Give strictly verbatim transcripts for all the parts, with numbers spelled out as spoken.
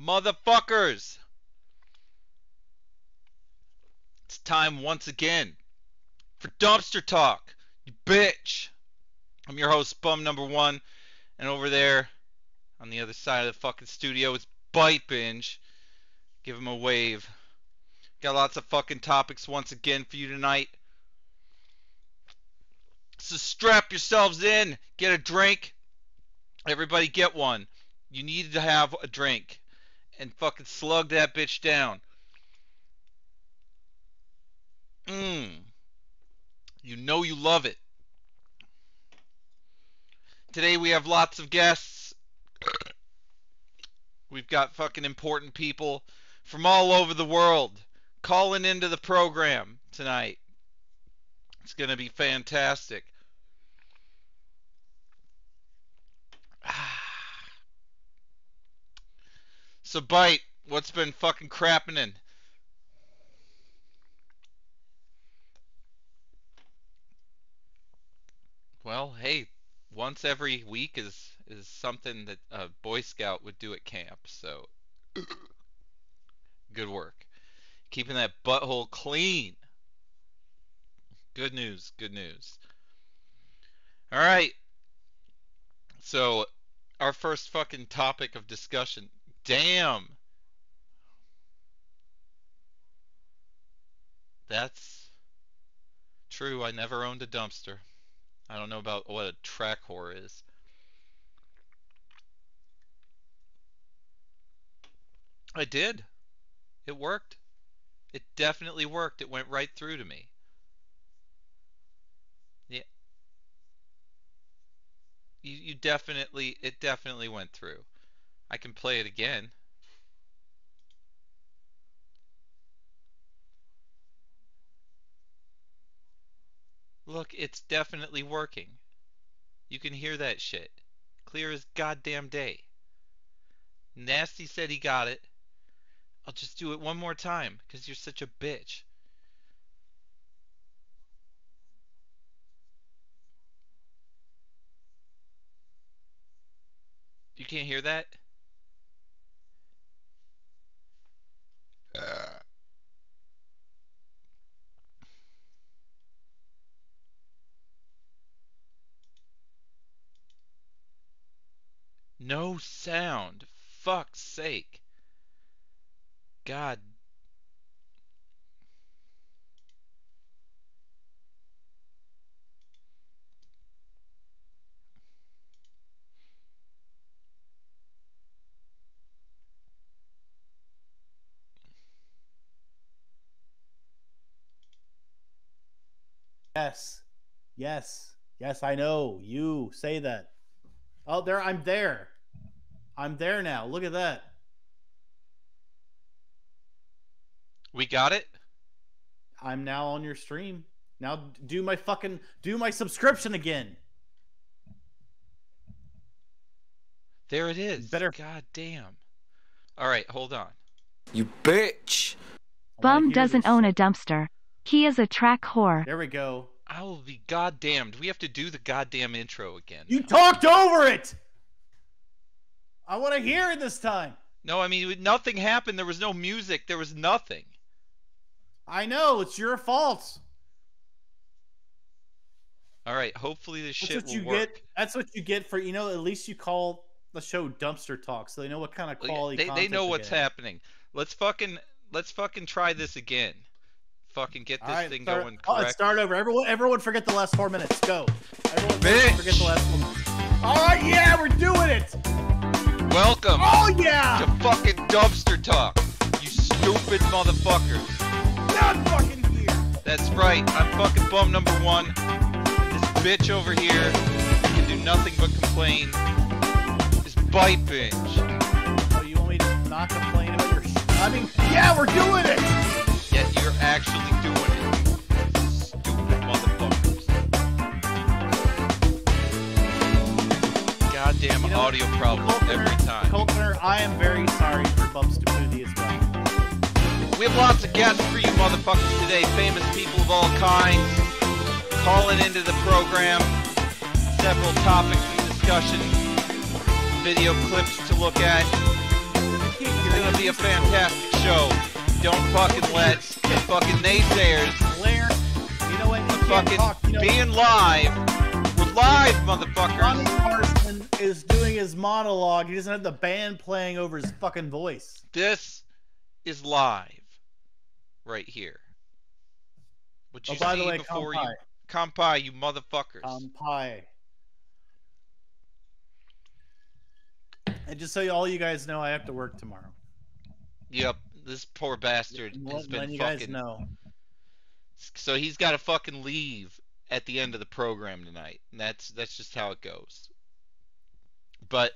Motherfuckers! It's time once again for Dumpster Talk, you bitch! I'm your host, Bum Number One, and over there on the other side of the fucking studio is Bite Binge. Give him a wave. Got lots of fucking topics once again for you tonight. So strap yourselves in, get a drink. Everybody get one. You need to have a drink. And fucking slug that bitch down. Mmm. You know you love it. Today we have lots of guests. We've got fucking important people from all over the world calling into the program tonight. It's gonna be fantastic. So Bite, what's been fucking crapping? Well, hey, once every week is is something that a Boy Scout would do at camp, so good work. Keeping that butthole clean. Good news, good news. Alright. So, our first fucking topic of discussion. Damn! That's true, I never owned a dumpster. I don't know about what a track whore is. I did. It worked. It definitely worked. It went right through to me. Yeah. You, you definitely, it definitely went through. I can play it again. Look, it's definitely working. You can hear that shit. Clear as goddamn day. Nasty said he got it. I'll just do it one more time, because you're such a bitch. You can't hear that? Uh. No sound. Fuck's sake. God. Yes. Yes. Yes, I know. You say that. Oh, there. I'm there. I'm there now. Look at that. We got it? I'm now on your stream. Now do my fucking do my subscription again. There it is. Better. God damn. All right, hold on. You bitch. Bum doesn't own a dumpster. He is a track whore. There we go. I will be goddamned. We have to do the goddamn intro again. You talked over it. I want to hear it this time. No, I mean, nothing happened. There was no music. There was nothing. I know. It's your fault. All right. Hopefully this That's shit what will you work. get. That's what you get for, you know, at least you call the show Dumpster Talk, so they know what kind of quality They, content they know to what's get. happening. Let's fucking let's fucking try this again. Fucking get this All right, thing start, going oh, correct. let's start over. Everyone, everyone, forget the last four minutes. Go. Everyone, Bitch. forget the last four minutes. All right, yeah, we're doing it. Welcome. Oh yeah. To fucking Dumpster Talk. You stupid motherfuckers. Not fucking here. That's right. I'm fucking Bum Number One. This bitch over here can do nothing but complain. This Bite Binge. Oh, you want me to not complain about your? Sh I mean, yeah, we're doing it. Yet you're actually doing it. Stupid motherfuckers. Goddamn You know, audio problem every time. Coltner, I am very sorry for Bum's stupidity as well. We have lots of guests for you motherfuckers today. Famous people of all kinds calling into the program. Several topics of discussion. Video clips to look at. keep. It's gonna be a fantastic show. Don't fucking let the fucking naysayers Blair. You know what? You can't fucking talk. You know, being live. We're live, Johnny motherfuckers. Carson is doing his monologue. He doesn't have the band playing over his fucking voice. This is live, right here. What you Oh, by see the way, before Kampai. you, Kampai, you motherfuckers. Um, pie. And just so you, all you guys know, I have to work tomorrow. Yep, this poor bastard I'm has letting, been letting you fucking. guys know. So he's got to fucking leave at the end of the program tonight, and that's that's just how it goes. But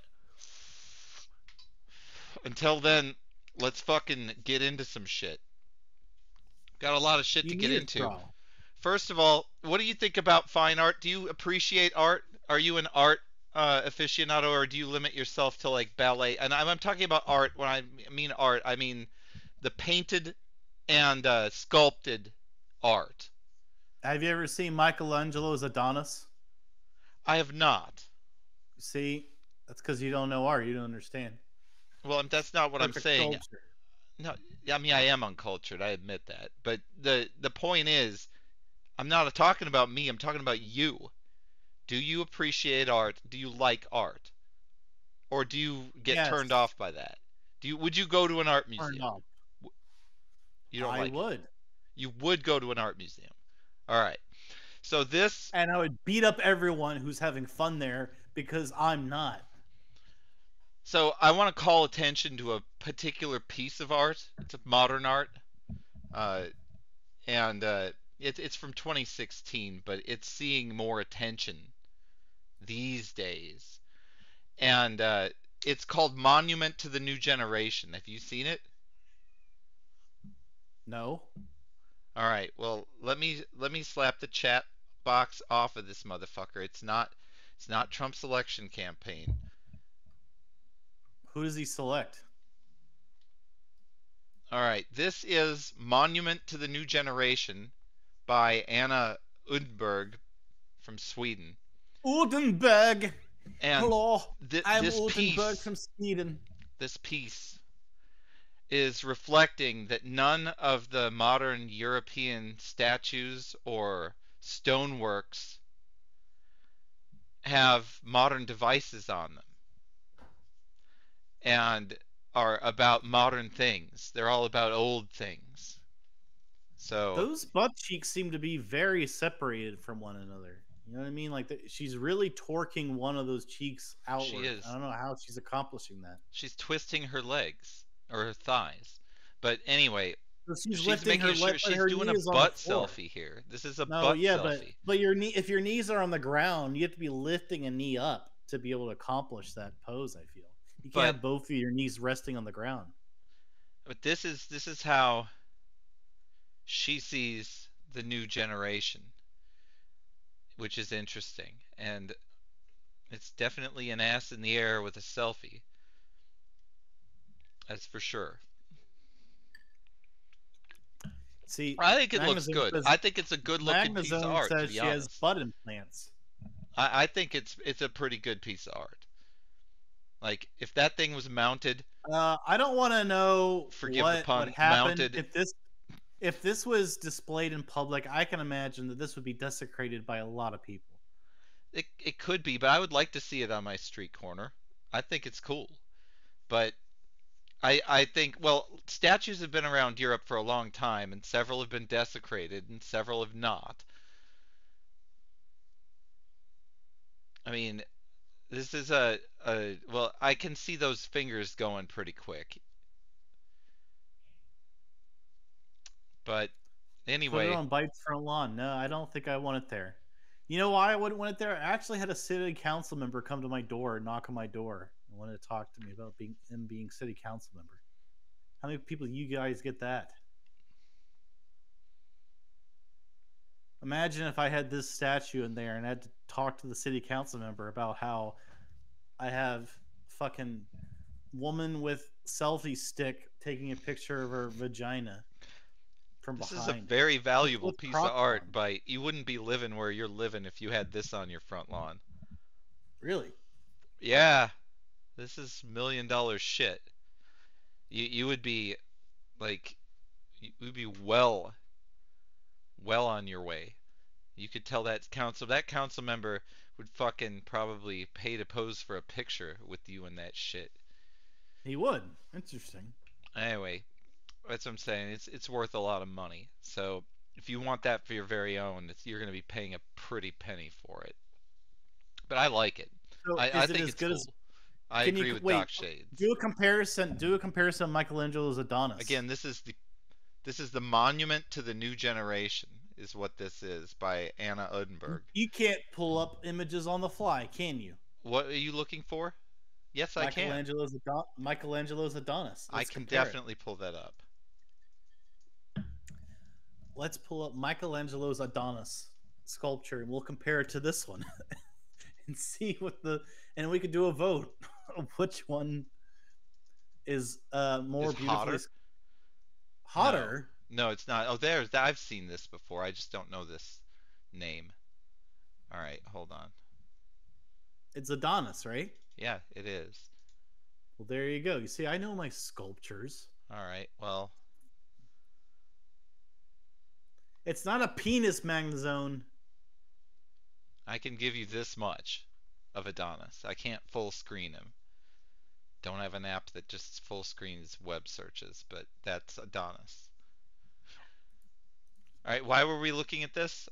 until then, let's fucking get into some shit. Got a lot of shit You to get need a into. straw. First of all, what do you think about fine art? Do you appreciate art? Are you an art uh, aficionado, or do you limit yourself to like ballet? And I'm, I'm talking about art. When I mean art, I mean the painted and uh, sculpted art. Have you ever seen Michelangelo's Adonis? I have not. See, that's because you don't know art. You don't understand. Well, that's not what I'm Perfect saying. sculpture. No, I mean I am uncultured. I admit that. But the the point is, I'm not talking about me. I'm talking about you. Do you appreciate art? Do you like art? Or do you get Yes. turned off by that? Do you would you go to an art Turned museum? off. You don't I like it. would. You would go to an art museum. All right. So this And I would beat up everyone who's having fun there because I'm not. so I want to call attention to a particular piece of art. It's a modern art. Uh and uh it, it's from twenty sixteen, but it's seeing more attention these days. And uh it's called Monument to the New Generation. Have you seen it? No. All right. Well, let me let me slap the chat box off of this motherfucker. It's not it's not Trump's election campaign. Who does he select? All right. This is Monument to the New Generation by Anna Udberg from Sweden. Udenberg. And Hello. thi- I'm this Udenberg piece from Sweden. this piece is reflecting that none of the modern European statues or stoneworks have modern devices on them and are about modern things. They're all about old things. So Those butt cheeks seem to be very separated from one another. You know what I mean? Like the, she's really torquing one of those cheeks outward. is. I don't know how she's accomplishing that. she's twisting her legs or her thighs. But anyway, So she's, she's lifting making her sure leg, but she's her doing a knee is on the butt floor. selfie here. This is a No, butt yeah, selfie. but but your knee, if your knees are on the ground, you have to be lifting a knee up to be able to accomplish that pose. I feel you can't But- have both of your knees resting on the ground. But this is this is how she sees the new generation, which is interesting, and it's definitely an ass in the air with a selfie. That's for sure. See, I think it looks Magnazone good. says- I think it's a good looking piece of Magnazone art, to says be she has honest. butt implants. I, I think it's it's a pretty good piece of art. Like if that thing was mounted, Uh, I don't want to know Forgive the what pun, would happen mounted- if this if this was displayed in public. I can imagine that this would be desecrated by a lot of people. it it could be, but I would like to see it on my street corner. I think it's cool. But I I think well, statues have been around Europe for a long time, and several have been desecrated, and several have not. I mean, this is a, a well, I can see those fingers going pretty quick. But Put anyway, it on Bite's front lawn. No, I don't think I want it there. You know why I wouldn't want it there? I actually had a city council member come to my door, knock on my door, and wanted to talk to me about being him being city council member. How many people you guys get that? Imagine if I had this statue in there and I had to talk to the city council member about how I have fucking woman with selfie stick taking a picture of her vagina from this behind. is a very valuable with piece of Crocs art, on. but you wouldn't be living where you're living if you had this on your front lawn. Really? Yeah, this is million dollar shit. You you would be like you would be well well on your way. You could tell that council that council member would fucking probably pay to pose for a picture with you and that shit. He would. Interesting. Anyway, that's what I'm saying. It's it's worth a lot of money. So if you want that for your very own, it's, you're going to be paying a pretty penny for it. But I like it. So I, is I it think as it's good cool. as? I Can agree you with wait? Doc Shades. Do a comparison. Do a comparison of Michelangelo's Adonis. Again, this is the this is the monument to the new generation. Is what this is by Anna Udenberg. You can't pull up images on the fly, can you? What are you looking for? Yes, I can. Michelangelo's Adon- Michelangelo's Adonis. I Let's can compare it. definitely pull that up. Let's pull up Michelangelo's Adonis sculpture and we'll compare it to this one and see what the and we could do a vote of which one is uh more Is beautifully hotter? sc- hotter. No, it's not. Oh, there's. I've seen this before. I just don't know this name. All right, hold on. It's Adonis, right? Yeah, it is. Well, there you go. You see, I know my sculptures. All right. Well, It's not a penis magnezone. I can give you this much of Adonis. I can't full screen him. Don't have an app that just full screens web searches, but that's Adonis. All right, why were we looking at this?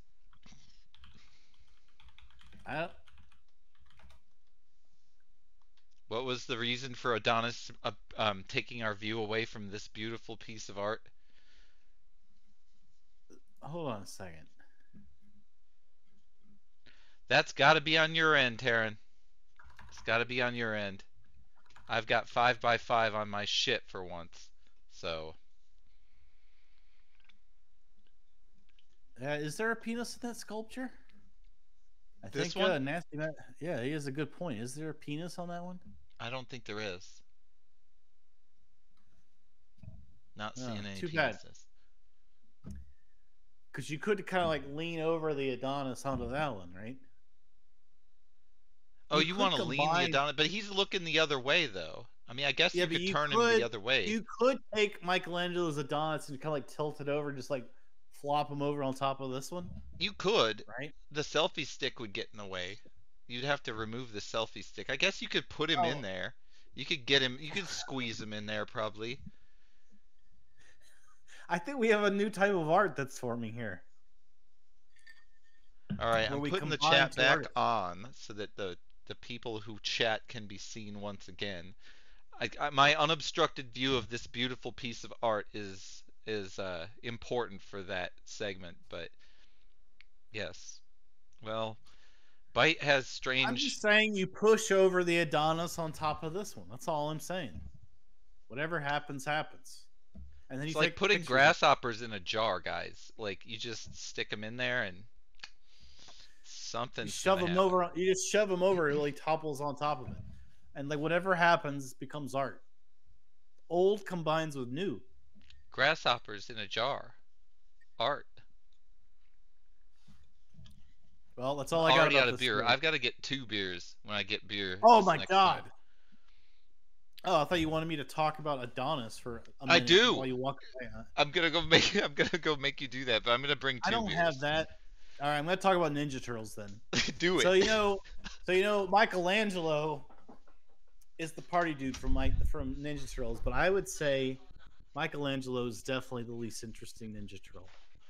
I, What was the reason for Adonis uh, um, taking our view away from this beautiful piece of art? hold on a second. That's got to be on your end, Taryn. It's got to be on your end. I've got five by five on my shit for once, so. Uh, is there a penis in that sculpture? I This think one? Uh, nasty. Ma- yeah, he has a good point. Is there a penis on that one? I don't think there is. Not Oh, seeing any too bad. penises. Because you could kind of like lean over the Adonis onto that one, right? Oh, You you could want to lean the combine- Adonis, but he's looking the other way, though. I mean, I guess Yeah, you but could you turn him could- the other way. You could take Michelangelo's Adonis and kind of like tilt it over, and just like flop him over on top of this one, You could. right? The selfie stick would get in the way. You'd have to remove the selfie stick. I guess you could put him in Oh. there. You could get him. You could squeeze him in there, probably. I think we have a new type of art that's forming here. All right, Where I'm we putting the combine chat two back artists. on so that the the people who chat can be seen once again. I, I, my unobstructed view of this beautiful piece of art is is uh, important for that segment, but yes. Well, Byte has strange. I'm just saying you push over the Adonis on top of this one. That's all I'm saying. Whatever happens, happens. And then It's you like take putting pictures. grasshoppers in a jar, guys. Like you just stick them in there and You something's shove gonna him happen. over. You just shove him over. It really topples on top of it, and like whatever happens becomes art. Old combines with new. Grasshoppers in a jar. Art. Well, that's all I got Already about out of this beer. story. I've got to get two beers when I get beer. Oh this my next god. time. Oh, I thought you wanted me to talk about Adonis for a I minute do. while you walk away. Huh? I'm gonna go make. I'm gonna go make you do that, but I'm gonna bring two I don't beers. have that. All right, I'm going to talk about Ninja Turtles then. Do it. So you know, so you know, Michelangelo is the party dude from Mike from Ninja Turtles, but I would say Michelangelo is definitely the least interesting Ninja Turtle.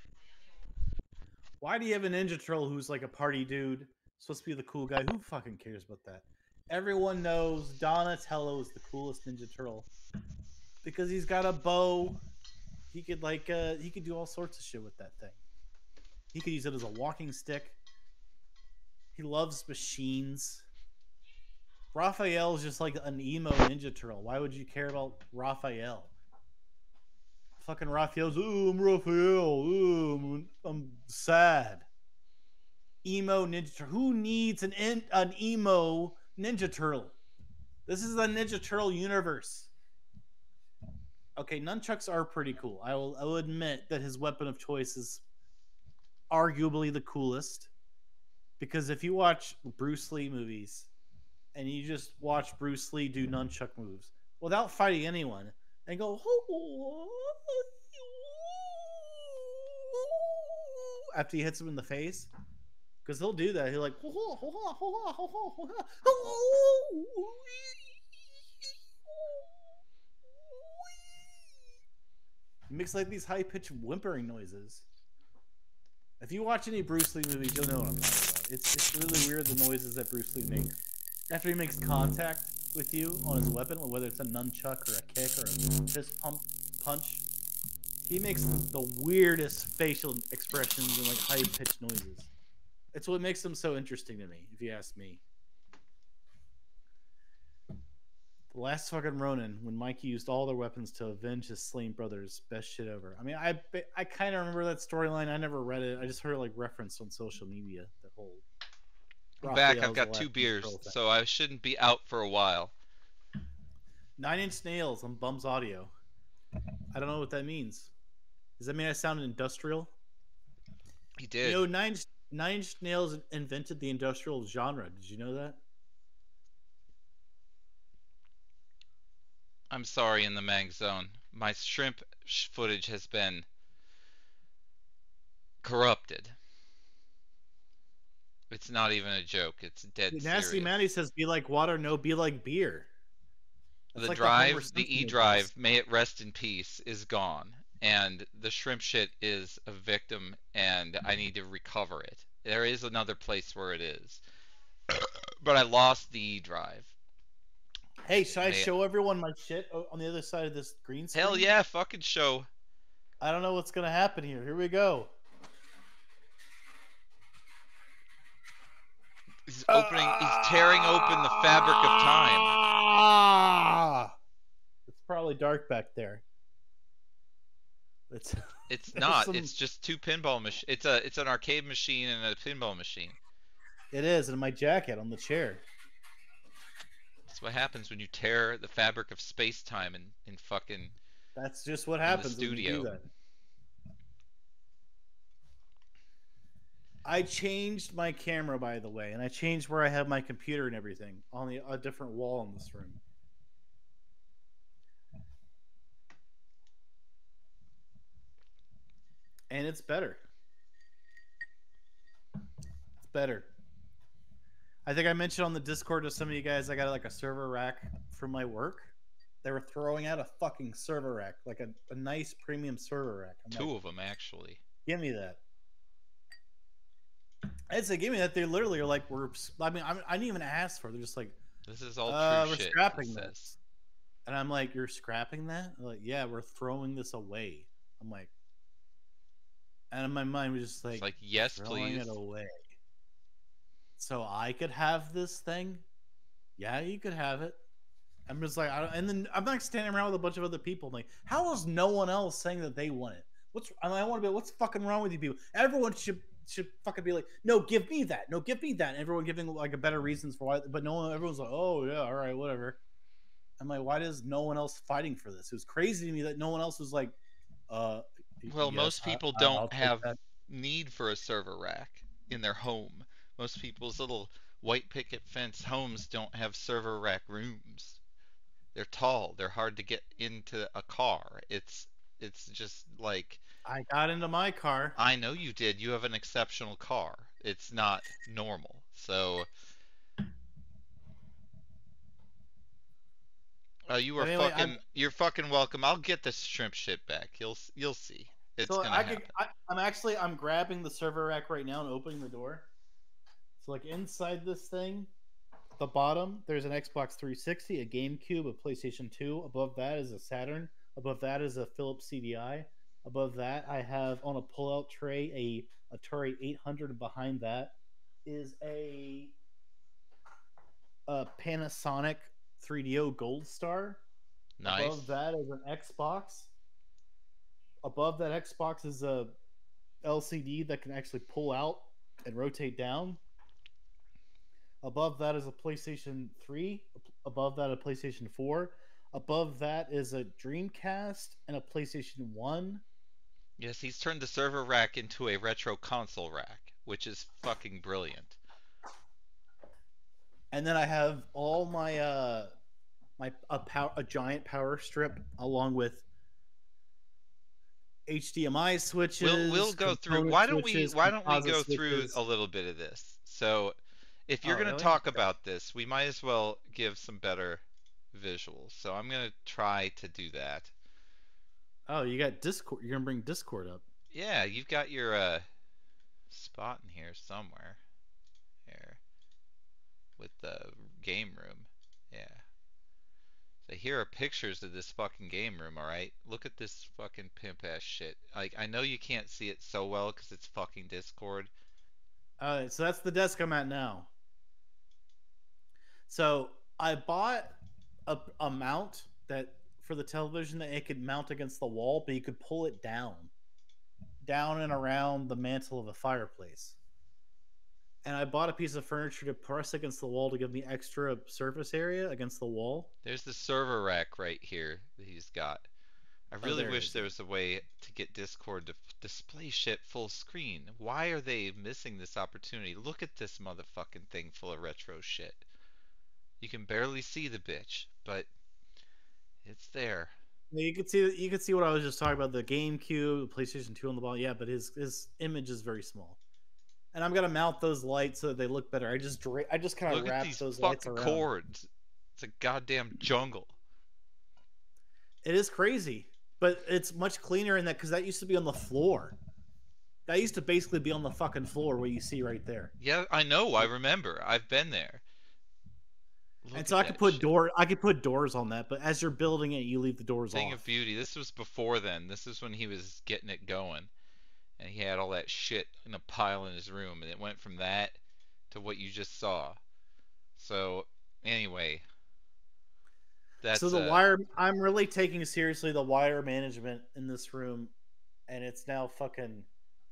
Why do you have a Ninja Turtle who's like a party dude, supposed to be the cool guy? Who fucking cares about that? Everyone knows Donatello is the coolest Ninja Turtle because he's got a bow. He could like uh he could do all sorts of shit with that thing. He could use it as a walking stick. He loves machines. Raphael is just like an emo Ninja Turtle. Why would you care about Raphael? Fucking Raphael's, oh, I'm Raphael. Oh, I'm, I'm sad. Emo Ninja Turtle. Who needs an en- an emo Ninja Turtle? This is the Ninja Turtle universe. Okay, nunchucks are pretty cool. I will, I will admit that his weapon of choice is arguably the coolest. Because if you watch Bruce Lee movies and you just watch Bruce Lee do nunchuck moves without fighting anyone, and go after he hits him in the face. Because he'll do that. He'll like he makes like these high pitched whimpering noises. If you watch any Bruce Lee movies, you'll know what I'm talking about. It's it's really weird the noises that Bruce Lee makes after he makes contact with you on his weapon, whether it's a nunchuck or a kick or a fist pump punch. He makes the weirdest facial expressions and like high pitched noises. It's what makes him so interesting to me, if you ask me. The last fucking Ronin, when Mikey used all their weapons to avenge his slain brothers, best shit ever. I mean, I I kind of remember that storyline. I never read it. I just heard it like referenced on social media. That whole. I'm back. I've got two beers, so I shouldn't be out for a while. Nine Inch Nails on Bum's Audio. I don't know what that means. Does that mean I sound industrial? He did. You know, Nine Nine Inch Nails invented the industrial genre. Did you know that? I'm sorry, in the Mang Zone. My shrimp footage has been corrupted. It's not even a joke. It's dead serious. Nasty Manny says, "Be like water, no, be like beer." That's the like drive, the, the E-drive, may it rest in peace, is gone, and the shrimp shit is a victim, and I need to recover it. There is another place where it is, but I lost the E-drive. Hey, should I show everyone my shit on the other side of this green screen? Hell yeah, fucking show. I don't know what's gonna happen here. Here we go. He's opening, uh, he's tearing open the fabric of time. It's probably dark back there. It's It's not. Some... It's just two pinball machines. It's a it's an arcade machine and a pinball machine. It is, and my jacket on the chair. That's what happens when you tear the fabric of space-time in, in fucking That's just what happens when you do that. I changed my camera, by the way, and I changed where I have my computer and everything on the, a different wall in this room. And it's better. It's better. I think I mentioned on the Discord to some of you guys I got like a server rack from my work. They were throwing out a fucking server rack, like a, a nice premium server rack. I'm Two like, of them, actually. Give me that. I'd say, give me that. They literally are like, we're. I mean, I, I didn't even ask for it. They're just like, this is all uh, true we're shit. scrapping this. And I'm like, you're scrapping that? They're like, yeah, we're throwing this away. I'm like, and in my mind was just like, it's like, yes, throwing please. it away. So I could have this thing? Yeah, you could have it. I'm just like, I don't, and then I'm like standing around with a bunch of other people. I'm like, how is no one else saying that they want it? What's I, mean, I want to be. What's fucking wrong with you people? Everyone should should fucking be like, no, give me that. No, give me that. And everyone giving like a better reasons for why. But no one. Everyone's like, oh yeah, all right, whatever. I'm like, why does no one else fighting for this? It was crazy to me that no one else was like, uh. Well, yes, most people I, don't have need for a server rack in their home. Most people's little white picket fence homes don't have server rack rooms. They're tall. They're hard to get into a car. It's it's just like I got into my car. I know you did. You have an exceptional car. It's not normal. So uh, you are anyway, fucking I'm, you're fucking welcome. I'll get this shrimp shit back. You'll you'll see. It's so gonna I happen. could, I, I'm actually I'm grabbing the server rack right now and opening the door. So like inside this thing, at the bottom, there's an Xbox three sixty, a GameCube, a PlayStation two. Above that is a Saturn. Above that is a Philips C D I. Above that, I have on a pull-out tray a Atari eight hundred. And behind that is a, a Panasonic three D O Gold Star. Nice. Above that is an Xbox. Above that Xbox is a L C D that can actually pull out and rotate down. Above that is a PlayStation three. Above that, a PlayStation four. Above that is a Dreamcast and a PlayStation one. Yes, he's turned the server rack into a retro console rack, which is fucking brilliant. And then I have all my uh, my a power a giant power strip along with H D M I We'll we'll switches, go through. component Why don't we switches, why don't we composite go through switches. a little bit of this? So, if you're Oh, going to really? talk Okay. about this, we might as well give some better visuals. So I'm going to try to do that. Oh, you got Discord. You're gonna bring Discord up. Yeah, you've got your uh, spot in here somewhere. Here with the game room. Yeah. So here are pictures of this fucking game room, alright? Look at this fucking pimp ass shit. Like, I know you can't see it so well because it's fucking Discord. Uh, so that's the desk I'm at now. So I bought a, a mount that for the television that it could mount against the wall, but you could pull it down, down and around the mantle of the fireplace. And I bought a piece of furniture to press against the wall to give me extra surface area against the wall. There's the server rack right here that he's got. I Oh, really there it wish is. there was a way to get Discord to f- display shit full screen. Why are they missing this opportunity? Look at this motherfucking thing full of retro shit. You can barely see the bitch, but it's there. Yeah, you could see you could see what I was just talking about, the GameCube, the PlayStation two on the bottom. Yeah, but his his image is very small. And I'm gonna mount those lights so that they look better. I just dra- I just kind of Look at wrap these those lights fucking around. cords. It's a goddamn jungle. It is crazy, but it's much cleaner in that because that used to be on the floor. That used to basically be on the fucking floor where you see right there. Yeah, I know. I remember. I've been there. Look And so at I could that put shit. door I could put doors on that, but as you're building it, you leave the doors Thing off. of beauty. This was before then. This is when he was getting it going. And he had all that shit in a pile in his room. And it went from that to what you just saw. So, anyway. That's So the uh wire, I'm really taking seriously the wire management in this room, and it's now fucking.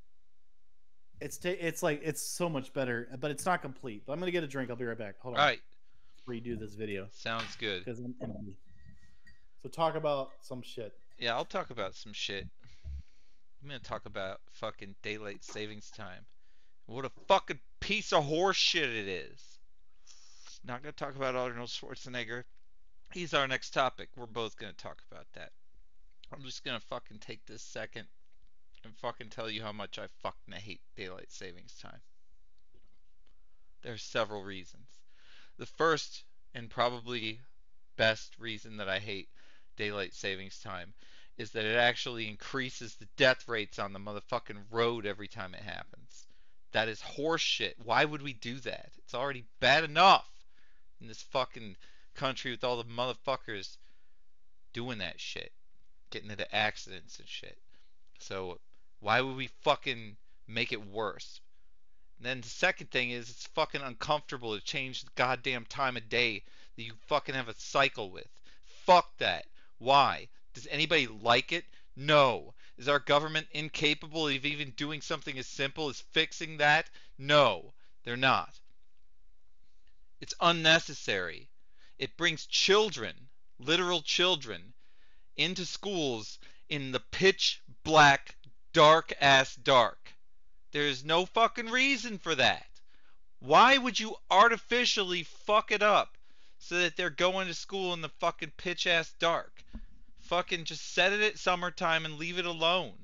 It's ta- it's like it's so much better, but it's not complete. But I'm gonna get a drink. I'll be right back. Hold on. Alright. Redo this video Sounds good. because I'm empty. So talk about some shit. Yeah, I'll talk about some shit. I'm gonna talk about fucking daylight savings time. What a fucking piece of horse shit it is. Not gonna talk about Arnold Schwarzenegger. He's our next topic. We're both gonna talk about that. I'm just gonna fucking take this second and fucking tell you how much I fucking hate daylight savings time. There's several reasons. The first and probably best reason that I hate daylight savings time is that it actually increases the death rates on the motherfucking road every time it happens. That is horseshit. Why would we do that? It's already bad enough in this fucking country with all the motherfuckers doing that shit, getting into accidents and shit. So why would we fucking make it worse? And then the second thing is it's fucking uncomfortable to change the goddamn time of day that you fucking have a cycle with. Fuck that. Why? Does anybody like it? No. Is our government incapable of even doing something as simple as fixing that? No, they're not. It's unnecessary. It brings children, literal children, into schools in the pitch black, dark ass dark. There is no fucking reason for that. Why would you artificially fuck it up so that they're going to school in the fucking pitch ass dark? Fucking just set it at summertime and leave it alone.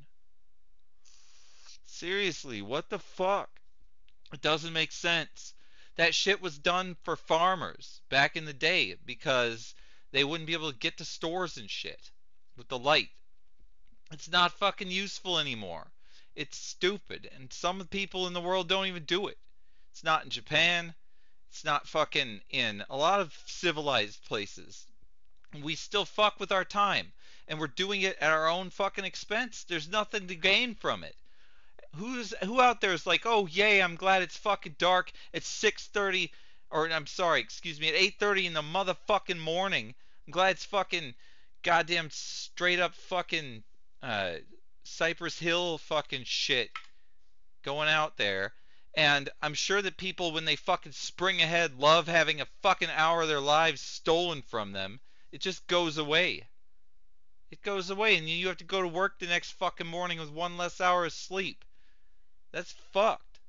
Seriously, what the fuck? It doesn't make sense. That shit was done for farmers back in the day because they wouldn't be able to get to stores and shit with the light. It's not fucking useful anymore. It's stupid, and some people in the world don't even do it. It's not in Japan. It's not fucking in a lot of civilized places. We still fuck with our time, and we're doing it at our own fucking expense. There's nothing to gain from it. Who's who out there is like, oh yay, I'm glad it's fucking dark. It's six thirty, or I'm sorry, excuse me, at eight thirty in the motherfucking morning. I'm glad it's fucking goddamn straight up fucking uh, Cypress Hill fucking shit going out there. And I'm sure that people, when they fucking spring ahead, love having a fucking hour of their lives stolen from them. It just goes away. It goes away, and you have to go to work the next fucking morning with one less hour of sleep. That's fucked.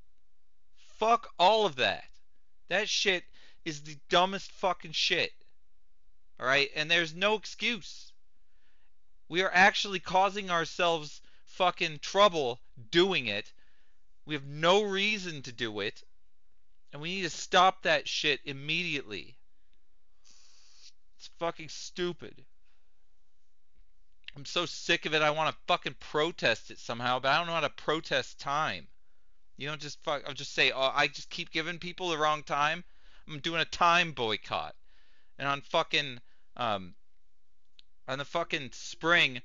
Fuck all of that. That shit is the dumbest fucking shit. All right, and there's no excuse. We are actually causing ourselves fucking trouble doing it. We have no reason to do it, and we need to stop that shit immediately. It's fucking stupid. I'm so sick of it. I want to fucking protest it somehow, but I don't know how to protest time. You don't just fuck. I'll just say, oh, I just keep giving people the wrong time. I'm doing a time boycott, and on fucking um on the fucking spring,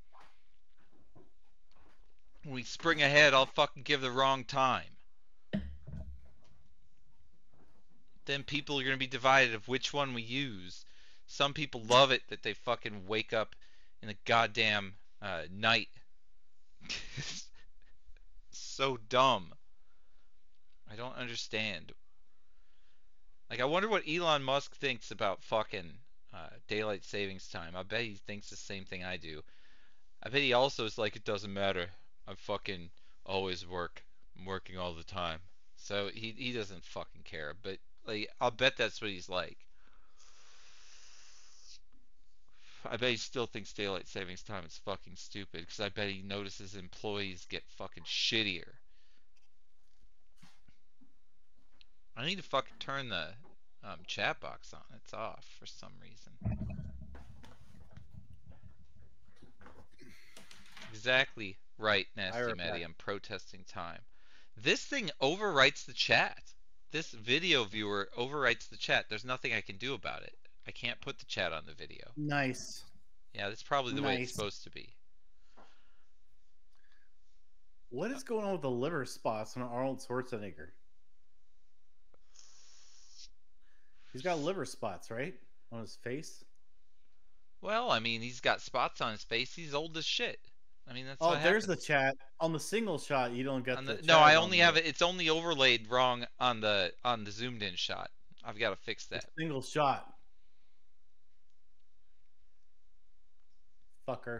when we spring ahead, I'll fucking give the wrong time. Then people are gonna be divided of which one we use. Some people love it that they fucking wake up in the goddamn uh, night. So dumb. I don't understand. Like, I wonder what Elon Musk thinks about fucking uh, daylight savings time. I bet he thinks the same thing I do. I bet he also is like, it doesn't matter. I fucking always work. I'm working all the time. So he he doesn't fucking care. But like, I'll bet that's what he's like. I bet he still thinks daylight savings time is fucking stupid, because I bet he notices employees get fucking shittier. I need to fucking turn the um, chat box on. It's off for some reason. Exactly right, Nasty Maddie. I'm protesting time. This thing overwrites the chat. This video viewer overwrites the chat. There's nothing I can do about it. I can't put the chat on the video. Nice. Yeah, that's probably the nice. way it's supposed to be. What is going on with the liver spots on Arnold Schwarzenegger? He's got liver spots, right? On his face? Well, I mean, he's got spots on his face. He's old as shit. I mean, that's oh, what there's happens. the chat. On the single shot, you don't get on the, the chat No, I on only the, have it. It's only overlaid wrong on the on the zoomed in shot. I've got to fix that. the single shot. Fucker.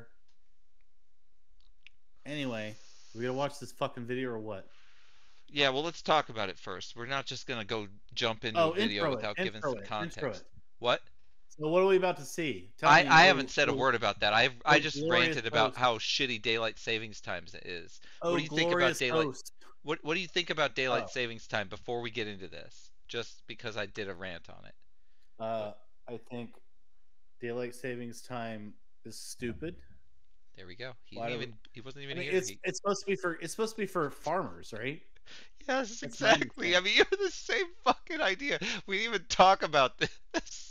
Anyway, we gotta watch this fucking video or what? Yeah, well, let's talk about it first. We're not just gonna go jump into Oh, a video intro it, without giving intro some it, intro context. it. What? So what are we about to see? Tell I, me, I oh, haven't said a oh, word about that. I I oh, just glorious ranted about host. how shitty daylight savings times is. Oh, What do you think about glorious daylight? host. What What do you think about daylight Oh. savings time before we get into this? Just because I did a rant on it. Uh, I think daylight savings time is stupid. There we go. He Why didn't do even. He wasn't I even mean, here. it's He, it's supposed to be for it's supposed to be for farmers, right? yes, That's my exactly. I mean, you have the same fucking idea. We didn't even talk about this.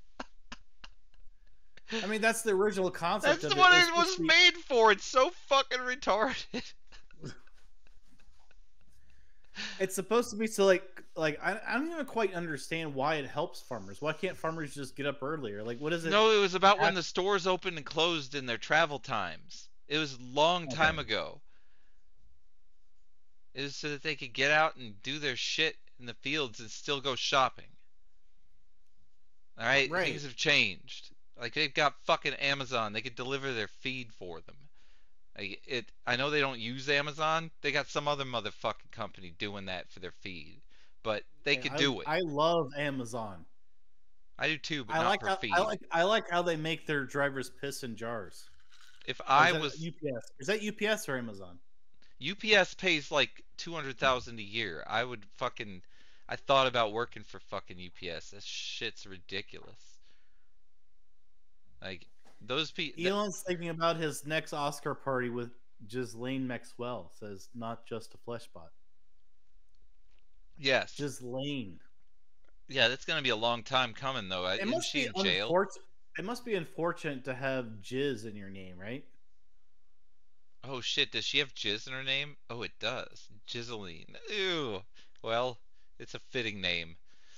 I mean, that's the original concept. That's of what it. it was made for. It's so fucking retarded. It's supposed to be so like like I, I don't even quite understand why it helps farmers. Why can't farmers just get up earlier? Like, what is it? No, it was about when Af- the stores opened and closed in their travel times. It was a long time Okay. ago. It was so that they could get out and do their shit in the fields and still go shopping. All right, Right. things have changed. Like, they've got fucking Amazon. They could deliver their feed for them. Like, it. I know they don't use Amazon. They got some other motherfucking company doing that for their feed, but they Yeah, could I, do it. I love Amazon. I do too, but I not like for how, feed. I like I like how they make their drivers piss in jars. If Or I is that was U P S. Is that U P S or Amazon? U P S pays like two hundred thousand a year. I would fucking. I thought about working for fucking U P S. That shit's ridiculous. Like those people. Elon's thinking about his next Oscar party with Ghislaine Maxwell. Says not just a flesh bot. Yes. Ghislaine. Yeah, that's gonna be a long time coming though. It Isn't must she be in jail? unfortunate. It must be unfortunate to have jizz in your name, right? Oh shit, does she have jizz in her name? Oh, it does. Ghislaine. Ew. Well, it's a fitting name.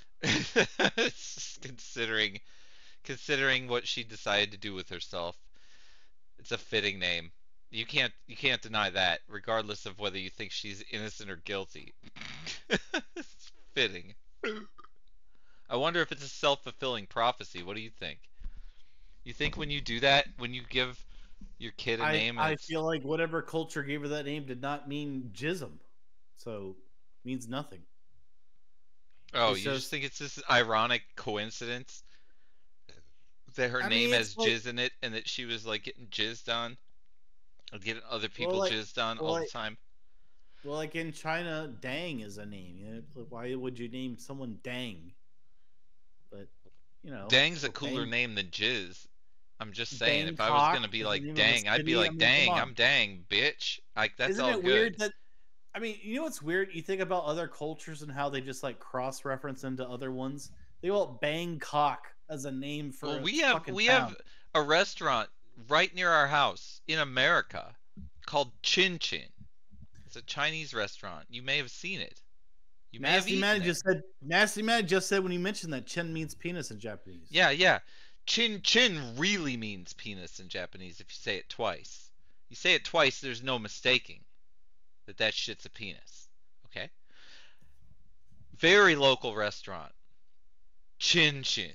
considering considering what she decided to do with herself. It's a fitting name. You can't you can't deny that, regardless of whether you think she's innocent or guilty. It's fitting. I wonder if it's a self-fulfilling prophecy. What do you think? You think when you do that, when you give your kid a I, name, I that's- feel like whatever culture gave her that name did not mean jism, so means nothing. oh, it you shows- just think it's this ironic coincidence that her I name mean, has it's like, jizz in it, and that she was like getting jizzed on, or getting other well, people like, jizzed on well, all the like, time. well, like in China, Dang is a name. You know, like, why would you name someone Dang? But you know, Dang's a or cooler Bang name than jizz. I'm just saying, if I was Bangkok gonna be is the like name of a dang, I'd be city. I like mean, come dang, on. I'm dang, bitch. Like that's Isn't all it weird good. that? I mean, you know what's weird? You think about other cultures and how they just like cross-reference into other ones. They want Bangkok as a name for Well, a we have fucking we have town. a restaurant right near our house in America called Chin Chin. It's a Chinese restaurant. You may have seen it. You may have Nasty eaten Man there. just said. Nasty Man just said when he mentioned that chin means penis in Japanese. Yeah, yeah. Chin Chin really means penis in Japanese if you say it twice. You say it twice, there's no mistaking that that shit's a penis. Okay? Very local restaurant. Chin Chin.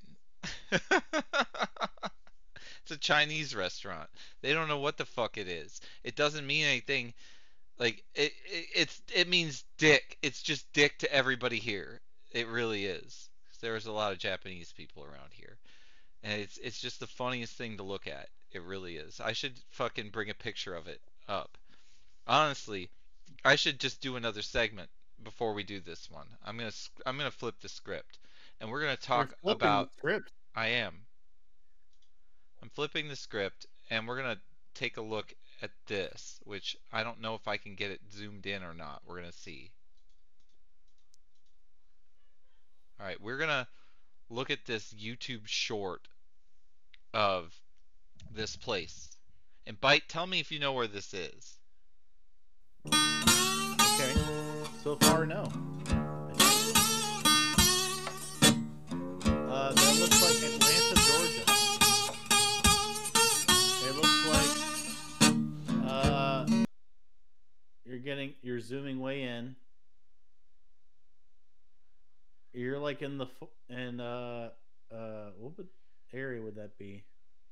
It's a Chinese restaurant. They don't know what the fuck it is. It doesn't mean anything. Like it, it it's it means dick. It's just dick to everybody here. It really is. There's a lot of Japanese people around here. And it's it's just the funniest thing to look at. It really is. I should fucking bring a picture of it up. Honestly, I should just do another segment before we do this one. I'm gonna I'm gonna flip the script, and we're gonna You're talk flipping the about. script. I am. I'm flipping the script, and we're gonna take a look at this, which I don't know if I can get it zoomed in or not. We're gonna see. All right, we're gonna look at this YouTube short of this place. And Bite, tell me if you know where this is. Okay. So far, no. Uh, that looks like Atlanta, Georgia. It looks like uh, you're getting you're zooming way in. You're like in the in uh uh what would area would that be?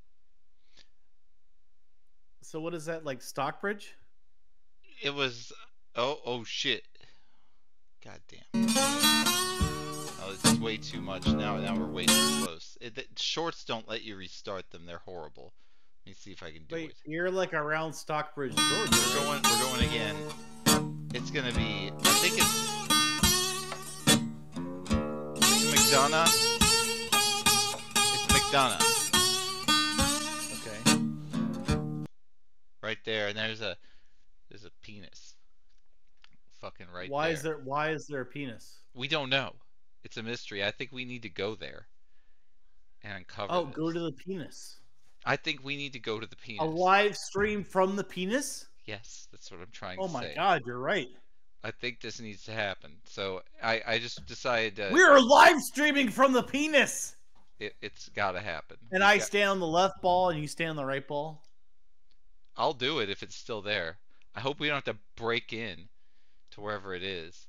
So what is that, like Stockbridge? It was. Oh, oh shit. God damn. Oh, this is way too much. Now, now we're way too close. It, the shorts don't let you restart them. They're horrible. Let me see if I can do Wait, it. you're like around Stockbridge, Georgia. We're Right? going. We're going again. It's gonna be. I think it's. It's McDonough. It's McDonough. Okay. Right there, and there's a. There's a penis. Fucking right Why there. is there why is there a penis? We don't know. It's a mystery. I think we need to go there and uncover Oh, this. go to the penis. I think we need to go to the penis. A live stream from the penis? Yes, that's what I'm trying Oh to my say. god, you're right. I think this needs to happen. So I, I just decided to. We're live streaming from the penis. It, it's got to happen. And We've I got- stand on the left ball and you stand on the right ball. I'll do it if it's still there. I hope we don't have to break in to wherever it is.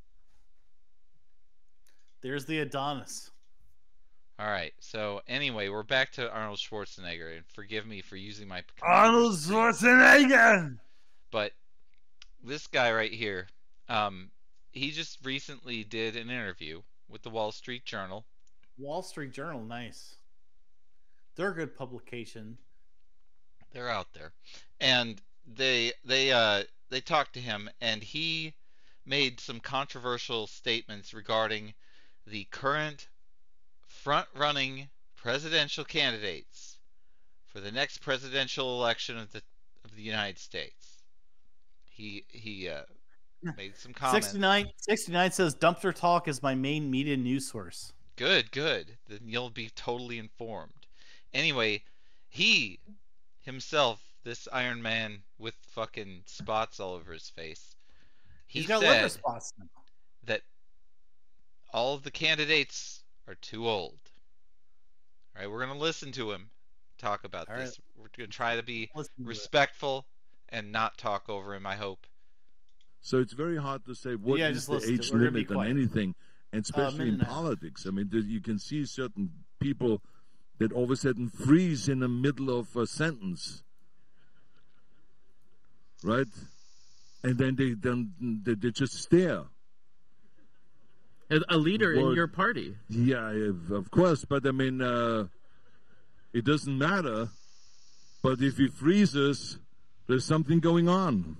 There's the Adonis. All right. So anyway, we're back to Arnold Schwarzenegger, and forgive me for using my computer Arnold screen. Schwarzenegger. But this guy right here, um, he just recently did an interview with the Wall Street Journal. Wall Street Journal, nice. They're a good publication. They're out there, and they they uh they talked to him, and he made some controversial statements regarding the current front-running presidential candidates for the next presidential election of the of the United States. He he uh, made some comments. sixty-nine, sixty-nine says dumpster talk is my main media news source. Good, good. Then you'll be totally informed. Anyway, he himself, this Iron Man with fucking spots all over his face, he He's got liver said spots now. that all of the candidates are too old. All right, we're gonna listen to him talk about All this. right. We're gonna try to be Listen to it. respectful and not talk over him, I hope. So it's very hard to say what Yeah, is just the listen to it. age We're gonna be limit on quiet. anything, and especially minute in and a half. politics. I mean, there- you can see certain people that all of a sudden freeze in the middle of a sentence, right? And then they then they, they just stare. A, a leader Well, in your party. Yeah, of- of course, but I mean, uh, it doesn't matter. But if he freezes, there's something going on.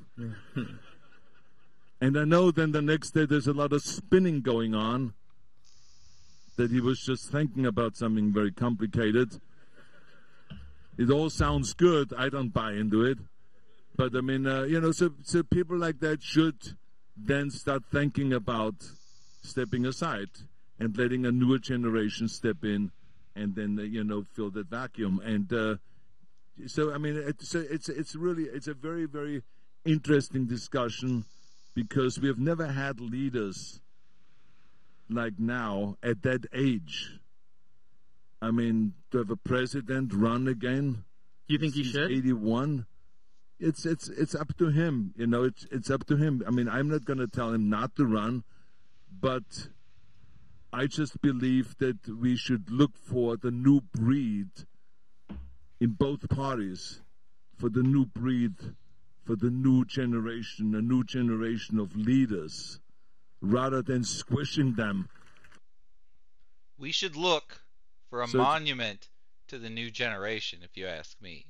And I know then the next day there's a lot of spinning going on, that he was just thinking about something very complicated. It all sounds good. I don't buy into it. But I mean, uh, you know, so, so people like that should then start thinking about stepping aside and letting a newer generation step in and then, uh, you know, fill that vacuum. And uh, so, I mean, it's, it's, it's really, it's a very, very interesting discussion, because we have never had leaders like now at that age. I mean, to have a president run again. Do you think he He's should? eighty-one. It's it's it's up to him. You know, it's it's up to him. I mean, I'm not going to tell him not to run, but I just believe that we should look for the new breed in both parties, for the new breed, for the new generation, a new generation of leaders, rather than squishing them. We should look for a So- monument to the new generation, if you ask me.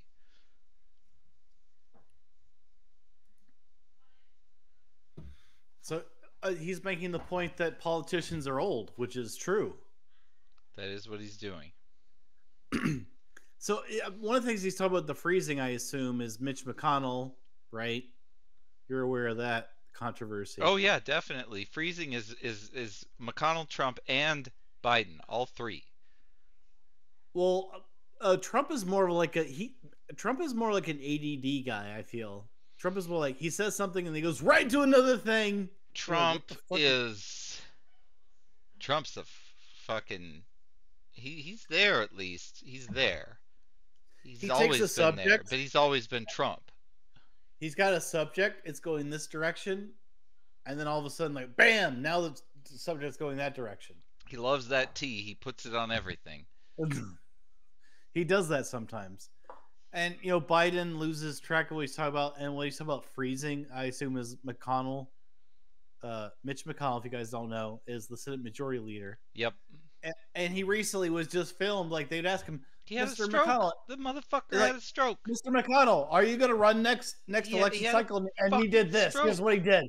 So uh, he's making the point that politicians are old, which is true. That is what he's doing. So yeah, one of the things he's talking about the freezing, I assume, is Mitch McConnell, right? You're aware of that controversy. Oh yeah, definitely. Freezing is is is McConnell, Trump, and Biden, all three. Well, uh, Trump is more of like a he. Trump is more like an A D D guy. I feel Trump is more like he says something and he goes right to another thing. Trump what the fuck? is Trump's a f- fucking he he's there at least. He's there. He's He takes always a been there, subject- but he's always been Trump. He's got a subject. It's going this direction, and then all of a sudden, like bam! Now the subject's going that direction. He loves that tea. He puts it on everything. He does that sometimes. And, you know, Biden loses track of what he's talking about. And what he's talking about freezing, I assume, is McConnell. Uh, Mitch McConnell, if you guys don't know, is the Senate Majority Leader. Yep. And, and he recently was just filmed. Like, they'd ask him, He had Mister a stroke. McConnell, The motherfucker like, had a stroke. Mister McConnell, are you going to run next next He had- election he had a cycle? And he fucking did this. stroke. Here's what he did.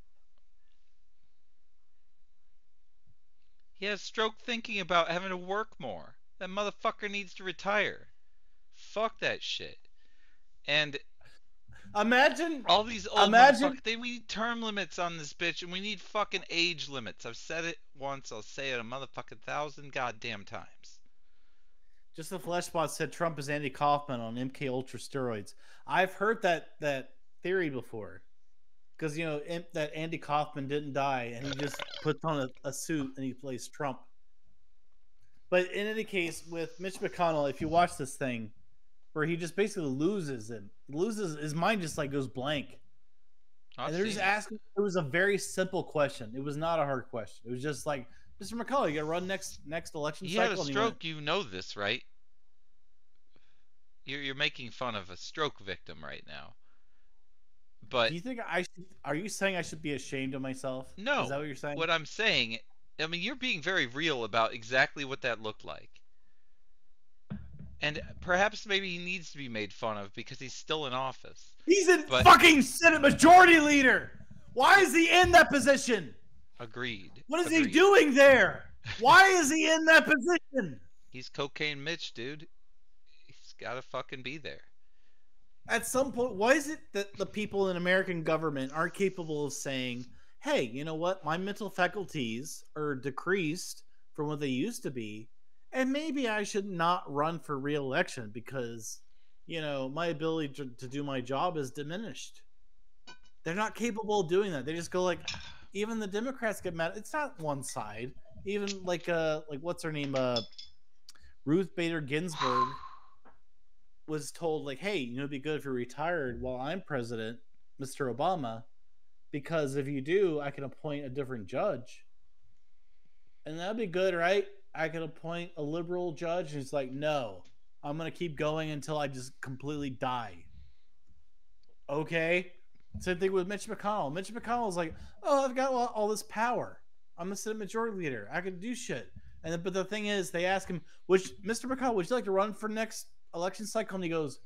He has stroke thinking about having to work more. That motherfucker needs to retire. Fuck that shit. And Imagine. all these old Imagine- motherfuckers, they we need term limits on this bitch, and we need fucking age limits. I've said it once, I'll say it a motherfucking thousand goddamn times. Just the Fleshbot said Trump is Andy Kaufman on M K Ultra steroids. I've heard that that theory before, because you know in, that Andy Kaufman didn't die and he just puts on a, a suit and he plays Trump. But in any case, with Mitch McConnell, if you watch this thing, where he just basically loses and loses his mind, just like goes blank. I've and they're just seen it. asking. It was a very simple question. It was not a hard question. It was just like, Mister McConnell, you got to run next next election He cycle. had a And he stroke, went, you know this, right? You're, you're making fun of a stroke victim right now. But Do you think I should? Are you saying I should be ashamed of myself? no, Is that what you're saying? what I'm saying, I mean, you're being very real about exactly what that looked like. And perhaps maybe he needs to be made fun of because he's still in office. He's a but- fucking Senate Majority Leader. Why is he in that position? Agreed. What is he Agreed. doing there? Why is he in that position? He's Cocaine Mitch, dude. He's got to fucking be there. At some point, why is it that the people in American government aren't capable of saying, hey, you know what? My mental faculties are decreased from what they used to be, and maybe I should not run for re-election because, you know, my ability to, to do my job is diminished. They're not capable of doing that. They just go like, even the Democrats get mad. It's not one side. Even like, uh, like what's her name? Uh, Ruth Bader Ginsburg was told like, hey, you know, it'd be good if you're retired while I'm president, Mister Obama, because if you do, I can appoint a different judge. And that'd be good, right? I can appoint a liberal judge. And he's like, no, I'm going to keep going until I just completely die. Okay. Same thing with Mitch McConnell. Mitch McConnell is like, oh, I've got all, all this power. I'm a Senate Majority Leader. I can do shit. And then, but the thing is, they ask him, which Mister McConnell, would you like to run for next election cycle, and he goes,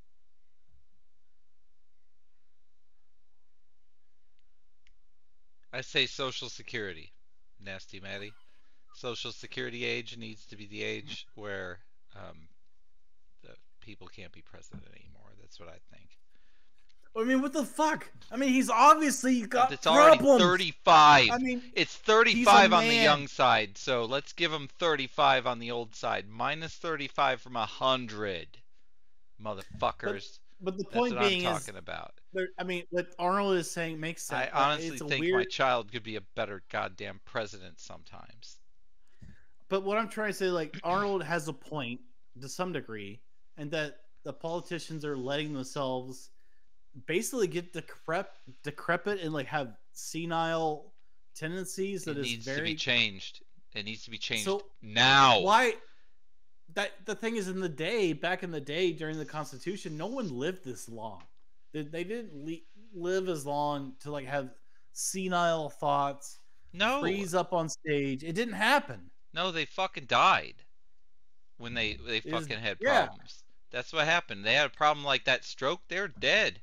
I say Social Security, Nasty Matty. Social Security age needs to be the age where um, the people can't be president anymore. That's what I think. I mean, what the fuck? I mean, he's obviously got It's problems. already thirty-five. I mean, it's thirty-five on the man. young side, so let's give him thirty-five on the old side. Minus thirty-five from one hundred. Motherfuckers. But, but the That's point what being I'm is, talking about. there, I mean, what Arnold is saying makes sense. I honestly it's a think weird... my child could be a better goddamn president sometimes. But what I'm trying to say, like, Arnold has a point to some degree, and that the politicians are letting themselves basically get decrep- decrepit and like have senile tendencies. That it is needs very... to be changed. It needs to be changed so, now. Why? That the thing is, in the day, back in the day during the Constitution, no one lived this long. They, they didn't le- live as long to like have senile thoughts, no, freeze up on stage. It didn't happen. No, they fucking died when they they It fucking is- had yeah. problems. That's what happened. They had a problem like that stroke. They're dead.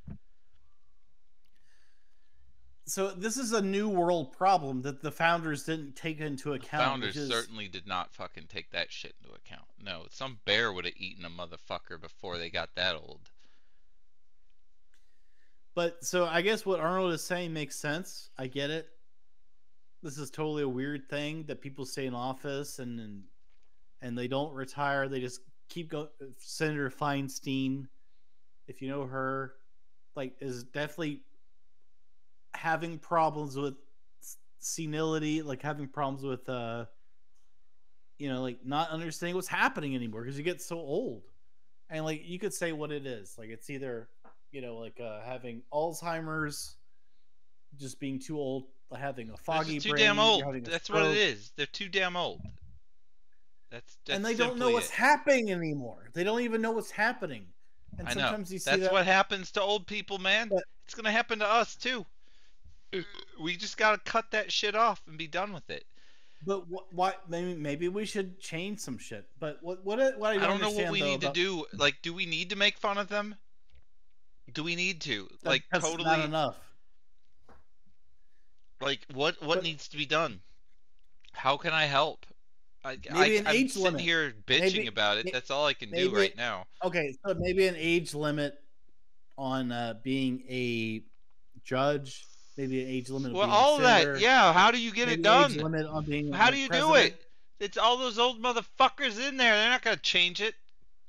So this is a new world problem that the founders didn't take into The account. founders which is, certainly did not fucking take that shit into account. No, some bear would have eaten a motherfucker before they got that old. But so I guess what Arnold is saying makes sense. I get it. This is totally a weird thing that people stay in office and and, and they don't retire. They just keep going. Senator Feinstein, if you know her, like is definitely having problems with senility, like having problems with uh you know, like not understanding what's happening anymore because you get so old. And like you could say what it is. Like it's either, you know, like uh having Alzheimer's, just being too old, having a They're foggy just too brain, damn you're old. having a That's what it stroke, is. They're too damn old. That's, that's and they don't know simply what's it. happening anymore. They don't even know what's happening. And I know. sometimes you see That's that. what happens to old people, man. But- It's gonna happen to us too. We just gotta cut that shit off and be done with it. But what? What? Maybe maybe we should change some shit. But what? What? What I I don't, don't know what understand, we though, need about, to do. Like, do we need to make fun of them? Do we need to? that- Like, that's totally. not enough. Like, what? What But- needs to be done? How can I help? I, Maybe I, an I'm age sitting limit. here bitching Maybe- about it. may- That's all I can do maybe- right now. Okay, so maybe an age limit on uh, being a judge. Maybe an age limit. Well, on being all a senator, that, yeah. How do you get maybe it an age done? limit on being How a do you do president. it? It's all those old motherfuckers in there. They're not gonna change it.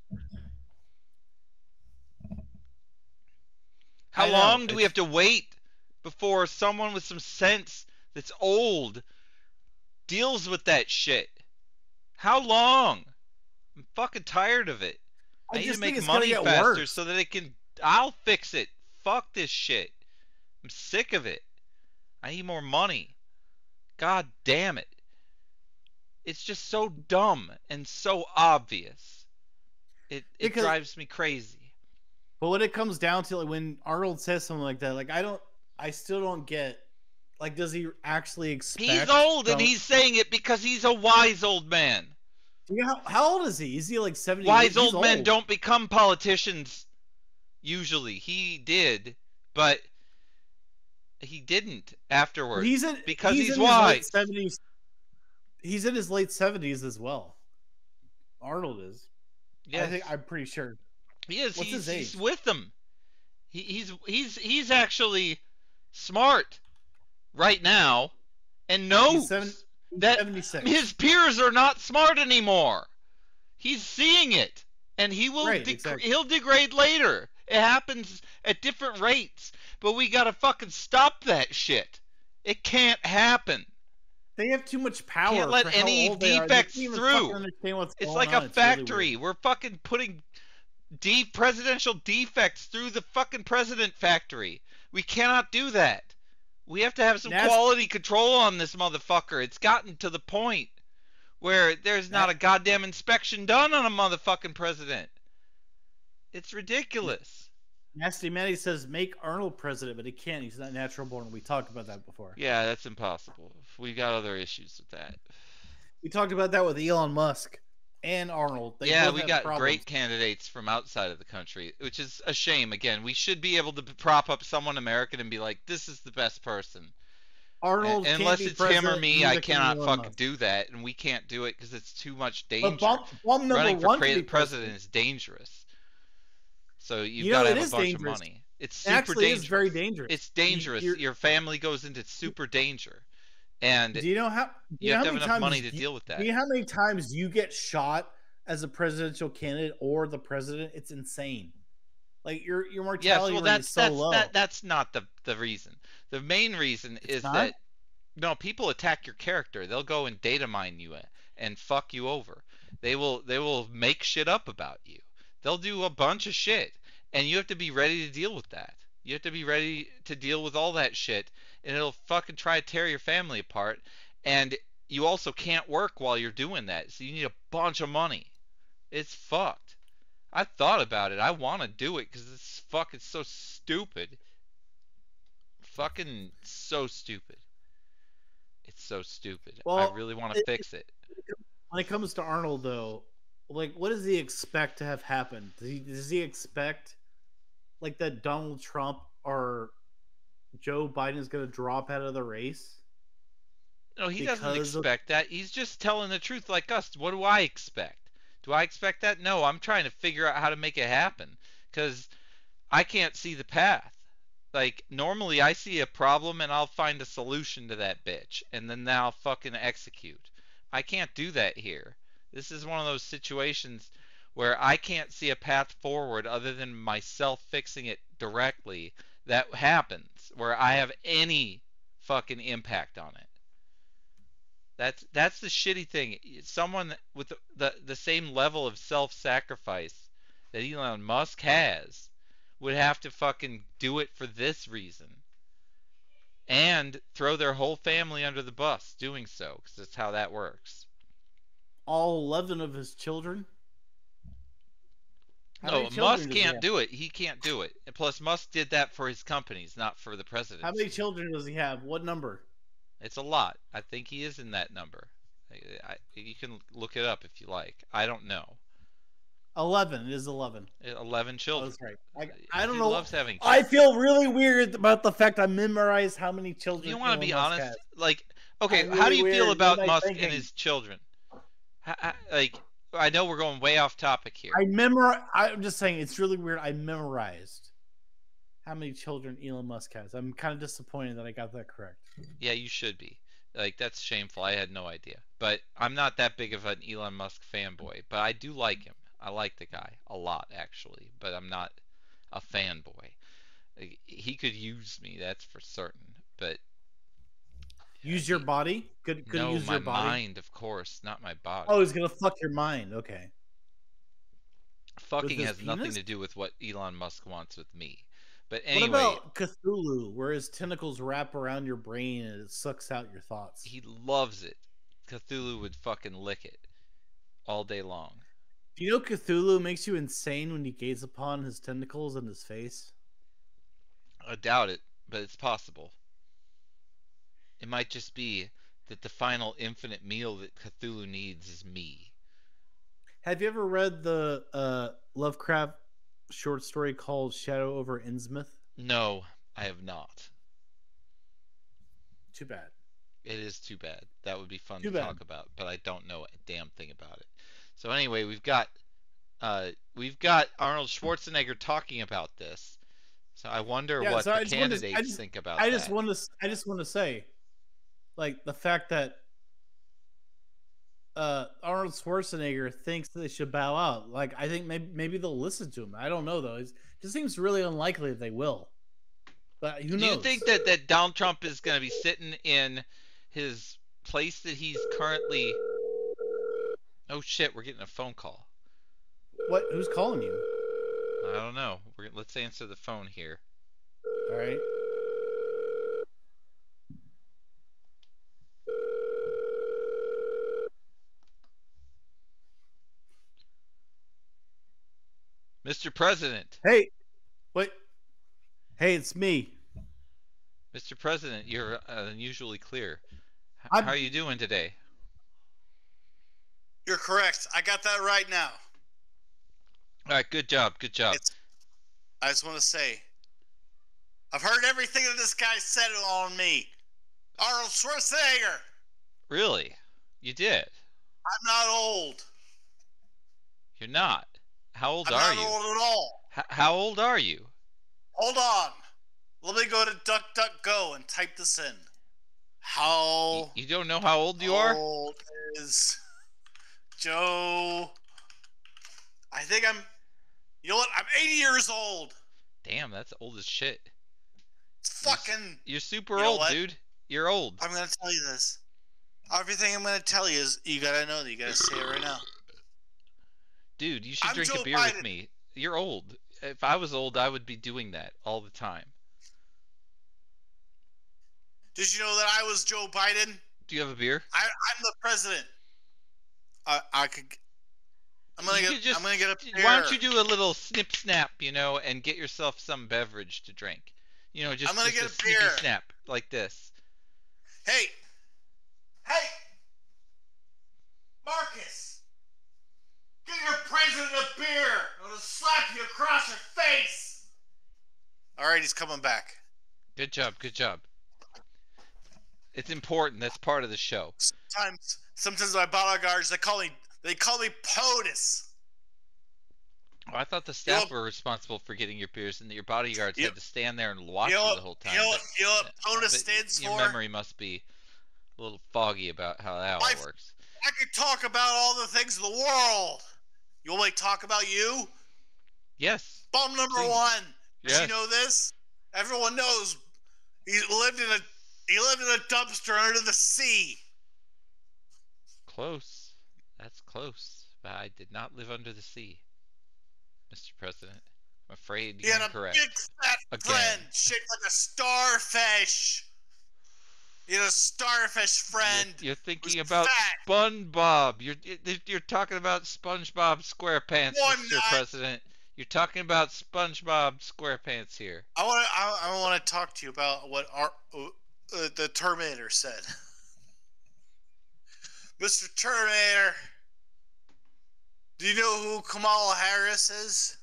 How I know, long do we it's- have to wait before someone with some sense that's old deals with that shit? How long? I'm fucking tired of it. I, I need just to think make it's gonna money get faster worse. so that it can. I'll fix it. Fuck this shit. I'm sick of it. I need more money. God damn it. It's just so dumb and so obvious. It it Because- drives me crazy. But when it comes down to like when Arnold says something like that, like I don't, I still don't get. Like, does he actually expect? He's old and from- he's saying it because he's a wise old man. Do you know how, how old is he? Is he like seventy? Wise old men don't become politicians. Usually, he did, but he didn't afterwards. He's in because he's, in his wise. late seventies. He's in his late seventies as well. Arnold is. Yes, I think I'm pretty sure. he is. What's he's, his he's age? with them. He, he's he's he's actually smart right now, and knows He's seven- he's that seventy-six. his peers are not smart anymore. He's seeing it, and he will Right, dec- exactly. he'll degrade later. It happens at different rates, but we gotta fucking stop that shit. It can't happen. They have too much power. Can't let for how any old they are. They defects can't even through. fucking understand what's It's going like on. a It's really factory. weird. We're fucking putting de- presidential defects through the fucking president factory. We cannot do that. We have to have some Nas- quality control on this motherfucker. It's gotten to the point where there's not a goddamn inspection done on a motherfucking president. It's ridiculous. Nasty Manny says make Arnold president, but he can't. He's not natural born. We talked about that before. Yeah, that's impossible. We got other issues with that. We talked about that with Elon Musk. and Arnold. They yeah, both we have got problems. great candidates from outside of the country, which is a shame. Again, we should be able to prop up someone American and be like, this is the best person. Arnold And can't unless be it's him or president. me, I Neither can cannot Elon fucking Musk. do that, and we can't do it because it's too much But danger. bomb, bomb number Running for one pre- can be president president. is dangerous. So you've You got know, to it have a is bunch dangerous. of money. It's It super actually dangerous. is very dangerous. It's You- dangerous. you're- Your family goes into super danger, and Do you know how? Do you you know have how to have many enough times money to you- deal with that. Do you know how many times you get shot as a presidential candidate or the president? It's insane. Like your your Yes, mortality well, rate that's is so that's low. that that's not the the reason. The main reason It's is not? that no, people attack your character. They'll go and data mine you and fuck you over. They will they will make shit up about you. They'll do a bunch of shit, and you have to be ready to deal with that. You have to be ready to deal with all that shit, and it'll fucking try to tear your family apart. And you also can't work while you're doing that, so you need a bunch of money. It's fucked. I thought about it. I want to do it because it's fucking so stupid. Fucking so stupid. It's so stupid. Well, I really want to it- fix it. When it comes to Arnold, though, like, what does he expect to have happen? Does he does he expect like that Donald Trump or Joe Biden is going to drop out of the race? No, he doesn't because of- expect that. He's just telling the truth like us. What do I expect? Do I expect that? No, I'm trying to figure out how to make it happen because I can't see the path. Like, normally I see a problem and I'll find a solution to that bitch, and then I'll fucking execute. I can't do that here. This is one of those situations where I can't see a path forward other than myself fixing it directly that happens, where I have any fucking impact on it. That's that's the shitty thing. Someone with the, the, the same level of self-sacrifice that Elon Musk has would have to fucking do it for this reason. And throw their whole family under the bus doing so, because that's how that works. all eleven of his children? How No, many children Musk does he can't have? do it. He can't do it. And plus, Musk did that for his companies, not for the presidency. How many children does he have? What number? It's a lot. I think he is in that number. I, I, you can look it up if you like. I don't know. Eleven. It is eleven. Eleven Oh, children. that's right. I, I don't he know. loves having I kids. feel really weird about the fact I memorized how many children. You want to Elon be Musk honest? has. Like, okay, I'm how do really you feel weird. about What am I Musk thinking? and his children? How, how- like, I know we're going way off topic here. I memor. I'm just saying it's really weird. I memorized how many children Elon Musk has. I'm kind of disappointed that I got that correct. Yeah, you should be. Like, that's shameful. I had no idea. But I'm not that big of an Elon Musk fanboy. But I do like him. I like the guy a lot, actually. But I'm not a fanboy. Like, he could use me, that's for certain. But Use your body. Could could no, use my your body. mind, of course, not my body. Oh, he's gonna fuck your mind. Okay. Fucking his has nothing penis? to do with what Elon Musk wants with me. But What anyway, about Cthulhu, where his tentacles wrap around your brain and it sucks out your thoughts? he loves it. Cthulhu would fucking lick it all day long. Do you know Cthulhu makes you insane when you gaze upon his tentacles and his face? I doubt it, but it's possible. It might just be that the final infinite meal that Cthulhu needs is me. Have you ever read the uh, Lovecraft short story called Shadow over Innsmouth? No, I have not. Too bad. It is too bad. That would be fun Too to bad. talk about, but I don't know a damn thing about it. So anyway, we've got uh, we've got Arnold Schwarzenegger talking about this. So I wonder Yeah, what so I the just wanted to- candidates I just- think about I that. just want to. I just want to say, like the fact that uh, Arnold Schwarzenegger thinks that they should bow out. Like I think maybe maybe they'll listen to him. I don't know though. It's, it just seems really unlikely that they will. But who Do knows? you think that, that Donald Trump is going to be sitting in his place that he's currently... Oh shit, we're getting a phone call. What? Who's calling you? I don't know. We're, let's answer the phone here. All right. Mister President. Hey, wait. Hey, it's me. Mister President, you're uh, unusually clear. H- I'm- How are you doing today? You're correct. I got that right now. All right, good job, good job. It's, I just want to say, I've heard everything that this guy said on me. Arnold Schwarzenegger. Really? You did? I'm not old. You're not. How old I'm are not you? old at all. H- how old are you? Hold on. Let me go to DuckDuckGo and type this in. How You, you don't know how old you are? old is Joe? I think I'm. You know what? I'm eighty years old. Damn, that's old as shit. It's You're, fucking. you're super You know old, what? dude. You're old. I'm gonna tell you this. Everything I'm gonna tell you is you gotta know that. You gotta say it right now. Dude, you should I'm drink Joe a beer Biden. with me. You're old. If I was old, I would be doing that all the time. Did you know that I was Joe Biden? Do you have a beer? I, I'm the president. I, I could. I'm gonna You get. could just- I'm gonna get a beer. Why don't you do a little snip snap, you know, and get yourself some beverage to drink? You know, just, I'm gonna just get a a snippy beer. snap like this. Hey, hey, Marcus, get your president a beer. I'm gonna slap you across your face. All right, he's coming back. Good job, good job. It's important. That's part of the show. Sometimes, sometimes my bodyguards they call me they call me POTUS. Oh, I thought the staff You know- were responsible for getting your beers, and that your bodyguards You- had to stand there and watch you know you what- the whole time. You know, but- you know what but POTUS stands your for? memory must be a little foggy about how that all I've- works. I could talk about all the things in the world. You want me to talk about you? Yes. Bomb number Please. one. Did Yes. you know this? Everyone knows he lived in a he lived in a dumpster under the sea. Close. That's close. But I did not live under the sea, Mister President. I'm afraid He you're had a incorrect. big fat Again. friend shaped like a starfish. He had a starfish friend. You're, you're thinking who's about fat. SpongeBob. You're you're you're talking about SpongeBob SquarePants, No, I'm Mister not. President. You're talking about SpongeBob SquarePants here. I want to. I, I want to talk to you about what our uh, uh, the Terminator said. Mister Terminator, do you know who Kamala Harris is?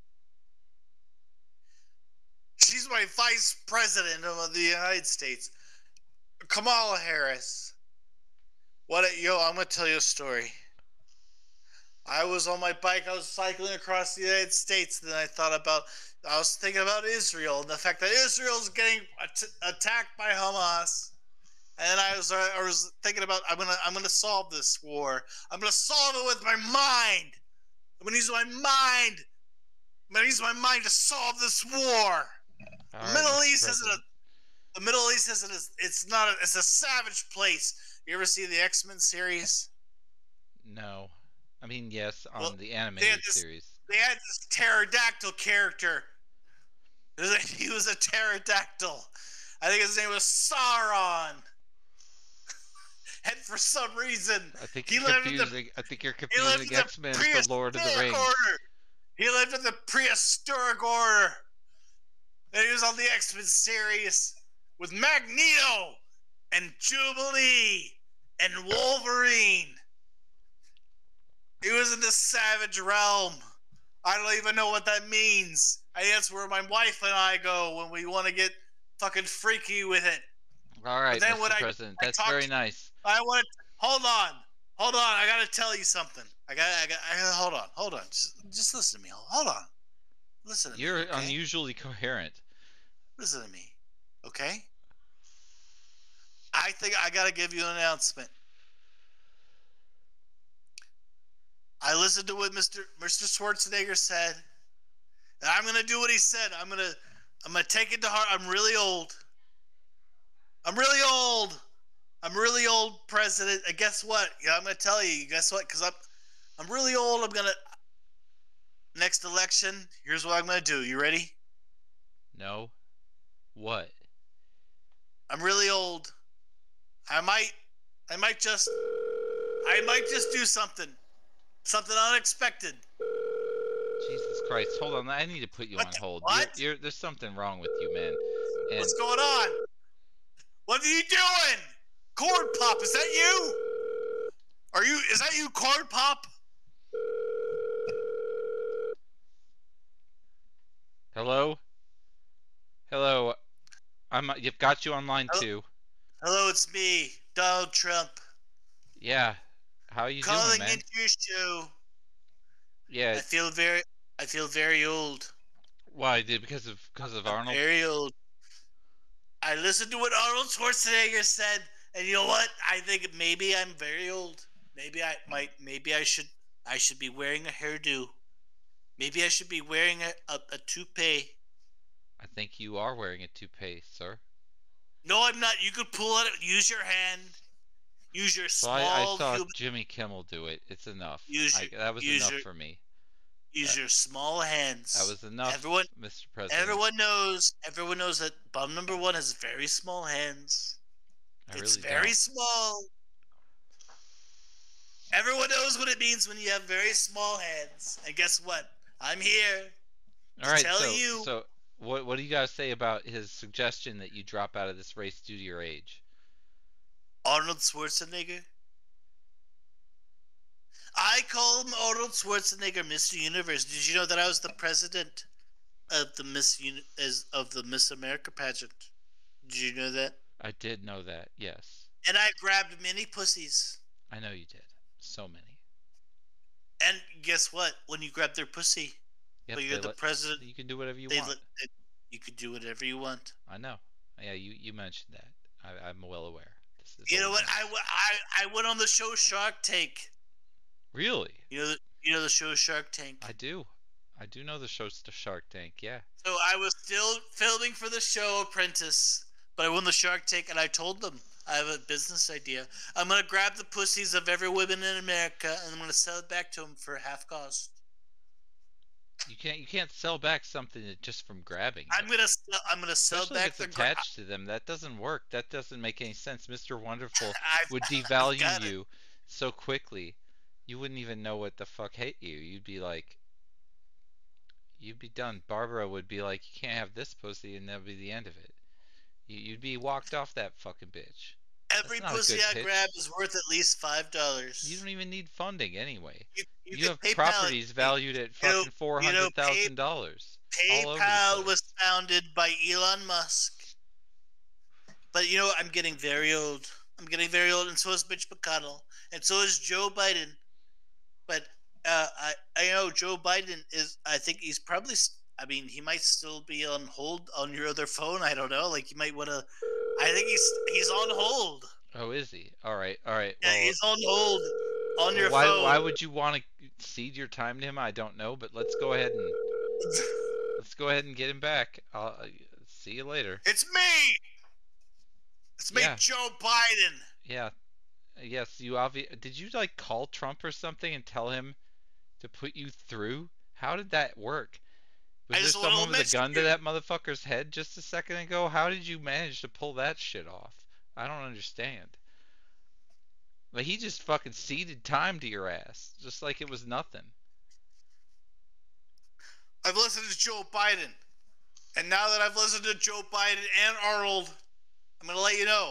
She's my vice president of the United States. Kamala Harris. What? A, yo, I'm gonna tell you a story. I was on my bike. I was cycling across the United States. And then I thought about. I was thinking about Israel and the fact that Israel's getting at- attacked by Hamas. And then I was I was thinking about I'm gonna I'm gonna solve this war. I'm gonna solve it with my mind. I'm gonna use my mind. I'm gonna use my mind to solve this war. All The right, Middle Mister East isn't a. President. The Middle East isn't. A, it's not. A, it's a savage place. You ever see the X-Men series? No. I mean, yes, on Well, the they animated had this- series. They had this pterodactyl character. He was a pterodactyl. I think his name was Sauron. And for some reason, I think he you're lived in the confusing. I think you're he lived confusing in the X-Men with the Lord of the prehistoric Rings. order. He lived in the prehistoric order. And he was on the X-Men series with Magneto and Jubilee and Wolverine. He was in the savage realm. I don't even know what that means. I think that's where my wife and I go when we want to get fucking freaky with it. All right, then Mister when I- President, I that's talked- very nice. I want to hold on, hold on. I gotta tell you something. I got, I got, I gotta, hold on, hold on. Just, just listen to me. Hold on. Listen to You're me. Okay? unusually coherent. Listen to me. Okay? I think I gotta give you an announcement. I listened to what Mister Mister Schwarzenegger said, and I'm gonna do what he said. I'm gonna, I'm gonna take it to heart. I'm really old. I'm really old. I'm really old, President. And guess what? Yeah, I'm gonna tell you. Guess what? Because I'm, I'm really old. I'm gonna. Next election, here's what I'm gonna do. You ready? No. What? I'm really old. I might, I might just, I might just do something, something unexpected. Jesus Christ! Hold on, I need to put you What on the- hold. what? You're, you're, there's something wrong with you, man. And What's going on? What are you doing? Corn Pop, is that you? Are you? Is that you, Corn Pop? Hello? Hello. I'm. You've got you online Hello? too. Hello, it's me, Donald Trump, Yeah. How you doing, calling man? into your show. Yeah. I feel very, I feel very old. Why? Did because of because of I'm Arnold? very old. I listened to what Arnold Schwarzenegger said, and you know what? I think maybe I'm very old. Maybe I might. Maybe I should. I should be wearing a hairdo. Maybe I should be wearing a, a, a toupee. I think you are wearing a toupee, sir. No, I'm not. You could pull it. Use your hand. Use your Well, I, I small saw human. Jimmy Kimmel do it. It's enough. Use I, your. that was Use enough your. for me. Use That, your small hands. that was enough, Everyone. Mister President. Everyone knows. Everyone knows that bum number one has very small hands. I It's really very don't. small. Everyone knows what it means when you have very small hands. And guess what? I'm here All to right, tell so you. so what what do you guys say about his suggestion that you drop out of this race due to your age? Arnold Schwarzenegger. I call him Arnold Schwarzenegger, Mister Universe. Did you know that I was the president of the Miss Uni- as of the Miss America pageant? Did you know that? I did know that. Yes, And I grabbed many pussies. I know you did. So many. And guess what? When you grab their pussy, Yep, but you're they the let- president, You can do whatever you they want. let they, you could do whatever you want. I know. Yeah, you you mentioned that. I, I'm well aware. This is You know old what? news. I, w- I, I went on the show Shark Tank. Really? You know the, you know the show Shark Tank. I do. I do know the show St- Shark Tank. Yeah. So I was still filming for the show Apprentice, but I won the Shark Tank, and I told them I have a business idea. I'm gonna grab the pussies of every woman in America, and I'm gonna sell it back to them for half cost. You can't you can't sell back something that just from grabbing it. I'm gonna sell, I'm gonna sell Especially back if the it's gra- attached to them. That doesn't work. That doesn't make any sense. Mister Wonderful I've- would I've devalue got it. you so quickly. You wouldn't even know what the fuck hit you. You'd be like, you'd be done. Barbara would be like, you can't have this pussy, and that'd be the end of it. You, you'd be walked off that fucking bitch. Every That's not a pussy good I pitch. grab is worth at least five dollars. You don't even need funding anyway. You, you, You, can have PayPal properties it. valued at You know- fucking four you know, hundred thousand dollars. all over the PayPal place. was founded by Elon Musk. But you know, I'm getting very old. I'm getting very old, and so is Mitch McConnell, and so is Joe Biden. But uh, I, I know Joe Biden is. I think he's probably. I mean, he might still be on hold on your other phone. I don't know. Like you might want to. I think he's he's on hold. Oh, is he? All right, all right. Yeah, Well, he's on hold on your why phone. why would you want to cede your time to him? I don't know, but let's go ahead and let's go ahead and get him back. I'll uh, see you later. It's me. It's me, Yeah. Joe Biden. Yeah. Yes, you obvi- did you like call Trump or something and tell him to put you through? How did that work? Was I there just wanna someone with a mention gun to you- that motherfucker's head just a second ago? How did you manage to pull that shit off? I don't understand. Like he just fucking ceded time to your ass, just like it was nothing. I've listened to Joe Biden. And now that I've listened to Joe Biden and Arnold, I'm going to let you know.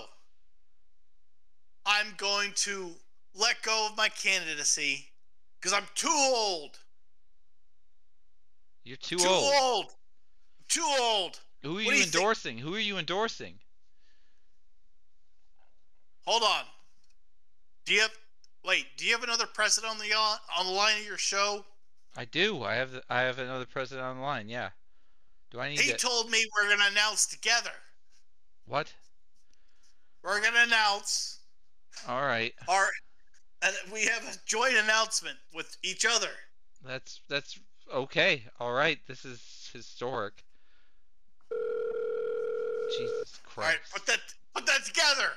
I'm going to let go of my candidacy because I'm too old. You're too, Too old. old. Too old. Who are What you, do you think? endorsing? Who are you endorsing? Hold on. Do you have wait? Do you have another president on the on, on the line of your show? I do. I have I have another president on the line. Yeah. Do I need He to? told me we're going to announce together. What? We're going to announce All right. our. And we have a joint announcement with each other. That's that's okay. All right. This is historic. Jesus All right, Christ. put that put that together.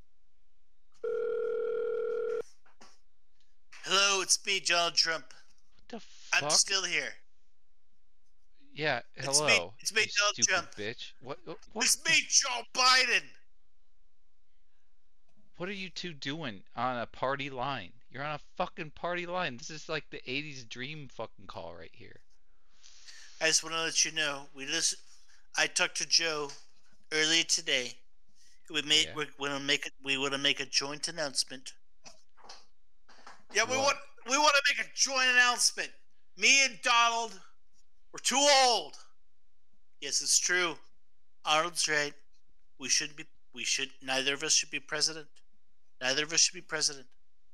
Hello, it's me, Donald Trump. What the fuck? I'm still here. Yeah. It's me- Hello. it's me, you Donald stupid Trump. bitch. What? What? It's me, Joe Biden. What are you two doing on a party line? You're on a fucking party line. This is like the eighties dream fucking call right here. I just want to let you know we listen. I talked to Joe earlier today. We made Yeah. we're gonna make it. We want to make a joint announcement. Yeah, we What? want we want to make a joint announcement. Me and Donald, we're too old. Yes, it's true. Arnold's right. We shouldn't be. We should. Neither of us should be president. Neither of us should be president.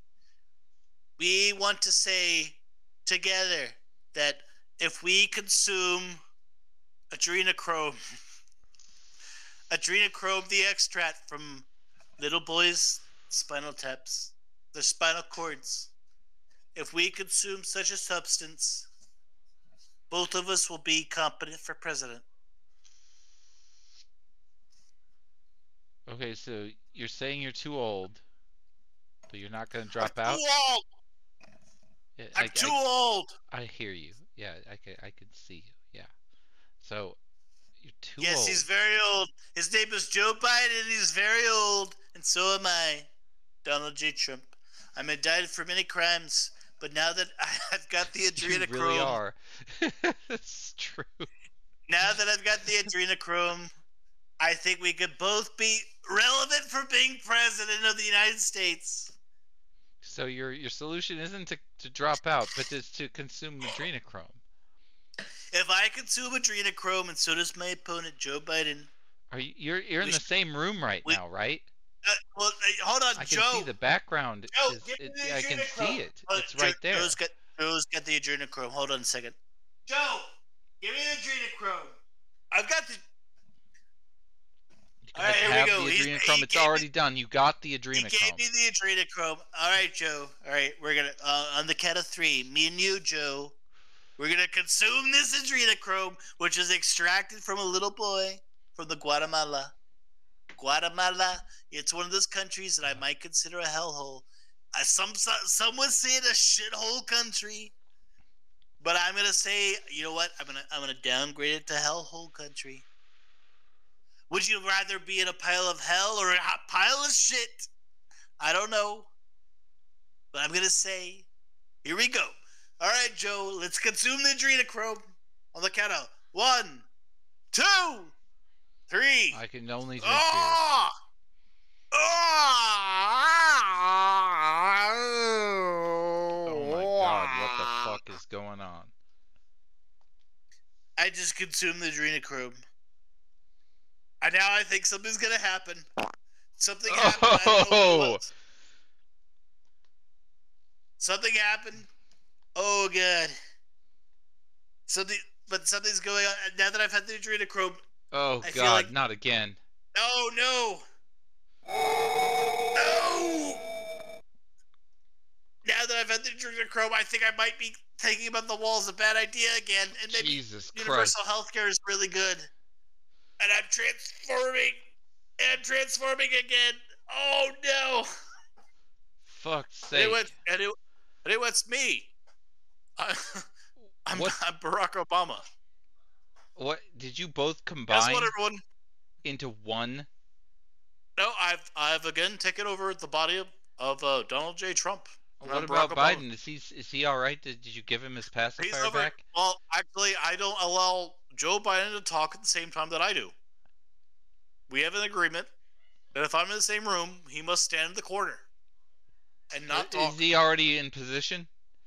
We want to say together that if we consume adrenochrome, adrenochrome, the extract from little boys' spinal taps, their spinal cords, if we consume such a substance, both of us will be competent for president. Okay, so you're saying you're too old, but you're not gonna I'm drop too out. old. Yeah, I'm I, too I, old. I hear you. Yeah, I can I can see you. Yeah. So you're too Yes, old. he's very old. His name is Joe Biden. He's very old, and so am I, Donald J. Trump. I'm indicted for many crimes, but now that I've got the You really adrenochrome, are. It's true. now that I've got the adrenochrome, I think we could both be relevant for being president of the United States. So your your solution isn't to, to drop out, but is to consume adrenochrome. If I consume adrenochrome, and so does my opponent, Joe Biden. Are you you're you're in We the should- same room right we- now, right? Uh, well, uh, hold on, I can Joe. see the background. Joe, Is, give me it, the I can adrenochrome. see it. Uh, It's Joe- right there. Joe's got, Joe's got the adrenochrome. Hold on a second. Joe, give me the adrenochrome. I've got the. You All guys right, here we have go. the He's- adrenochrome. he It's gave me- already done. You got the He gave adrenochrome. me the adrenochrome. All right, Joe. All right, we're gonna uh, on the count of three. Me and you, Joe. We're gonna consume this adrenochrome, which is extracted from a little boy from the Guatemala. Guatemala. It's one of those countries that I might consider a hellhole. Uh, some some would say it a shithole country, but I'm gonna say, you know what? I'm gonna I'm gonna downgrade it to hellhole country. Would you rather be in a pile of hell or a hot pile of shit? I don't know, but I'm gonna say, here we go. All right, Joe, let's consume the adrenochrome on the count of one, two, three. I can only drink beer. Ah! Oh my god, what the fuck is going on? I just consumed the adrenochrome. And now I think something's gonna happen. Something happened. I don't know what it Oh! was. Something happened. Oh god. Something, but something's going on. Now that I've had the adrenochrome. Oh I feel god, like- not again. Oh no. No. Now that I've had the adrenochrome, I think I might be thinking about the wall is a bad idea again, and maybe Jesus Christ. universal healthcare is really good. And I'm transforming. And I'm transforming again. Oh no. Fuck's And sake. it went, and it, and it was me. I, I'm, What? I'm Barack Obama. What did you both Guess combine what, everyone? into one? No, I've I've again taken over the body of, of uh, Donald J. Trump. And What I'm about Barack Obama. Biden? Is he is he all right? Did, did you give him his He's pacifier over. back? Well, actually, I don't allow Joe Biden to talk at the same time that I do. We have an agreement that if I'm in the same room, he must stand in the corner and not talk. Is he already in position?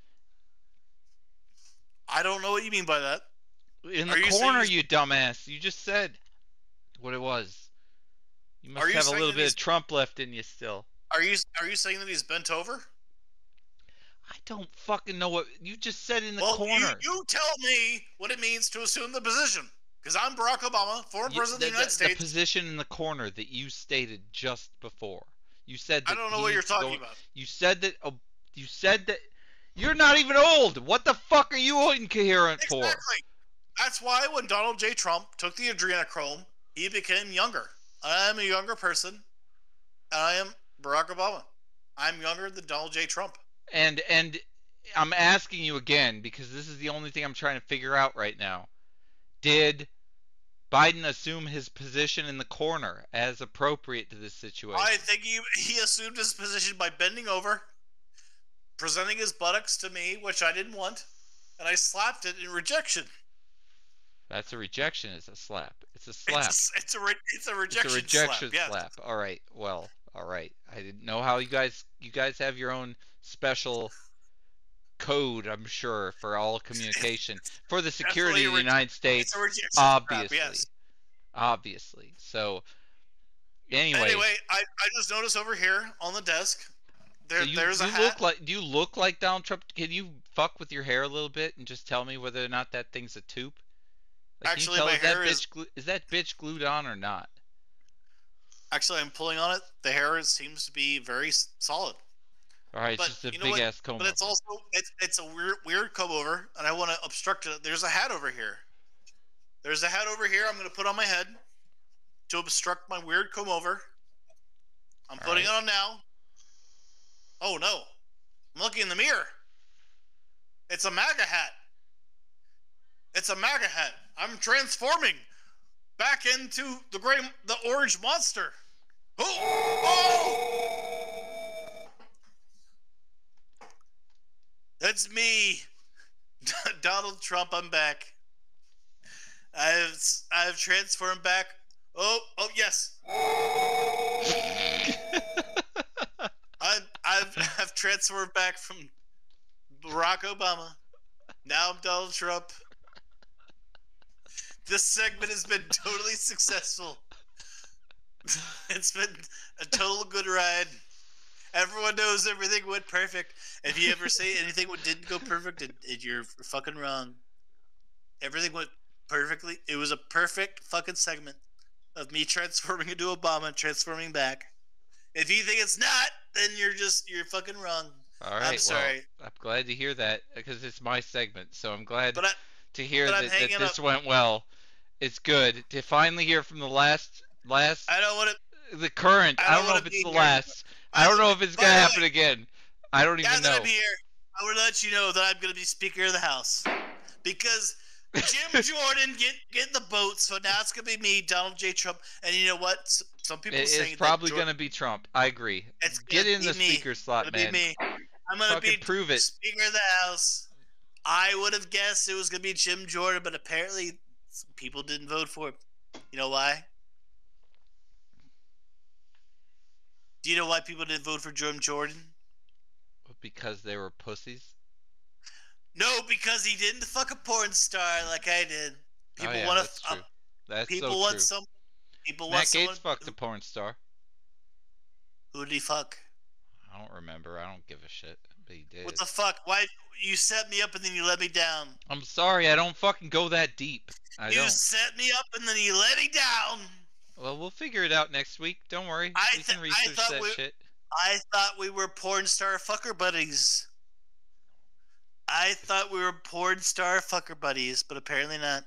I don't know what you mean by that. In Are the you saying corner, he's- you dumbass. You just said what it was. You must Are you have a saying little that bit he's- of Trump left in you still. Are you are you saying that he's bent over? I don't fucking know what you just said in the well, corner. You, you tell me what it means to assume the position. Because I'm Barack Obama, former You- president of the United the States. position in the corner that you stated just before. You said that I don't know he what you're needs to talking go- about. You said that. Oh, you said that. You're not even old. What the fuck are you incoherent for? Exactly. That's why when Donald J. Trump took the adrenochrome, he became younger. I am a younger person. And I am Barack Obama. I'm younger than Donald J. Trump. And and I'm asking you again because this is the only thing I'm trying to figure out right now. Did Biden assume his position in the corner as appropriate to this situation? I think he, he assumed his position by bending over, presenting his buttocks to me, which I didn't want, and I slapped it in rejection. That's a rejection. It's a slap. It's a slap. It's, it's a re, it's a It's rejection, a rejection slap. slap. Yeah. All right. Well, all right. I didn't know how you guys you guys have your own special code, I'm sure, for all communication for the security Definitely of the a re- United It's States. a rejection Obviously, trap, yes. obviously. So anyway, Anyway, I, I just noticed over here on the desk, there so you there's a you hat. look like do you look like Donald Trump? Can you fuck with your hair a little bit and just tell me whether or not that thing's a tube? Like, can you Actually, tell my is that hair is bitch glu- is that bitch glued on or not? actually I'm pulling on it. The hair seems to be very s- solid. All right, it's But just a you know big what? ass comb. But it's also it's it's a weird weird comb over, and I want to obstruct it. There's a hat over here. There's a hat over here. I'm going to put on my head to obstruct my weird comb over. I'm All putting right. it on now. Oh no! I'm looking in the mirror. It's a MAGA hat. It's a MAGA hat. I'm transforming back into the gray, the orange monster. Oh! Oh! That's me, Donald Trump. I'm back. I've I've transformed back. Oh oh yes. I've I've I've transformed back from Barack Obama. Now I'm Donald Trump. This segment has been totally successful. It's been a total good ride. Everyone knows everything went perfect. If you ever say anything didn't go perfect, it, it, you're fucking wrong. Everything went perfectly. It was a perfect fucking segment of me transforming into Obama and transforming back. If you think it's not, then you're just you're fucking wrong. All right, I'm sorry. well, I'm glad to hear that because it's my segment, so I'm glad But I, to hear but I'm that, that hanging this up. went well. It's good to finally hear from the last last I don't want to. the current. I I don't don't know wanna if it's be the here. last. By I don't the know way- if it's by gonna the happen way- again. I don't Now even that know. I'm here, I want to let you know that I'm going to be Speaker of the House because Jim Jordan get get the vote, so now it's going to be me, Donald J. Trump, and you know what? S- Some people It- saying it's probably that Jordan, gonna be Trump. I agree. it's Get gonna in be the me. speaker slot, It's gonna man. be me. I'm going to Fucking be prove it. Speaker of the House. I would have guessed it was going to be Jim Jordan, but apparently some people didn't vote for him. You know why? Do you know why people didn't vote for Jim Jordan? Because they were pussies. No, because he didn't fuck a porn star like I did. People oh yeah, want that's to. true. That's People so want true. some. People want Matt someone. Gates fucked a porn star. Who did he fuck? I don't remember. I don't give a shit. But he did. What the fuck? Why you set me up and then you let me down? I'm sorry. I don't fucking go that deep. I you don't. set me up and then you let me down. Well, we'll figure it out next week. Don't worry. I we th- can I research thought that we- shit. I thought we were porn star fucker buddies. I thought we were porn star fucker buddies, but apparently not.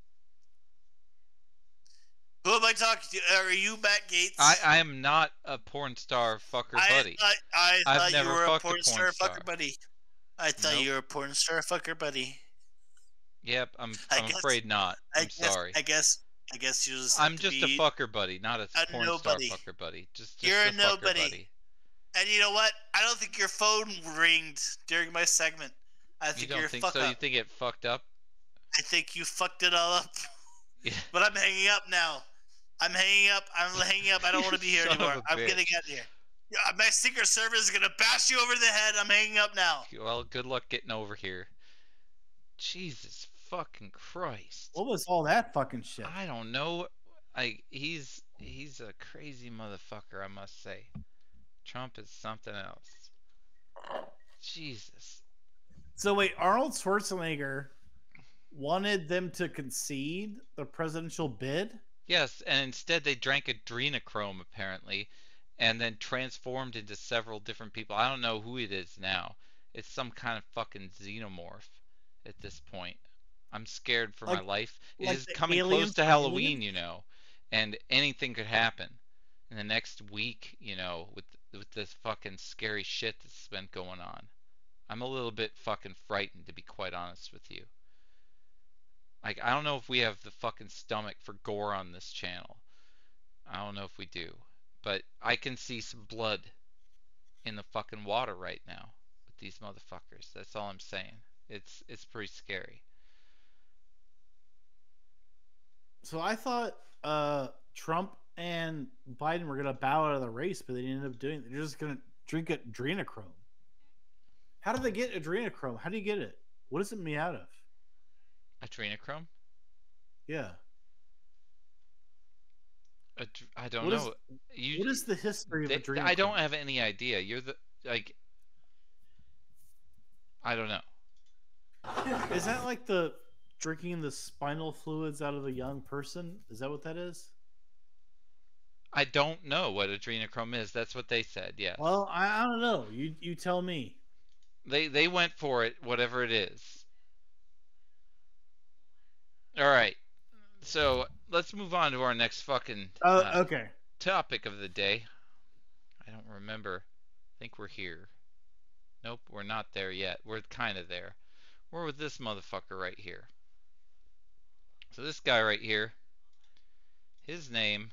Who am I talking to? Are you Matt Gates? I, I am not a porn star fucker I buddy. Thought, I I've thought never you were a fucked a porn, porn star, star. fucker buddy. I thought Nope. you were a porn star fucker buddy. Yep, I'm. I I'm guess- afraid not. I I'm guess, sorry. I guess. I guess you just. I'm have to just a be- fucker buddy, not a, a porn nobody. star fucker buddy. Just, just You're a a fucker nobody. buddy. And you know what? I don't think your phone ringed during my segment. I You think don't you're a think fuck so? up. You think it fucked up? I think you fucked it all up. Yeah. But I'm hanging up now. I'm hanging up. I'm hanging up. I don't want to be here Son of anymore. a I'm bitch. getting out of here. Yeah, my Secret Service is gonna bash you over the head. I'm hanging up now. Well, good luck getting over here. Jesus fucking Christ. What was all that fucking shit? I don't know. I he's he's a crazy motherfucker, I must say. Trump is something else. Jesus. So wait, Arnold Schwarzenegger wanted them to concede the presidential bid? Yes, and instead they drank adrenochrome apparently, and then transformed into several different people. I don't know who it is now. It's some kind of fucking xenomorph at this point. I'm scared for my Like- life. It like is the coming aliens close to from Halloween, Aliens? you know, and anything could happen in the next week, you know, with with this fucking scary shit that's been going on. I'm a little bit fucking frightened, to be quite honest with you. Like, I don't know if we have the fucking stomach for gore on this channel. I don't know if we do. But I can see some blood in the fucking water right now with these motherfuckers. That's all I'm saying. It's it's pretty scary. So I thought uh, Trump and Biden were gonna bow out of the race, but they ended up doing. They're just gonna drink adrenochrome. How do they get adrenochrome? How do you get it? What is it made out of? Adrenochrome? Yeah. Ad- I don't What is know. You, what is the history of th- adrenochrome? I don't have any idea. You're the like. I don't know. Is that like the drinking the spinal fluids out of a young person? Is that what that is? I don't know what adrenochrome is. That's what they said. Yes. Well, I, I don't know. You you tell me. They they went for it, whatever it is. All right. So let's move on to our next fucking Oh, uh, okay. topic of the day. I don't remember. I think we're here. Nope, we're not there yet. We're kind of there. We're with this motherfucker right here. So this guy right here, his name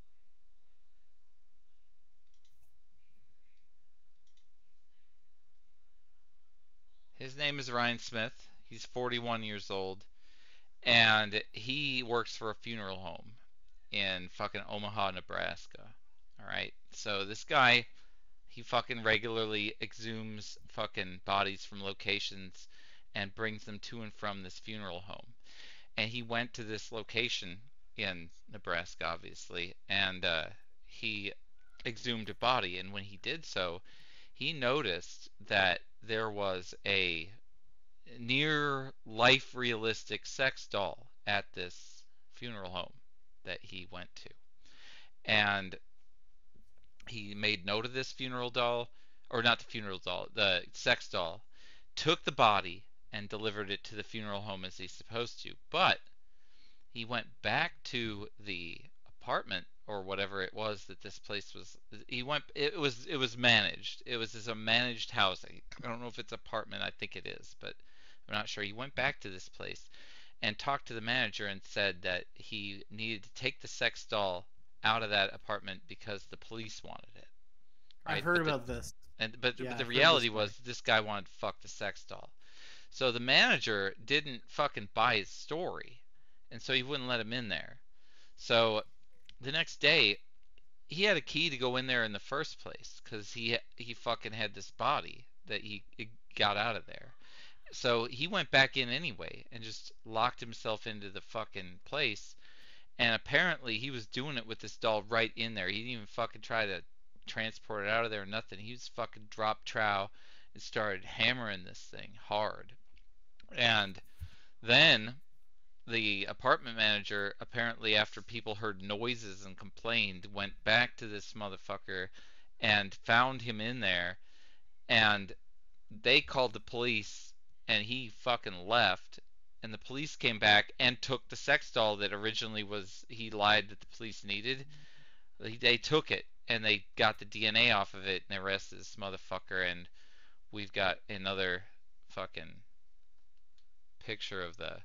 his name is Ryan Smith. He's forty-one years old, and he works for a funeral home in fucking Omaha, Nebraska. All right. So this guy, he fucking regularly exhumes fucking bodies from locations and brings them to and from this funeral home. And he went to this location in Nebraska, obviously, and uh, he exhumed a body. And when he did so, he noticed that there was a near life realistic sex doll at this funeral home that he went to. And he made note of this funeral doll, or not the funeral doll, the sex doll, took the body and delivered it to the funeral home as he's supposed to. But he went back to the apartment or whatever it was that this place was. He went. It was. It was managed. It was as a managed housing. I don't know if it's apartment. I think it is, but I'm not sure. He went back to this place and talked to the manager and said that he needed to take the sex doll out of that apartment because the police wanted it. I Right? heard But the- about this. And but, Yeah, but I've the heard reality this was story. this guy wanted to fuck the sex doll. So the manager didn't fucking buy his story, and so he wouldn't let him in there. So the next day, he had a key to go in there in the first place because he he fucking had this body that he, he got out of there. So he went back in anyway and just locked himself into the fucking place. And apparently he was doing it with this doll right in there. He didn't even fucking try to transport it out of there or nothing. He was fucking dropped trow and started hammering this thing hard. And then the apartment manager, apparently after people heard noises and complained, went back to this motherfucker and found him in there. And they called the police and he fucking left. And the police came back and took the sex doll that originally was, he lied that the police needed. They, they took it and they got the D N A off of it and arrested this motherfucker. And we've got another fucking picture of the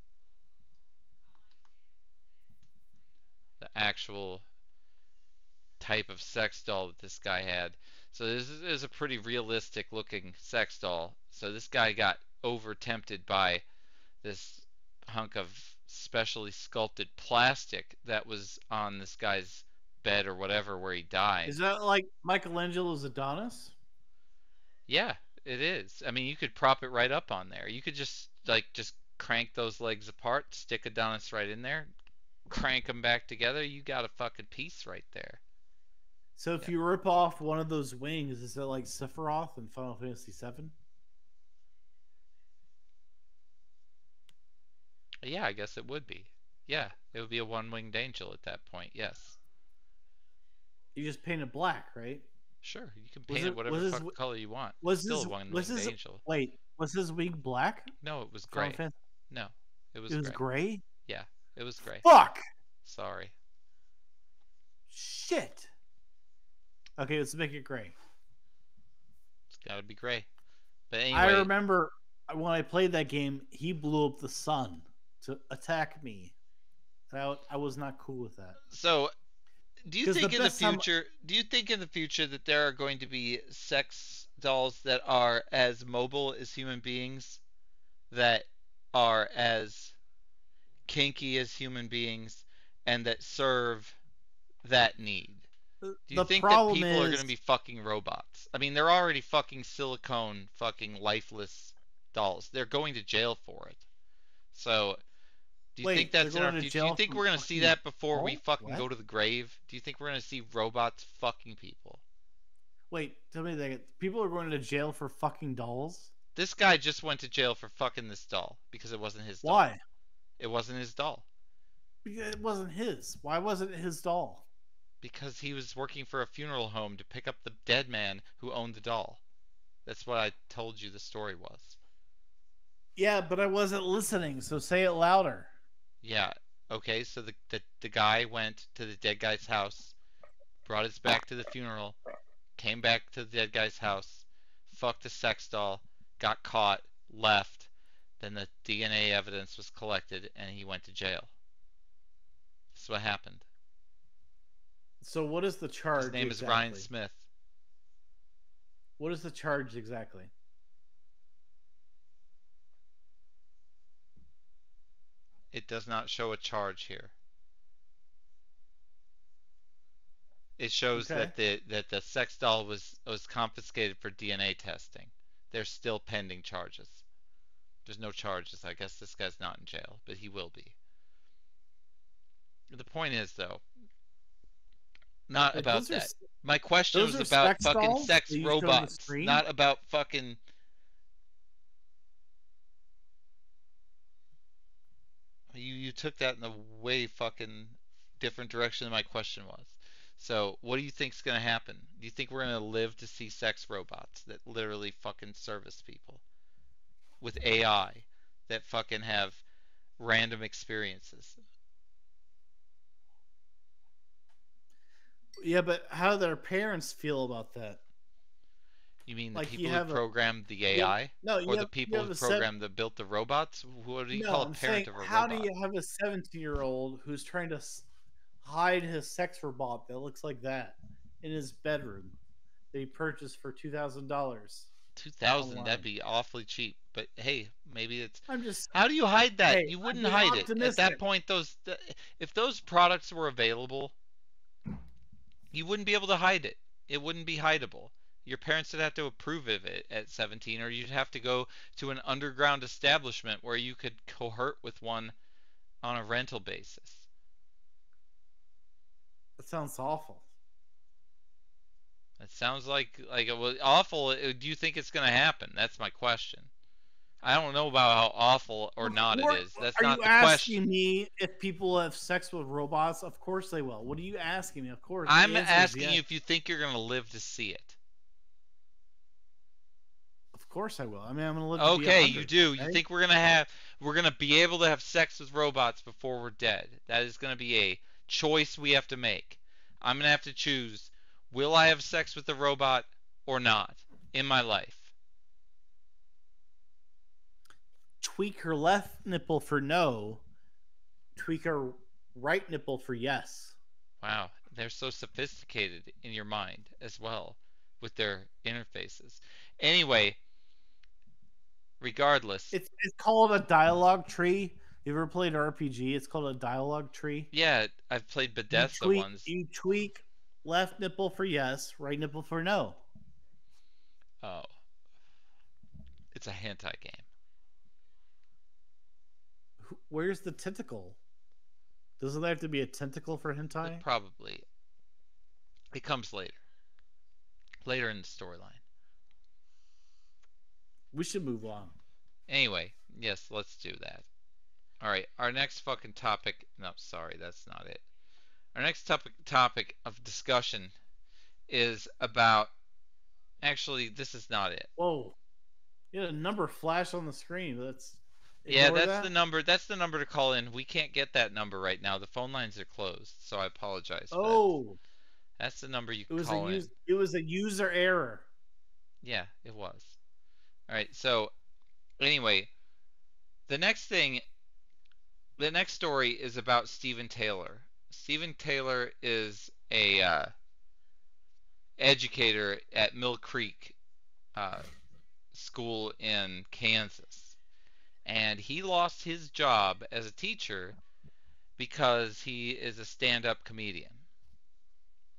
the actual type of sex doll that this guy had. So this is, is a pretty realistic looking sex doll. So this guy got over tempted by this hunk of specially sculpted plastic that was on this guy's bed or whatever where he died. Is that like Michelangelo's Adonis? Yeah, it is. I mean, you could prop it right up on there. You could just like just crank those legs apart, stick Adonis right in there, crank them back together. You got a fucking piece right there. So if Yeah. you rip off one of those wings, is it like Sephiroth in Final Fantasy seven? Yeah, I guess it would be. Yeah, it would be a one-winged angel at that point. Yes. You just paint it black, right? Sure, you can Was paint it it- whatever was this fuck w- color you want. Was Still this a was one-winged this angel. wait? Was his wing black? No, it was Final gray. Fan- No, it was it was gray. gray. Yeah, it was gray. Fuck. Sorry. Shit. Okay, let's make it gray. It's gotta be gray. But anyway, I remember when I played that game, he blew up the sun to attack me. And I, I was not cool with that. so do you 'Cause the think in the best time- future, do you think in the future that there are going to be sex dolls that are as mobile as human beings, that are as kinky as human beings, and that serve that need? Do you The think that problem people are going is, to be fucking robots? I mean, they're already fucking silicone, fucking lifeless dolls. They're going to jail for it. So, do you think wait, they're that's in our going to future? Do you jail think from we're going to see fucking that before we all? fucking What? go to the grave? Do you think we're going to see robots fucking people? Wait, tell me that people are going to jail for fucking dolls? This guy just went to jail for fucking this doll because it wasn't his doll. Why? It wasn't his doll. Because it wasn't his. Why wasn't it his doll? Because he was working for a funeral home to pick up the dead man who owned the doll. That's what I told you the story was. Yeah, but I wasn't listening, so say it louder. Yeah. Okay, so the, the, the guy went to the dead guy's house, brought us back to the funeral, came back to the dead guy's house, fucked a sex doll, got caught, left, then the D N A evidence was collected, and he went to jail. That's what happened. So what is the charge? His name exactly? is Ryan Smith. What is the charge exactly? It does not show a charge here. It shows Okay. that the that the sex doll was was confiscated for D N A testing. There's still pending charges. There's no charges. I guess this guy's not in jail, but he will be. The point is, though, not Wait, about those are that. s- My question those was are about sex fucking dolls sex that you showed on the robots, screen? not about fucking. You you took that in a way fucking different direction than my question was. So, what do you think's gonna happen? Do you think we're gonna live to see sex robots that literally fucking service people with A I that fucking have random experiences? Yeah, but how do their parents feel about that? You mean the Like, you people who have a- programmed the you have- A I? no, you Or the have- you people have who a sev- programmed the built the robots? What do you No, call a I'm parent saying, of a how robot? do you have a seventeen-year-old who's trying to s- hide his sex robot that looks like that in his bedroom that he purchased for two thousand dollars? Two thousand, online? that'd be awfully cheap. But hey, maybe it's. I'm just How do you hide that? Hey, You I'm wouldn't being hide it. At that optimistic. point, those th- if those products were available, you wouldn't be able to hide it. It wouldn't be hideable. Your parents would have to approve of it at seventeen, or you'd have to go to an underground establishment where you could cohort with one on a rental basis. that sounds awful. It sounds like like it was awful. Do you think it's going to happen? That's my question. I don't know about how awful or Of not it course- is. That's Are not you the asking question. me if people have sex with robots? Of course they will. What are you asking me? Of course. the I'm answer is asking yes. you if you think you're going to live to see it. Of course I will. I mean, I'm gonna live. To be Okay, one you hundred, do. You okay? think we're gonna have we're gonna be able to have sex with robots before we're dead. That is gonna be a choice we have to make. I'm gonna have to choose, will I have sex with a robot or not in my life? Tweak her left nipple for no. Tweak her right nipple for yes. Wow, they're so sophisticated in your mind as well with their interfaces. Anyway, regardless, It's it's called a dialogue tree. You ever played R P G? It's called a dialogue tree. yeah, I've played You Bethesda tweak, ones. you tweak left nipple for yes, right nipple for no. Oh, it's a hentai game. Wh- Where's the tentacle? Doesn't there have to be a tentacle for hentai? It probably it comes later, later in the storyline. We should move on. Anyway, yes, let's do that. All right, our next fucking topic. No, sorry, that's not it. Our next topic topic of discussion is about. Actually, this is not it. Whoa. You had a number flash on the screen. That's Yeah, ignore that's that? the number. That's the number to call in. We can't get that number right now. The phone lines are closed, so I apologize. but Oh, that's the number you it can was a call in. use, it was a user error. Yeah, it was. All right. So, anyway, the next thing, the next story is about Stephen Taylor. Stephen Taylor is a uh, educator at Mill Creek uh, School in Kansas, and he lost his job as a teacher because he is a stand-up comedian.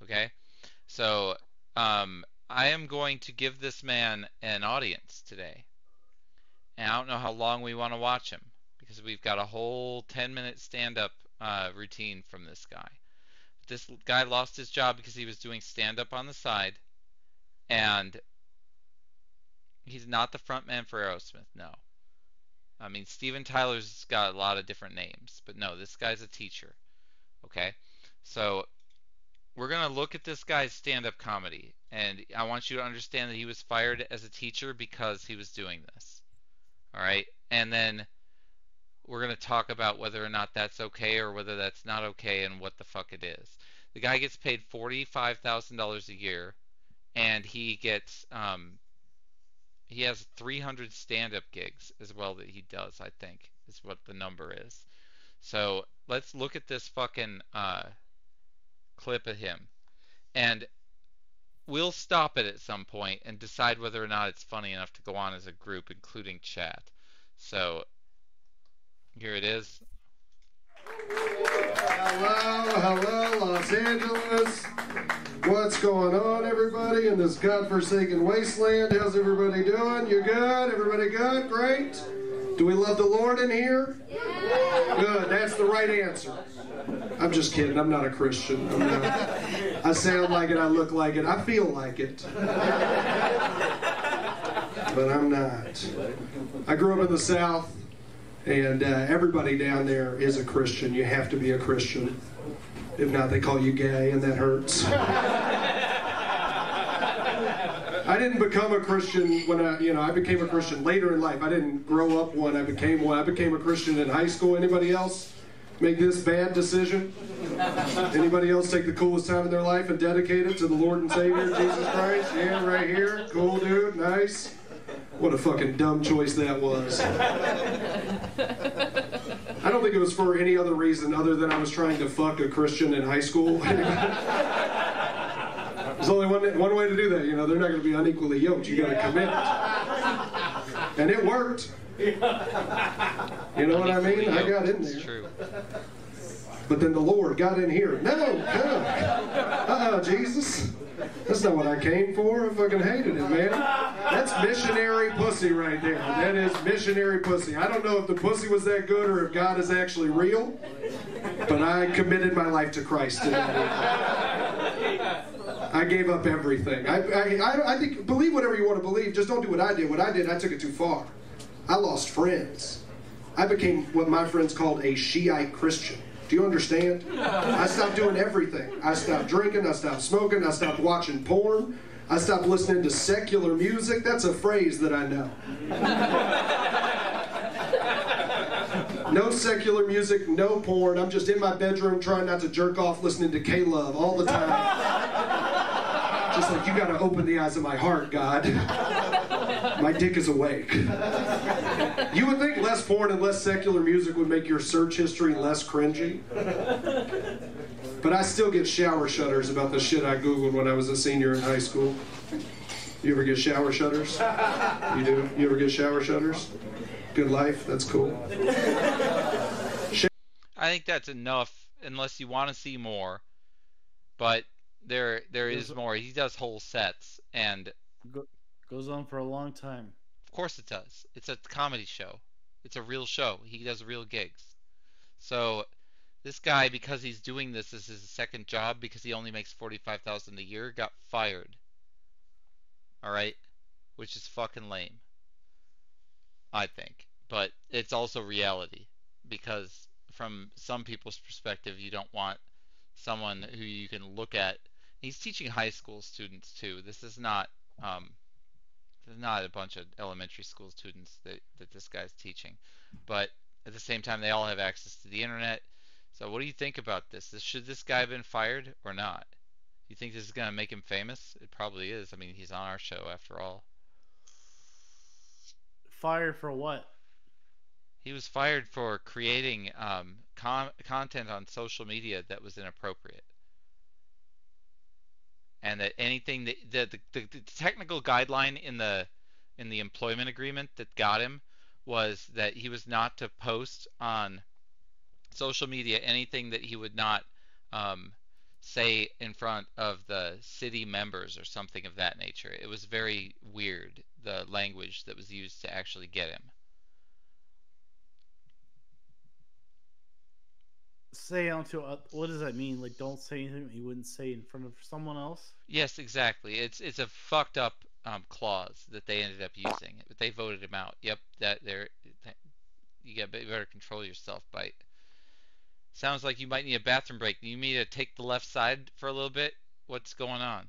Okay, so um, I am going to give this man an audience today, and I don't know how long we want to watch him because we've got a whole ten minute stand up uh, routine from this guy. This guy lost his job because he was doing stand up on the side, and he's not the front man for Aerosmith. No. I mean, Steven Tyler's got a lot of different names, but no, this guy's a teacher. Okay? So we're going to look at this guy's stand-up comedy, and I want you to understand that he was fired as a teacher because he was doing this. All right? And then we're going to talk about whether or not that's okay or whether that's not okay and what the fuck it is. The guy gets paid forty-five thousand dollars a year, and he gets um, he has three hundred stand-up gigs as well that he does, I think, is what the number is. So let's look at this fucking uh, clip of him. And we'll stop it at some point and decide whether or not it's funny enough to go on as a group, including chat. So here it is. Hello, hello, Los Angeles. What's going on, everybody, in this godforsaken wasteland? How's everybody doing? You good? Everybody good? Great? Do we love the Lord in here? Good, that's the right answer. I'm just kidding. I'm not a Christian. I'm not. I sound like it. I look like it. I feel like it. But I'm not. I grew up in the South, and uh, everybody down there is a Christian. You have to be a Christian. If not, they call you gay, and that hurts. I didn't become a Christian when I, you know, I became a Christian later in life. I didn't grow up one. I became one. I became a Christian in high school. Anybody else make this bad decision? Anybody else take the coolest time in their life and dedicate it to the Lord and Savior, Jesus Christ? Yeah, right here. Cool, dude. Nice. What a fucking dumb choice that was. I don't think it was for any other reason other than I was trying to fuck a Christian in high school. There's only one, one way to do that, you know. They're not going to be unequally yoked. You got to commit. And it worked. You know what I mean? I got in there. It's true. But then the Lord got in here. No, no. Uh-uh, Jesus. That's not what I came for. I fucking hated it, man. That's missionary pussy right there. That is missionary pussy. I don't know if the pussy was that good or if God is actually real, but I committed my life to Christ today. I gave up everything. I, I, I, I think, believe whatever you want to believe. Just don't do what I did. What I did, I took it too far. I lost friends. I became what my friends called a Shiite Christian. Do you understand? I stopped doing everything. I stopped drinking. I stopped smoking. I stopped watching porn. I stopped listening to secular music. That's a phrase that I know. No secular music, no porn. I'm just in my bedroom trying not to jerk off listening to K-Love all the time. Just like, you got to open the eyes of my heart, God. My dick is awake. You would think less porn and less secular music would make your search history less cringy. But I still get shower shudders about the shit I Googled when I was a senior in high school. You ever get shower shudders? You do? You ever get shower shudders? Good life? That's cool. I think that's enough unless you want to see more. But there there is more. He does whole sets, and Go, goes on for a long time. of course it does. It's a comedy show. It's a real show. He does real gigs. So this guy, because he's doing this as his second job, because he only makes forty-five thousand dollars a year, got fired. All right? Which is fucking lame, I think. But it's also reality, because from some people's perspective, you don't want someone who you can look at. He's teaching high school students too. This is not um, this is not a bunch of elementary school students that, that this guy's teaching. But at the same time, they all have access to the internet. So what do you think about this? this should this guy have been fired or not? You think this is going to make him famous? It probably is. I mean, he's on our show after all. Fired for what? He was fired for creating um, con content on social media that was inappropriate. And that anything that the, the, the technical guideline in the in the employment agreement that got him was that he was not to post on social media anything that he would not um, say in front of the city members or something of that nature. It was very weird, the language that was used to actually get him. Say onto uh, what does that mean? Like, don't say anything you wouldn't say in front of someone else. Yes, exactly. It's it's a fucked up um, clause that they ended up using, but they voted him out. Yep, that they're you got better control yourself, Bite. Sounds like you might need a bathroom break. You need to take the left side for a little bit. What's going on?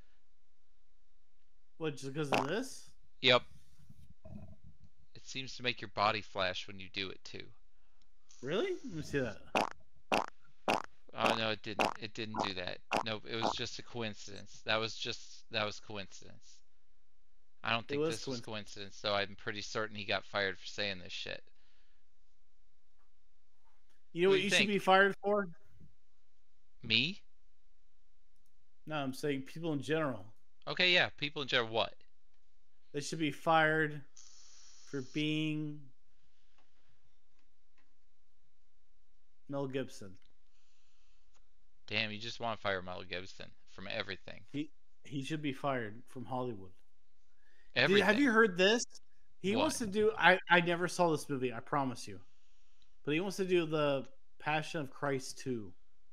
What, just because of this? Yep. It seems to make your body flash when you do it too. Really? Let me see that. Oh no, it didn't. It didn't do that. Nope, it was just a coincidence. That was just that was coincidence. I don't think was this was coincidence, though. I'm pretty certain he got fired for saying this shit. You know What what do you you think? should be fired for? Me? No, I'm saying people in general. Okay, yeah. People in general, what? They should be fired for being Mel Gibson. Damn, you just want to fire Mel Gibson from everything. He he should be fired from Hollywood. Everything. Did, have you heard this? He What? wants to do. I I never saw this movie. I promise you. But he wants to do the Passion of Christ two.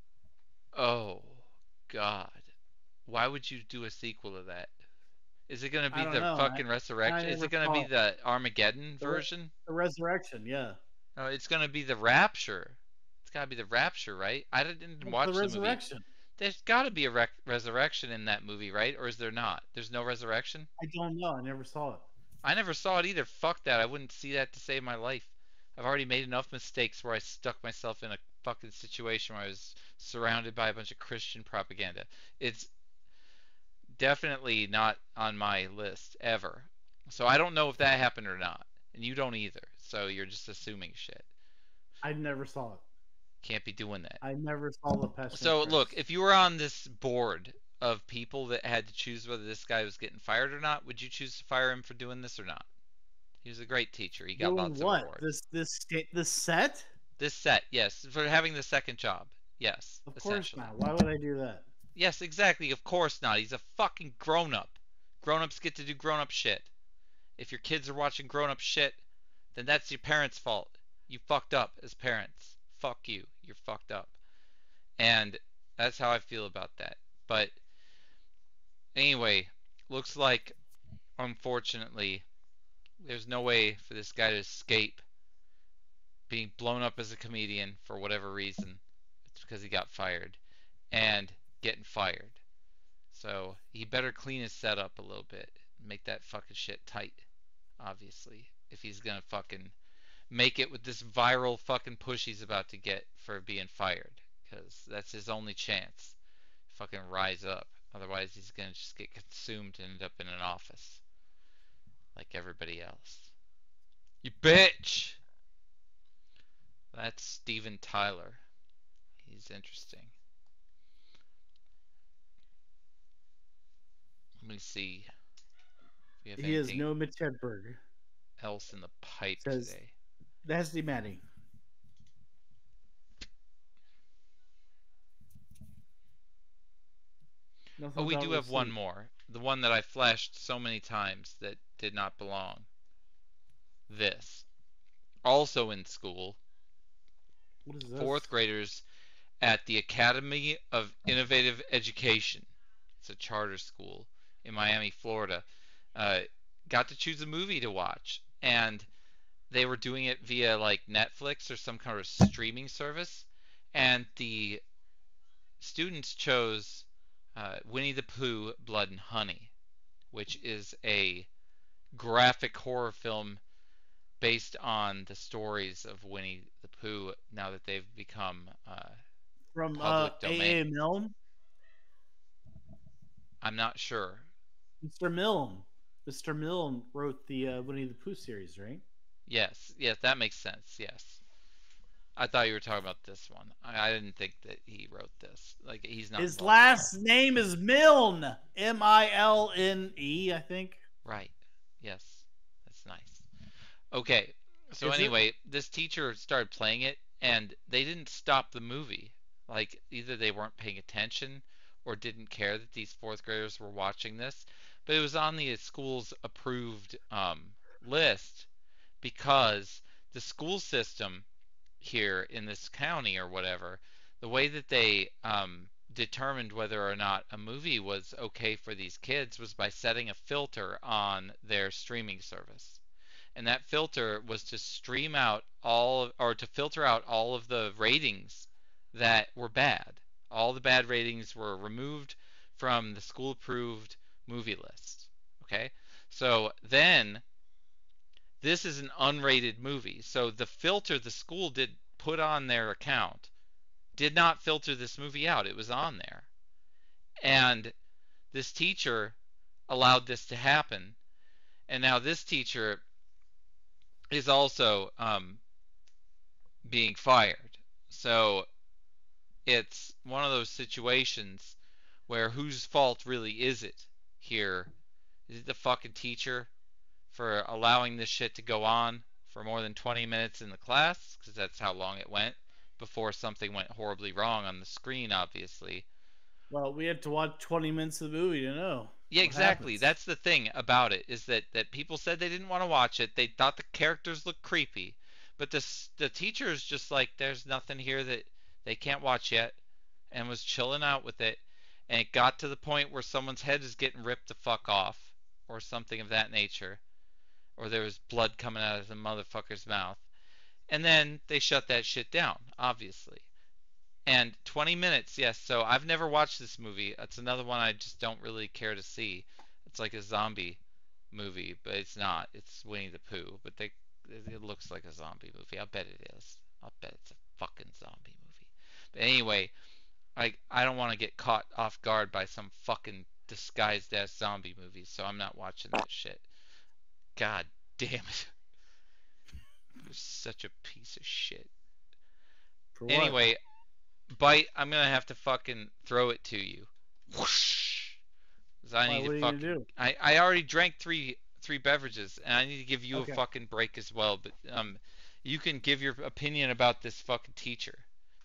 Oh, God. Why would you do a sequel to that? Is it going to I be don't the know. fucking I- resurrection? I Is never it going to be saw- the Armageddon The re- version? The Resurrection, yeah. No, it's going to be the Rapture. It's got to be the Rapture, right? I didn't What's watch the the movie. Resurrection. There's got to be a rec- resurrection in that movie, right? Or is there not? There's no resurrection? I don't know. I never saw it. I never saw it either. Fuck that. I wouldn't see that to save my life. I've already made enough mistakes where I stuck myself in a fucking situation where I was surrounded by a bunch of Christian propaganda. It's definitely not on my list ever. So I don't know if that happened or not. And you don't either. So you're just assuming shit. I never saw it. Can't be doing that. I never saw the Passion. So of look, Christ. if you were on this board of people that had to choose whether this guy was getting fired or not, would you choose to fire him for doing this or not? He was a great teacher. He got Doing lots what? of awards. This this sta- this set? This set, yes, for having the second job. Yes, Of course essentially. not. Why would I do that? Yes, exactly. Of course not. He's a fucking grown-up. Grown-ups get to do grown-up shit. If your kids are watching grown-up shit, then that's your parents' fault. You fucked up as parents. Fuck you. You're fucked up. And that's how I feel about that. But anyway, looks like, unfortunately, there's no way for this guy to escape being blown up as a comedian for whatever reason. It's because he got fired. And getting fired. So he better clean his setup a little bit. Make that fucking shit tight, obviously. If he's gonna fucking make it with this viral fucking push he's about to get for being fired. Because that's his only chance. Fucking rise up. Otherwise he's gonna just get consumed and end up in an office. Like everybody else. You bitch! That's Steven Tyler. He's interesting. Let me see. If we have He is anything no Mitch Hedberg. else in the pipe Says- today. That's the Maddie. Nothing Oh, we about do have one receipt. more. The one that I flashed so many times that did not belong. This. Also in school, What is this? fourth graders at the Academy of Innovative Education. It's a charter school in Miami, Florida. Uh, got to choose a movie to watch, and they were doing it via like Netflix or some kind of streaming service, and the students chose uh, Winnie the Pooh, Blood and Honey, which is a graphic horror film based on the stories of Winnie the Pooh now that they've become uh, From uh, public A A domain. Milne. I'm not sure. Mister Milne. Mister Milne wrote the uh, Winnie the Pooh series, right? Yes, yes, that makes sense. Yes. I thought you were talking about this one. I, I didn't think that he wrote this. Like he's not. His involved last name is Milne. M I L N E, I think. Right. Yes. That's nice. Okay. So Is it? anyway, this teacher started playing it, and they didn't stop the movie. Like either they weren't paying attention or didn't care that these fourth graders were watching this, but it was on the school's approved um, list because the school system here in this county or whatever, the way that they um, determined whether or not a movie was okay for these kids was by setting a filter on their streaming service. And that filter was to stream out all, or to filter out all of the ratings that were bad. All the bad ratings were removed from the school approved movie list. Okay? So then this is an unrated movie. So the filter the school did put on their account did not filter this movie out. It was on there. And this teacher allowed this to happen. And now this teacher is also um, being fired. So it's one of those situations where whose fault really is it here? Is it the fucking teacher for allowing this shit to go on for more than twenty minutes in the class? Because that's how long it went before something went horribly wrong on the screen, obviously. Well, we had to watch twenty minutes of the movie to know. Yeah, what exactly. happens. That's the thing about it, is that, that people said they didn't want to watch it. They thought the characters looked creepy. But the, the teacher is just like, there's nothing here that they can't watch yet, and was chilling out with it. And it got to the point where someone's head is getting ripped the fuck off, or something of that nature. Or there was blood coming out of the motherfucker's mouth. And then they shut that shit down, obviously. And twenty minutes, yes. So I've never watched this movie. It's another one I just don't really care to see. It's like a zombie movie, but it's not. It's Winnie the Pooh, but they it looks like a zombie movie. I'll bet it is. I'll bet it's a fucking zombie movie. But anyway, I I don't want to get caught off guard by some fucking disguised ass zombie movie, so I'm not watching that shit. God damn it. You're such a piece of shit. For what? Anyway, Bite, I'm gonna have to fucking throw it to you. Whoosh. 'Cause I Why, need what to are you fucking. gonna do? I, I already drank three three beverages, and I need to give you Okay. a fucking break as well. But um, you can give your opinion about this fucking teacher.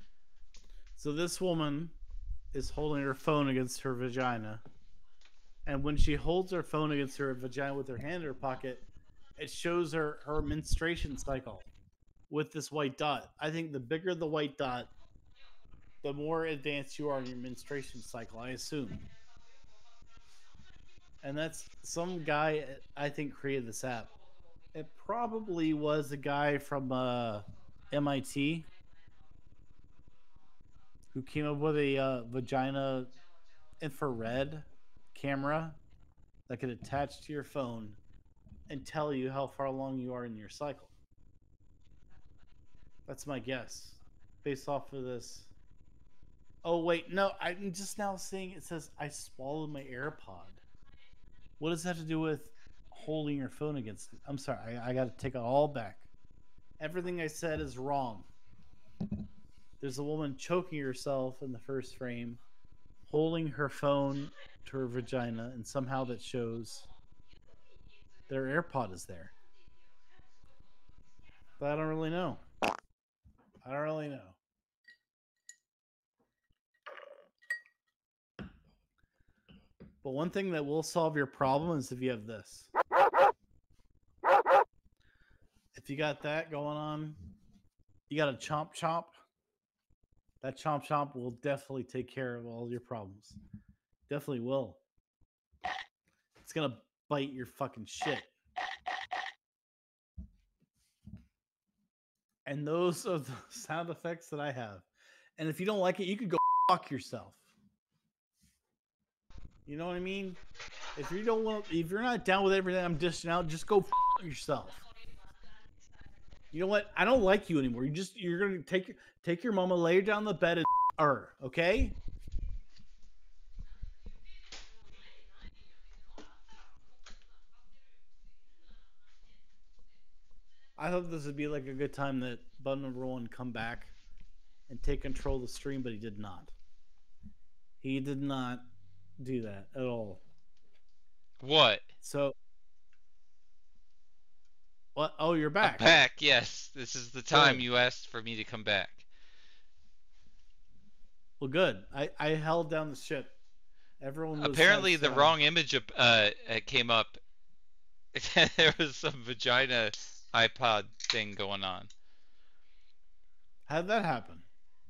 So this woman is holding her phone against her vagina, and when she holds her phone against her vagina with her hand in her pocket, it shows her her menstruation cycle with this white dot. I think the bigger the white dot, the more advanced you are in your menstruation cycle, I assume. And that's some guy, I think, created this app. It probably was a guy from uh, M I T who came up with a uh, vagina infrared camera that could attach to your phone and tell you how far along you are in your cycle. That's my guess, based off of this. Oh wait, no, I'm just now seeing it says I swallowed my AirPod. What does that have to do with holding your phone against it? I'm sorry, I, I got to take it all back. Everything I said is wrong. There's a woman choking herself in the first frame, holding her phone to her vagina, and somehow that shows their AirPod is there. But I don't really know. I don't really know. But one thing that will solve your problem is if you have this. If you got that going on, you got a chomp chomp. That chomp chomp will definitely take care of all your problems. Definitely will. It's gonna bite your fucking shit. And those are the sound effects that I have. And if you don't like it, you could go fuck yourself. You know what I mean? If you don't want, if you're not down with everything I'm dishing out, just go fuck yourself. You know what? I don't like you anymore. You just you're gonna take your take your mama, lay her down on the bed, and her. Okay? I thought this would be like a good time that Bud number one come back and take control of the stream, but he did not. He did not do that at all. What? So, what? Oh, you're back. I'm back, yes. This is the time Good. you asked for me to come back. Well, good. I I held down the ship. Everyone was had Apparently, the sad. wrong image of, uh, uh, came up. There was some vagina iPod thing going on. How'd that happen?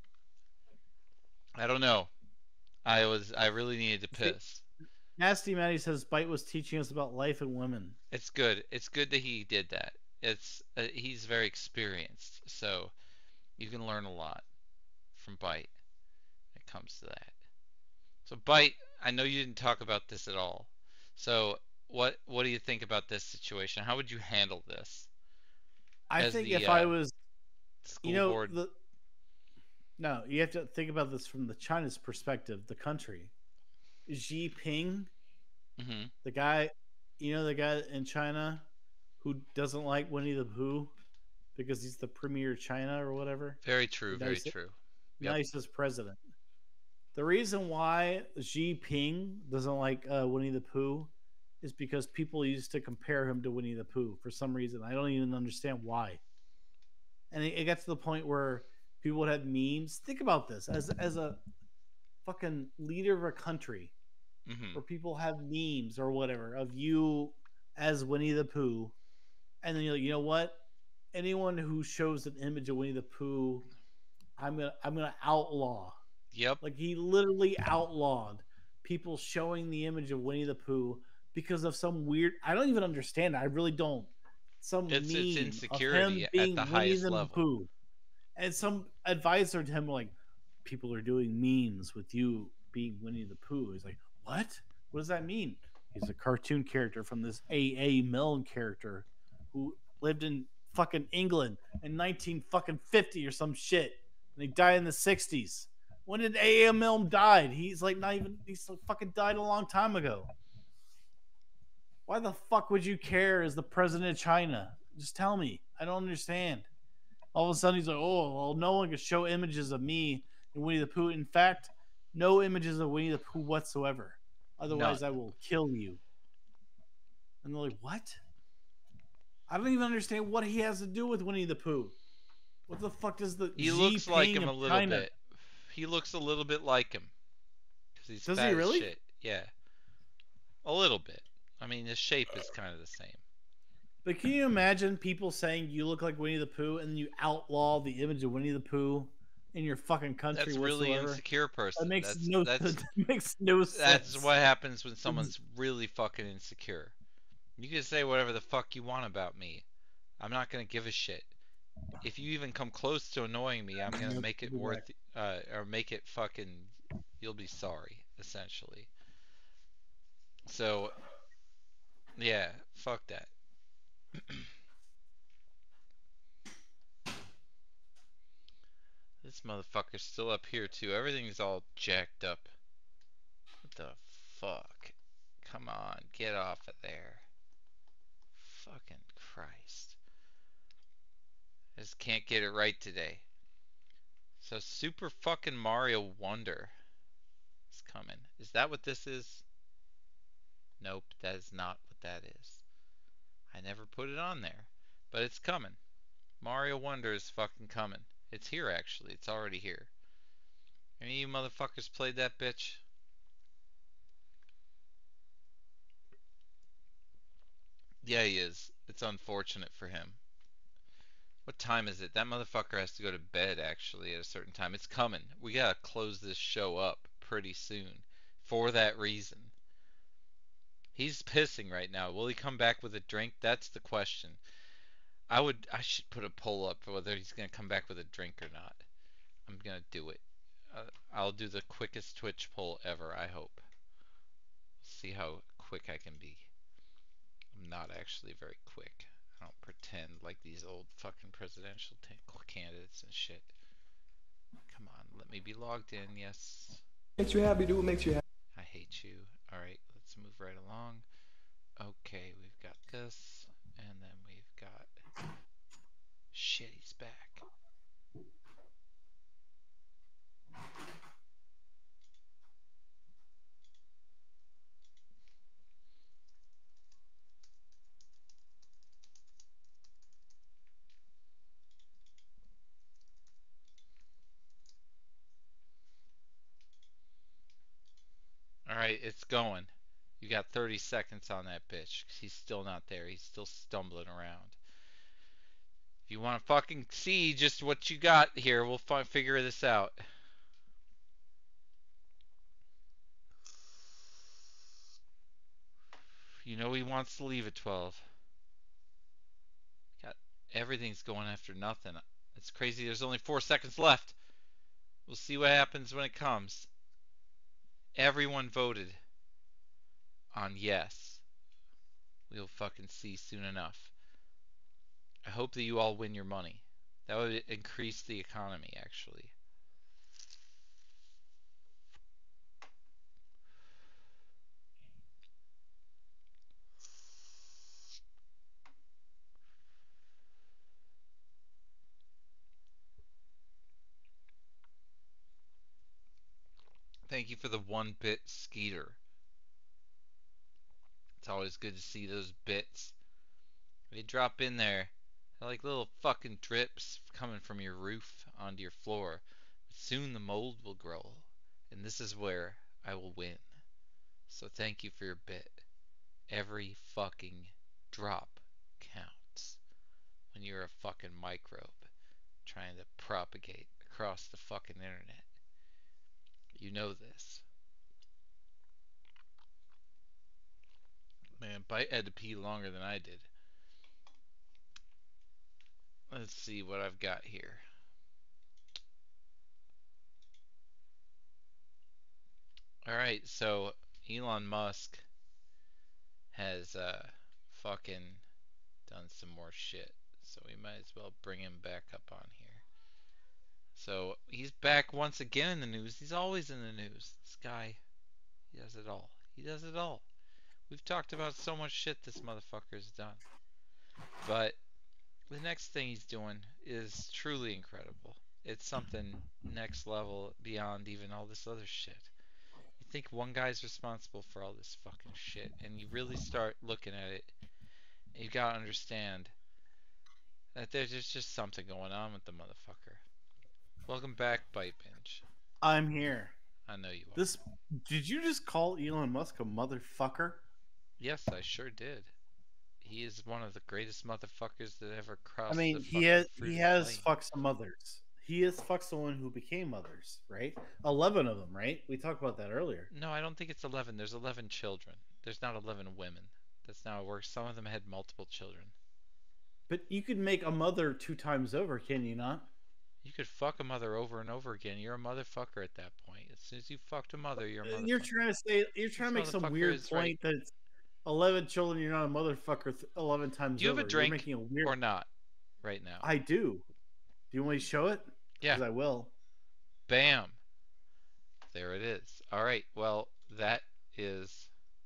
I don't know. I was I really needed to See, piss. Nasty Matty says Bite was teaching us about life and women. It's good. It's good that he did that. It's uh, he's very experienced, so you can learn a lot from Bite when it comes to that. So Bite, I know you didn't talk about this at all. So what what do you think about this situation? How would you handle this I as think the if uh, I was, you school know, board? the no, you have to think about this from the China's perspective, the country. Xi Jinping, Hmm. the guy, you know, the guy in China who doesn't like Winnie the Pooh because he's the premier of China or whatever, Very the true. Very nicest, true. Yep. nicest president. The reason why Xi Jinping doesn't like uh, Winnie the Pooh is because people used to compare him to Winnie the Pooh for some reason. I don't even understand why. And it, it got to the point where people would have memes. Think about this as as a fucking leader of a country Hmm. where people have memes or whatever of you as Winnie the Pooh, and then you're like, you know what? Anyone who shows an image of Winnie the Pooh, I'm gonna I'm gonna outlaw. Yep. Like he literally outlawed people showing the image of Winnie the Pooh because of some weird. I don't even understand. I really don't. Some It's it's meme of him insecurity at the being Winnie highest the level. Pooh, and some advisor to him like, people are doing memes with you being Winnie the Pooh. He's like, what? What does that mean? He's a cartoon character from this A A. Milne character who lived in fucking England in nineteen fucking fifty or some shit, and he died in the sixties. When did A A. Milne died? He's like not even. He's like fucking died a long time ago. Why the fuck would you care as the president of China? Just tell me. I don't understand. All of a sudden he's like, oh, well, no one can show images of me and Winnie the Pooh. In fact, no images of Winnie the Pooh whatsoever. Otherwise, None. I will kill you. And they're like, what? I don't even understand what he has to do with Winnie the Pooh. What the fuck does the He Xi looks like Jinping him of a little China? bit. He looks a little bit like him. Because he's Does fat he really? as shit. Yeah. A little bit. I mean, his shape is kind of the same. But can you imagine people saying you look like Winnie the Pooh and then you outlaw the image of Winnie the Pooh in your fucking country That's a really whatsoever? insecure person. That makes That's no that's that makes no sense. that's what happens when someone's really fucking insecure. You can say whatever the fuck you want about me. I'm not gonna give a shit. If you even come close to annoying me, I'm gonna Yep, make it we'll be worth, back. uh, or make it fucking. You'll be sorry, essentially. So, yeah, fuck that. This motherfucker's still up here too. Everything's all jacked up. What the fuck? Come on, get off of there. Fucking Christ. I just can't get it right today. So Super fucking Mario Wonder is coming. Is that what this is? Nope, that is not what that is. I never put it on there. But it's coming. Mario Wonder is fucking coming. It's here actually. It's already here. Any of you motherfuckers played that bitch? Yeah, he is. It's unfortunate for him. What time is it? That motherfucker has to go to bed actually at a certain time. It's coming. We gotta close this show up pretty soon. For that reason. He's pissing right now. Will he come back with a drink? That's the question. I would I should put a poll up for whether he's gonna come back with a drink or not. I'm gonna do it. Uh, I'll do the quickest Twitch poll ever, I hope. See how quick I can be. I'm not actually very quick. I don't pretend like these old fucking presidential t- candidates and shit. Come on, let me be logged in, yes. Makes you happy, dude. Makes you happy. I hate you. Alright, let's move right along. Okay, we've got this, and then we've got... Shit, he's back. It's going. You got thirty seconds on that bitch. He's still not there. He's still stumbling around. If you want to fucking see just what you got here, we'll fi- figure this out. You know he wants to leave at twelve. Got everything's going after nothing. It's crazy. There's only four seconds left. We'll see what happens when it comes. Everyone voted on yes. We'll fucking see soon enough. I hope that you all win your money. That would increase the economy, actually. Thank you for the one bit Skeeter. It's always good to see those bits. They drop in there. They're like little fucking drips coming from your roof onto your floor. But soon the mold will grow. And this is where I will win. So thank you for your bit. Every fucking drop counts when you're a fucking microbe trying to propagate across the fucking internet. You know this. Man, Bite had to pee longer than I did. Let's see what I've got here. Alright, so Elon Musk has uh, fucking done some more shit. So we might as well bring him back up on here. So he's back once again in the news. He's always in the news. This guy, he does it all. He does it all. We've talked about so much shit this motherfucker's done. But the next thing he's doing is truly incredible. It's something next level beyond even all this other shit. You think one guy's responsible for all this fucking shit, and you really start looking at it, you gotta understand that there's just something going on with the motherfucker. Welcome back, Bite Binge. I'm here. I know you are. This did you just call Elon Musk a motherfucker? Yes, I sure did. He is one of the greatest motherfuckers that ever crossed. I mean, the he has fucking he fruited has plain. fucked some mothers. He has fucked someone who became mothers, right? Eleven of them, right? We talked about that earlier. No, I don't think it's eleven. There's eleven children. There's not eleven women. That's not how it works. Some of them had multiple children. But you could make a mother two times over, can you not? You could fuck a mother over and over again. You're a motherfucker at that point. As soon as you fucked a mother, you're a motherfucker. You're trying to say you're trying This to make some motherfucker weird is point right. that it's eleven children. You're not a motherfucker th- eleven times Do you have over. a drink You're making a weird... or not right now? I do. Do you want me to show it? Yeah. Because I will. Bam. There it is. All right. Well, that is.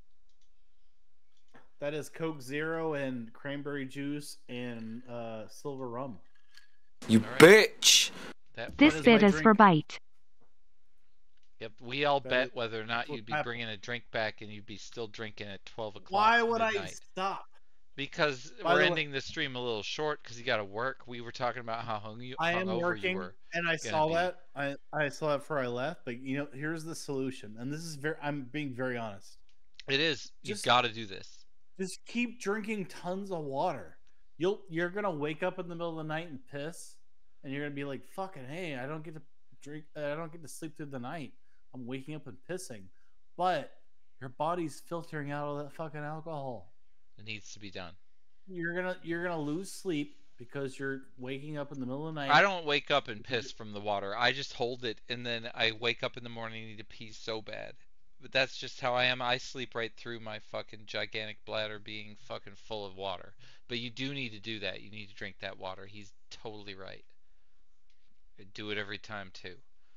That is Coke Zero and cranberry juice and uh, silver rum. You All right. bitch! That This What is bit my is for drink? Bite. Yep. We all That bet is- whether or not what you'd be happened. bringing a drink back and you'd be still drinking at twelve o'clock. Why would I midnight. stop? Because By we're the way- ending the stream a little short because you got to work. We were talking about how hung you, I am hungover working, you were. and I gonna saw be. that. I I saw it before I left. But you know, here's the solution, and this is very. I'm being very honest. It is. You Just- got to do this. Just keep drinking tons of water. You'll you're gonna wake up in the middle of the night and piss, and you're gonna be like, "Fucking hey, I don't get to drink. I don't get to sleep through the night. I'm waking up and pissing." But your body's filtering out all that fucking alcohol. It needs to be done. You're gonna you're gonna lose sleep because you're waking up in the middle of the night. I don't wake up and piss from the water. I just hold it, and then I wake up in the morning and need to pee so bad. But that's just how I am. I sleep right through my fucking gigantic bladder being fucking full of water. But you do need to do that. You need to drink that water. He's totally right. I do it every time too.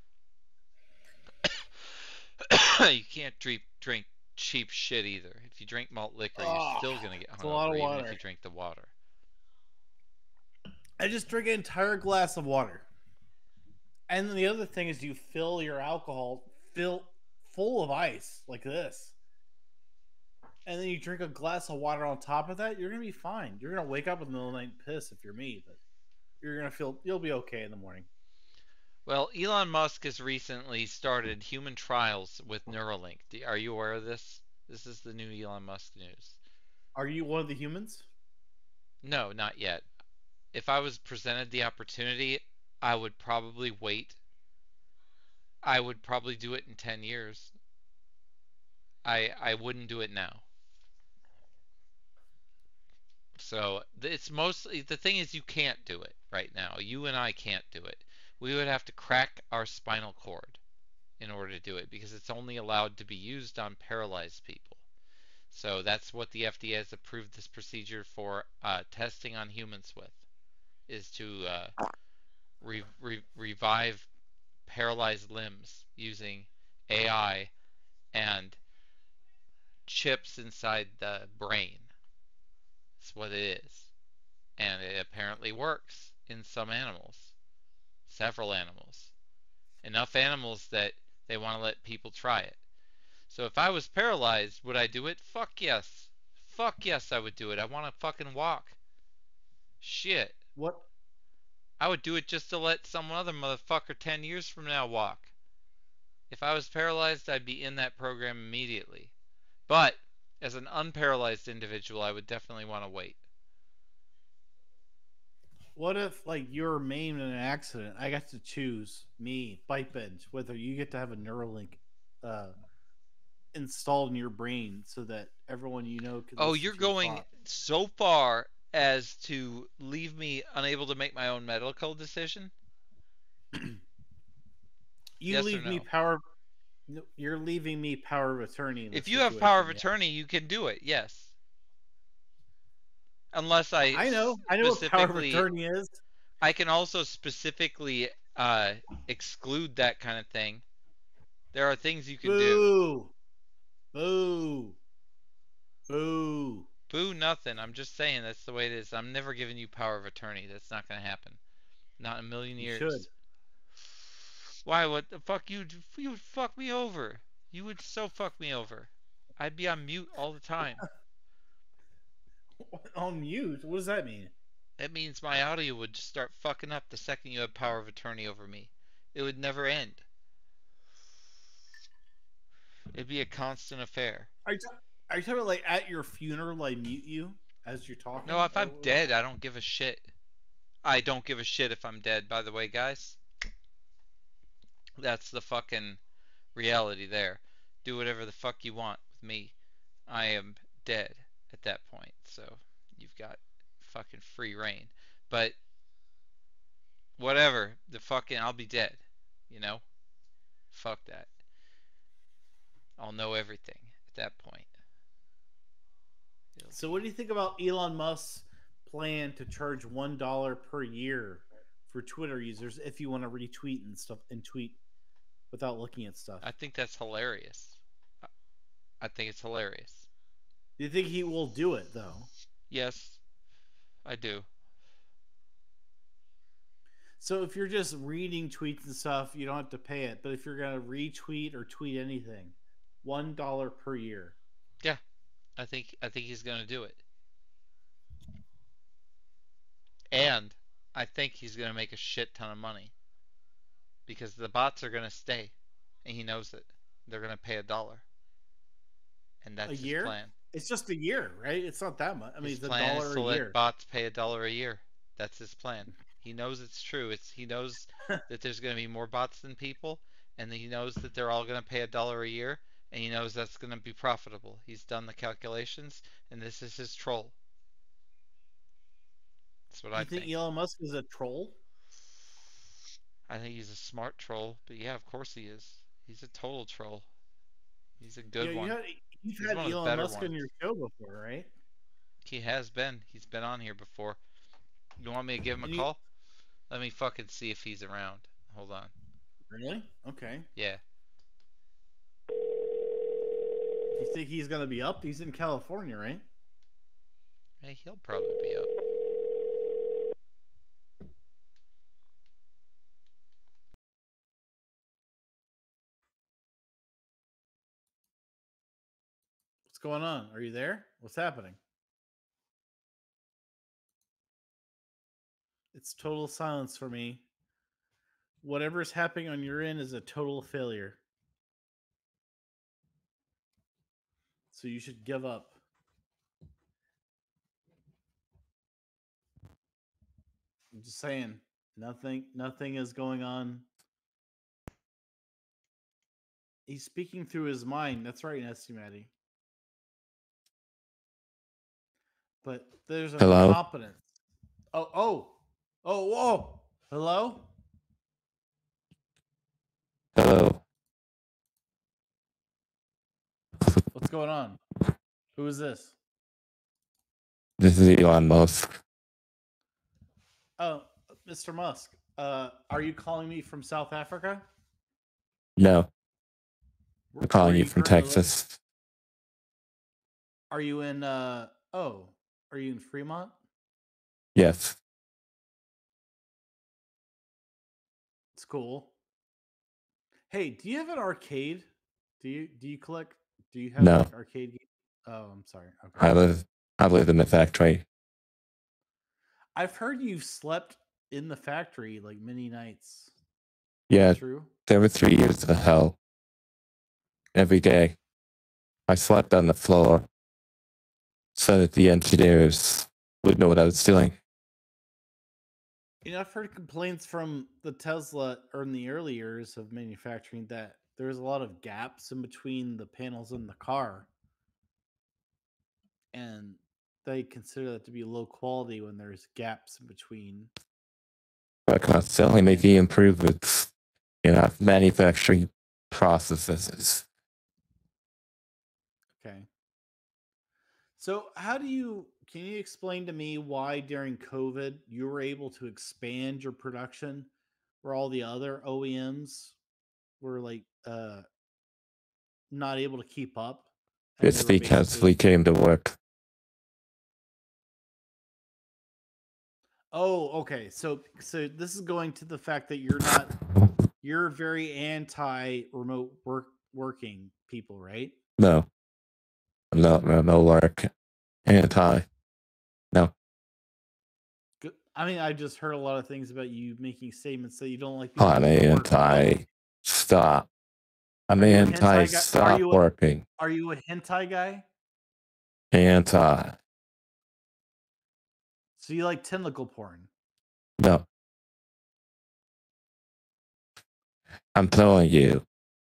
You can't drink drink cheap shit either. If you drink malt liquor, you're Oh, still gonna get it's a lot hungover, of even if water. you drink the water. I just drink an entire glass of water. And then the other thing is you fill your alcohol fill full of ice like this. And then you drink a glass of water on top of that, you're gonna be fine. You're gonna wake up in the middle of the night and piss if you're me, but you're gonna feel you'll be okay in the morning. Well, Elon Musk has recently started human trials with Neuralink. Do- Are you aware of this? This is the new Elon Musk news. Are you one of the humans? No, not yet. If I was presented the opportunity, I would probably wait. I would probably do it in ten years. I I wouldn't do it now. So it's mostly the thing is you can't do it right now. You and I can't do it. We would have to crack our spinal cord in order to do it because it's only allowed to be used on paralyzed people. So that's what the F D A has approved this procedure for uh, testing on humans with, is to uh, re- re- revive paralyzed limbs using A I and chips inside the brain. That's what it is. And it apparently works in some animals, several animals. Enough animals that they want to let people try it. So if I was paralyzed, would I do it? Fuck yes. Fuck yes, I would do it. I want to fucking walk. Shit. What? I would do it just to let some other motherfucker ten years from now walk. If I was paralyzed, I'd be in that program immediately. But as an unparalyzed individual, I would definitely want to wait. What if, like, you're maimed in an accident? I got to choose, me, bite bench, whether you get to have a Neuralink uh, installed in your brain so that everyone you know can. Oh, listen you're to your going thoughts. so far as to leave me unable to make my own medical decision? You Yes or leave me no? power. You're leaving me power of attorney in this If you have power of situation, yeah. attorney, you can do it, yes. Unless I I know. I know what power of specifically, attorney is. I can also specifically uh, exclude that kind of thing. There are things you can do. Boo! Boo! Boo! Boo nothing. I'm just saying that's the way it is. I'm never giving you power of attorney. That's not going to happen. Not in a million You should. years. Why? What the fuck? You you would fuck me over. You would so fuck me over. I'd be on mute all the time. On mute? What does that mean? That means my audio would just start fucking up the second you had power of attorney over me. It would never end. It'd be a constant affair. Are you, ta- are you talking about, like, at your funeral, I mute you as you're talking? No, if Or I'm what- dead, I don't give a shit. I don't give a shit if I'm dead, by the way, guys. That's the fucking reality there. Do whatever the fuck you want with me. I am dead at that point, so you've got fucking free reign. But whatever, the fucking I'll be dead, you know? Fuck that. I'll know everything at that point. It'll So, be- what do you think about Elon Musk's plan to charge one dollar per year for Twitter users if you want to retweet and stuff and tweet without looking at stuff? I think that's hilarious. I- I think it's hilarious. Do you think he will do it though? Yes, I do. So, if you're just reading tweets and stuff, you don't have to pay it. But if you're gonna retweet or tweet anything, one dollar per year. Yeah, I think I think he's gonna do it. And I think he's gonna make a shit ton of money because the bots are gonna stay, and he knows it. They're gonna pay a dollar, and that's A his year? plan. It's just a year, right? It's not that much. I mean, His it's a plan is dollar to a let year. bots pay a dollar a year. That's his plan. He knows it's true. It's he knows that there's going to be more bots than people, and he knows that they're all going to pay a dollar a year, and he knows that's going to be profitable. He's done the calculations, and this is his troll. That's what You I think think. Elon Musk is a troll? I think he's a smart troll, but yeah, of course he is. He's a total troll. He's a good Yeah, you one. had, you've He's had one of the Elon better Musk on ones. your show before, right? He has been. He's been on here before. You want me to give him a And you- call? Let me fucking see if he's around. Hold on. Really? Okay. Yeah. You think he's gonna be up? He's in California, right? Hey, he'll probably be up. What's going on? Are you there? What's happening? It's total silence for me. Whatever's happening on your end is a total failure. So you should give up. I'm just saying, nothing, nothing is going on. He's speaking through his mind. That's right, Nesty Matty. But there's an Hello? incompetence. Oh, oh, oh, whoa. Hello? Hello. What's going on? Who is this? This is Elon Musk. Oh, Mister Musk. Uh, are you calling me from South Africa? No, Where- I'm calling where you are from currently living? Texas. Are you in? Uh, oh, are you in Fremont? Yes. It's cool. Hey, do you have an arcade? Do you do you collect? Do you have No. like arcade? games? Oh, I'm sorry. Okay. I live I live in the factory. I've heard you've slept in the factory like many nights. Yeah, True. there were three years of hell. Every day. I slept on the floor so that the engineers would know what I was doing. You know, I've heard complaints from the Tesla or in the early years of manufacturing that there's a lot of gaps in between the panels in the car. And they consider that to be low quality when there's gaps in between. We're constantly making improvements in our manufacturing processes. Okay. So, how do you, can you explain to me why during COVID you were able to expand your production where all the other O E Ms were like uh, not able to keep up? and It's they were because basically- we came to work. Oh, okay. So, so this is going to the fact that you're not, you're very anti remote work working people, right? No. No, no, no work. Anti. No. Good. I mean, I just heard a lot of things about you making statements that you don't like people I'm to work anti. alone. Stop. I'm Are you a hentai anti. guy- are Stop you a- working. Are you a hentai guy? Anti. So you like tentacle porn? No. I'm telling you.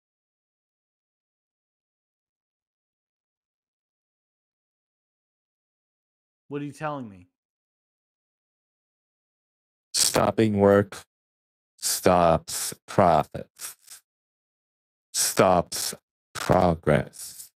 What are you telling me? Stopping work stops profits. Stops progress.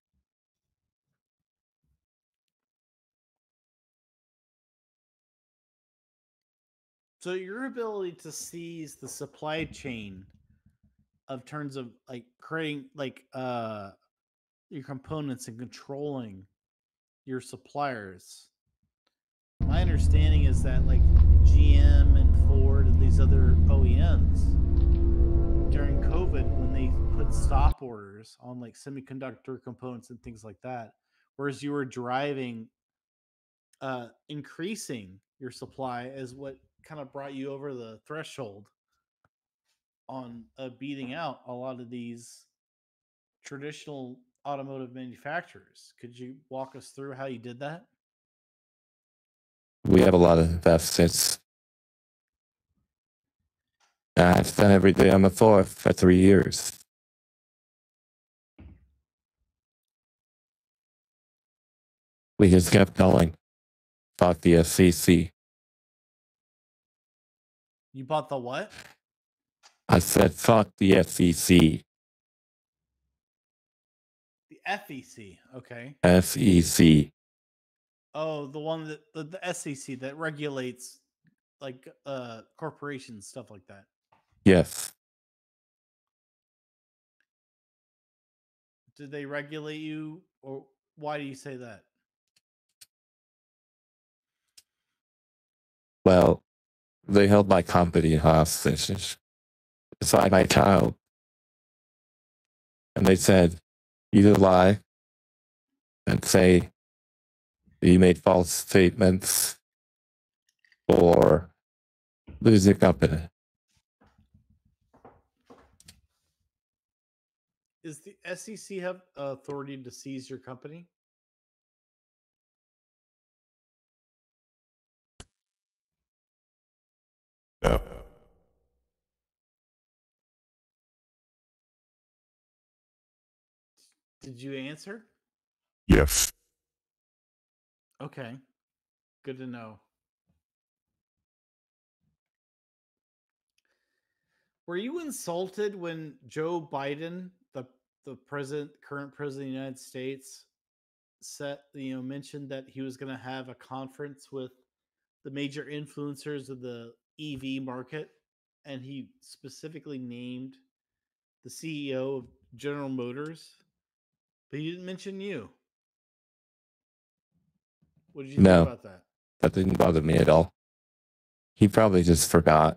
So your ability to seize the supply chain of terms of like creating like uh your components and controlling your suppliers. My understanding is that like G M and Ford and these other O E Ms during COVID when they put stop orders on like semiconductor components and things like that, whereas you were driving uh increasing your supply is what kind of brought you over the threshold on uh, beating out a lot of these traditional automotive manufacturers. Could you walk us through how you did that? We have a lot of investors. I've spent every day on the floor for three years. We just kept going. Fuck the S E C. You bought the what? I said fuck the S E C. The F E C. Okay. S E C. Oh, the one that the, the S E C that regulates like uh corporations, stuff like that. Yes. Did they regulate you, or why do you say that? Well, they held my company hostage. Beside my child. And they said, either lie and say you made false statements or lose your company. Is the S E C have authority to seize your company? No. Did you answer? Yes. Okay. Good to know. Were you insulted when Joe Biden, the the president, current president of the United States, said, you know, mentioned that he was going to have a conference with the major influencers of the E V market, and he specifically named the C E O of General Motors, but he didn't mention you. What did you think No, about that? that didn't bother me at all. He probably just forgot.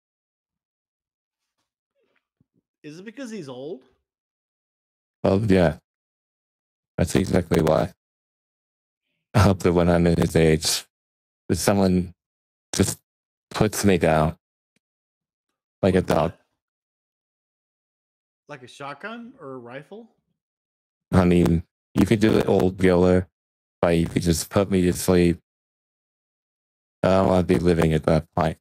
Is it because he's old? Well, yeah. That's exactly why. I hope that when I'm in his age, that someone just puts me down like a With dog. what? Like a shotgun or a rifle? I mean, you could do it, old Giller, but you could just put me to sleep. I don't want to be living at that point.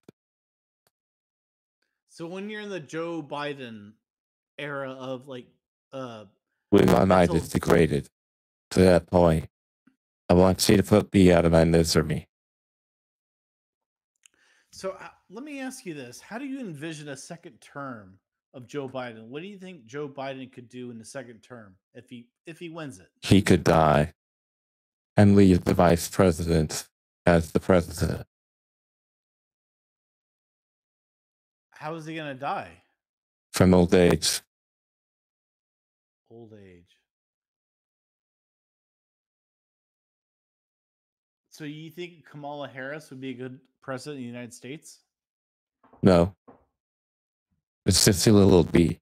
So when you're in the Joe Biden era of like uh When my mind mental is degraded to that point, I want you to put me out of my misery. So uh, let me ask you this: how do you envision a second term of Joe Biden? What do you think Joe Biden could do in the second term if he if he wins it? He could die and leave the vice president as the president. How is he going to die? From old age. Old age. So you think Kamala Harris would be a good president of the United States? No. It's just a little bee.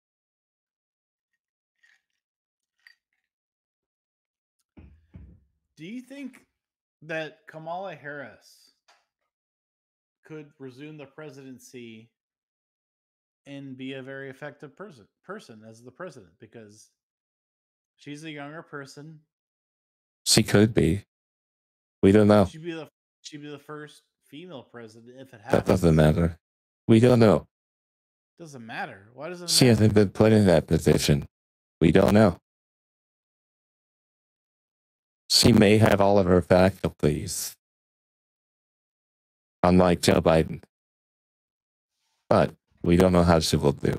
Do you think that Kamala Harris could resume the presidency and be a very effective person person as the president, because she's a younger person? She could be. We don't know. She'd be the she'd be the first female president if it happens. That doesn't matter. We don't know. Doesn't matter. Why doesn't it She matter? hasn't been put in that position. We don't know. She may have all of her faculties, unlike Joe Biden. But we don't know how she will do.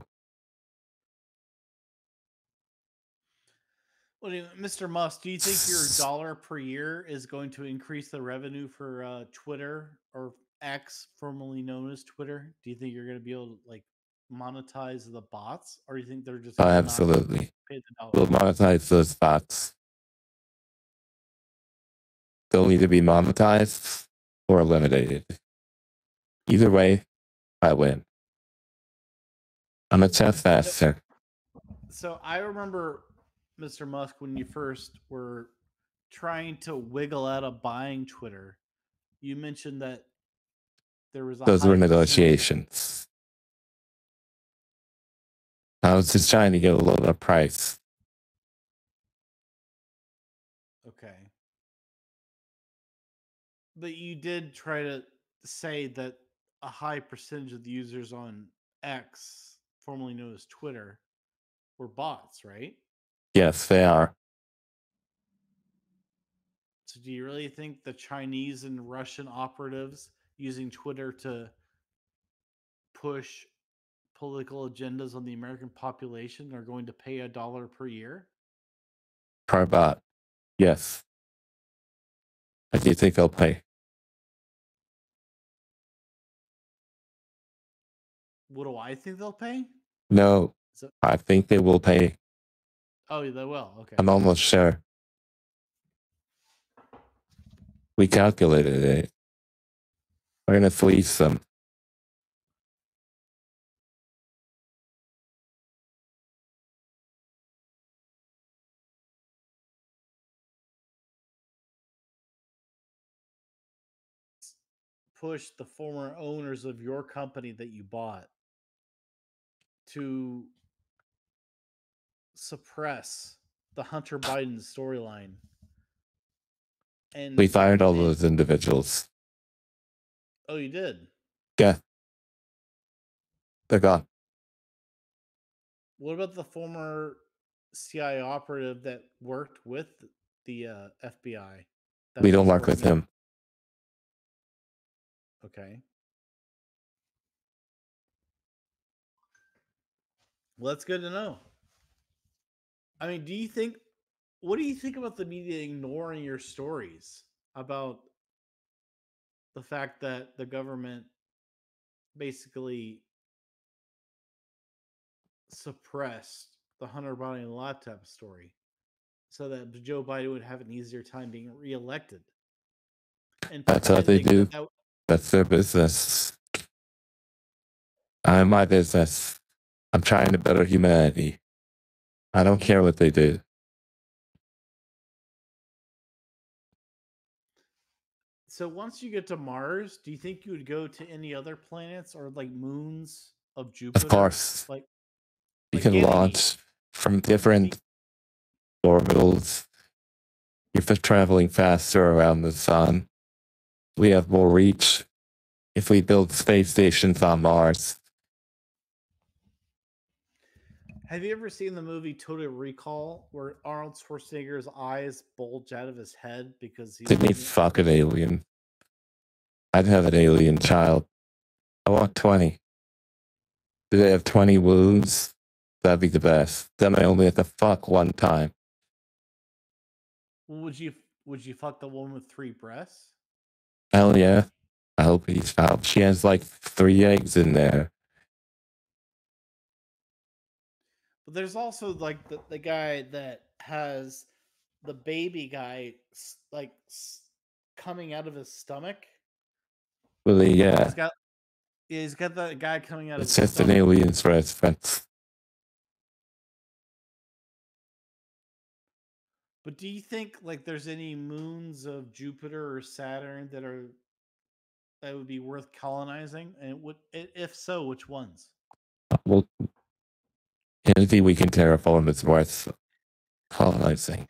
Well, do you- Mister Musk, do you think your dollar per year is going to increase the revenue for uh, Twitter or X, formerly known as Twitter? Do you think you're going to be able to like monetize the bots, or do you think they're just Oh, going to absolutely. pay the dollar? We'll monetize those bots. They'll either be monetized or eliminated. Either way, I win. I'm a chess master. So I remember, Mister Musk, when you first were trying to wiggle out of buying Twitter, you mentioned that there was a Those high were percentage- negotiations. I was just trying to get a lower price. Okay. But you did try to say that a high percentage of the users on X, formerly known as Twitter, were bots, right? Yes, they are. So do you really think the Chinese and Russian operatives using Twitter to push political agendas on the American population are going to pay a dollar per year? Per bot. Yes. I do think they'll pay. What do I think they'll pay? No, So, I think they will pay. oh, they will. Okay. I'm almost sure. We calculated it. We're going to fleece them. Push the former owners of your company that you bought to suppress the Hunter Biden storyline. And we fired all those individuals. oh, you did? Yeah. They're gone. What about the former C I A operative that worked with the uh, F B I? That We don't was work with working- him. Okay. Well, that's good to know. I mean, do you think, what do you think about the media ignoring your stories about the fact that the government basically suppressed the Hunter Biden laptop story so that Joe Biden would have an easier time being reelected? And That's what they pretending do. that that- That's their business. I'm my business. I'm trying to better humanity. I don't care what they do. So once you get to Mars, do you think you would go to any other planets or like moons of Jupiter? Of course. Like You like can Ganymede. launch from different orbitals. If they're traveling faster around the sun, we have more reach. If we build space stations on Mars, Have you ever seen the movie Total Recall where Arnold Schwarzenegger's eyes bulge out of his head because he's didn't he looking at- fuck an alien? I'd have an alien child. I want twenty. Do they have twenty wounds? That'd be the best. Then I only have to fuck one time. Would you would you fuck the one with three breasts? Hell yeah. I hope he's out. She has like three eggs in there. But there's also like the, the guy that has the baby guy s- like s- coming out of his stomach. Really, yeah. He's got yeah, he's got that guy coming out It's of his just an stomach. alien's reference. But do you think like there's any moons of Jupiter or Saturn that are that would be worth colonizing? And would i- if so, which ones? Well, anything we can terraform is worth colonizing.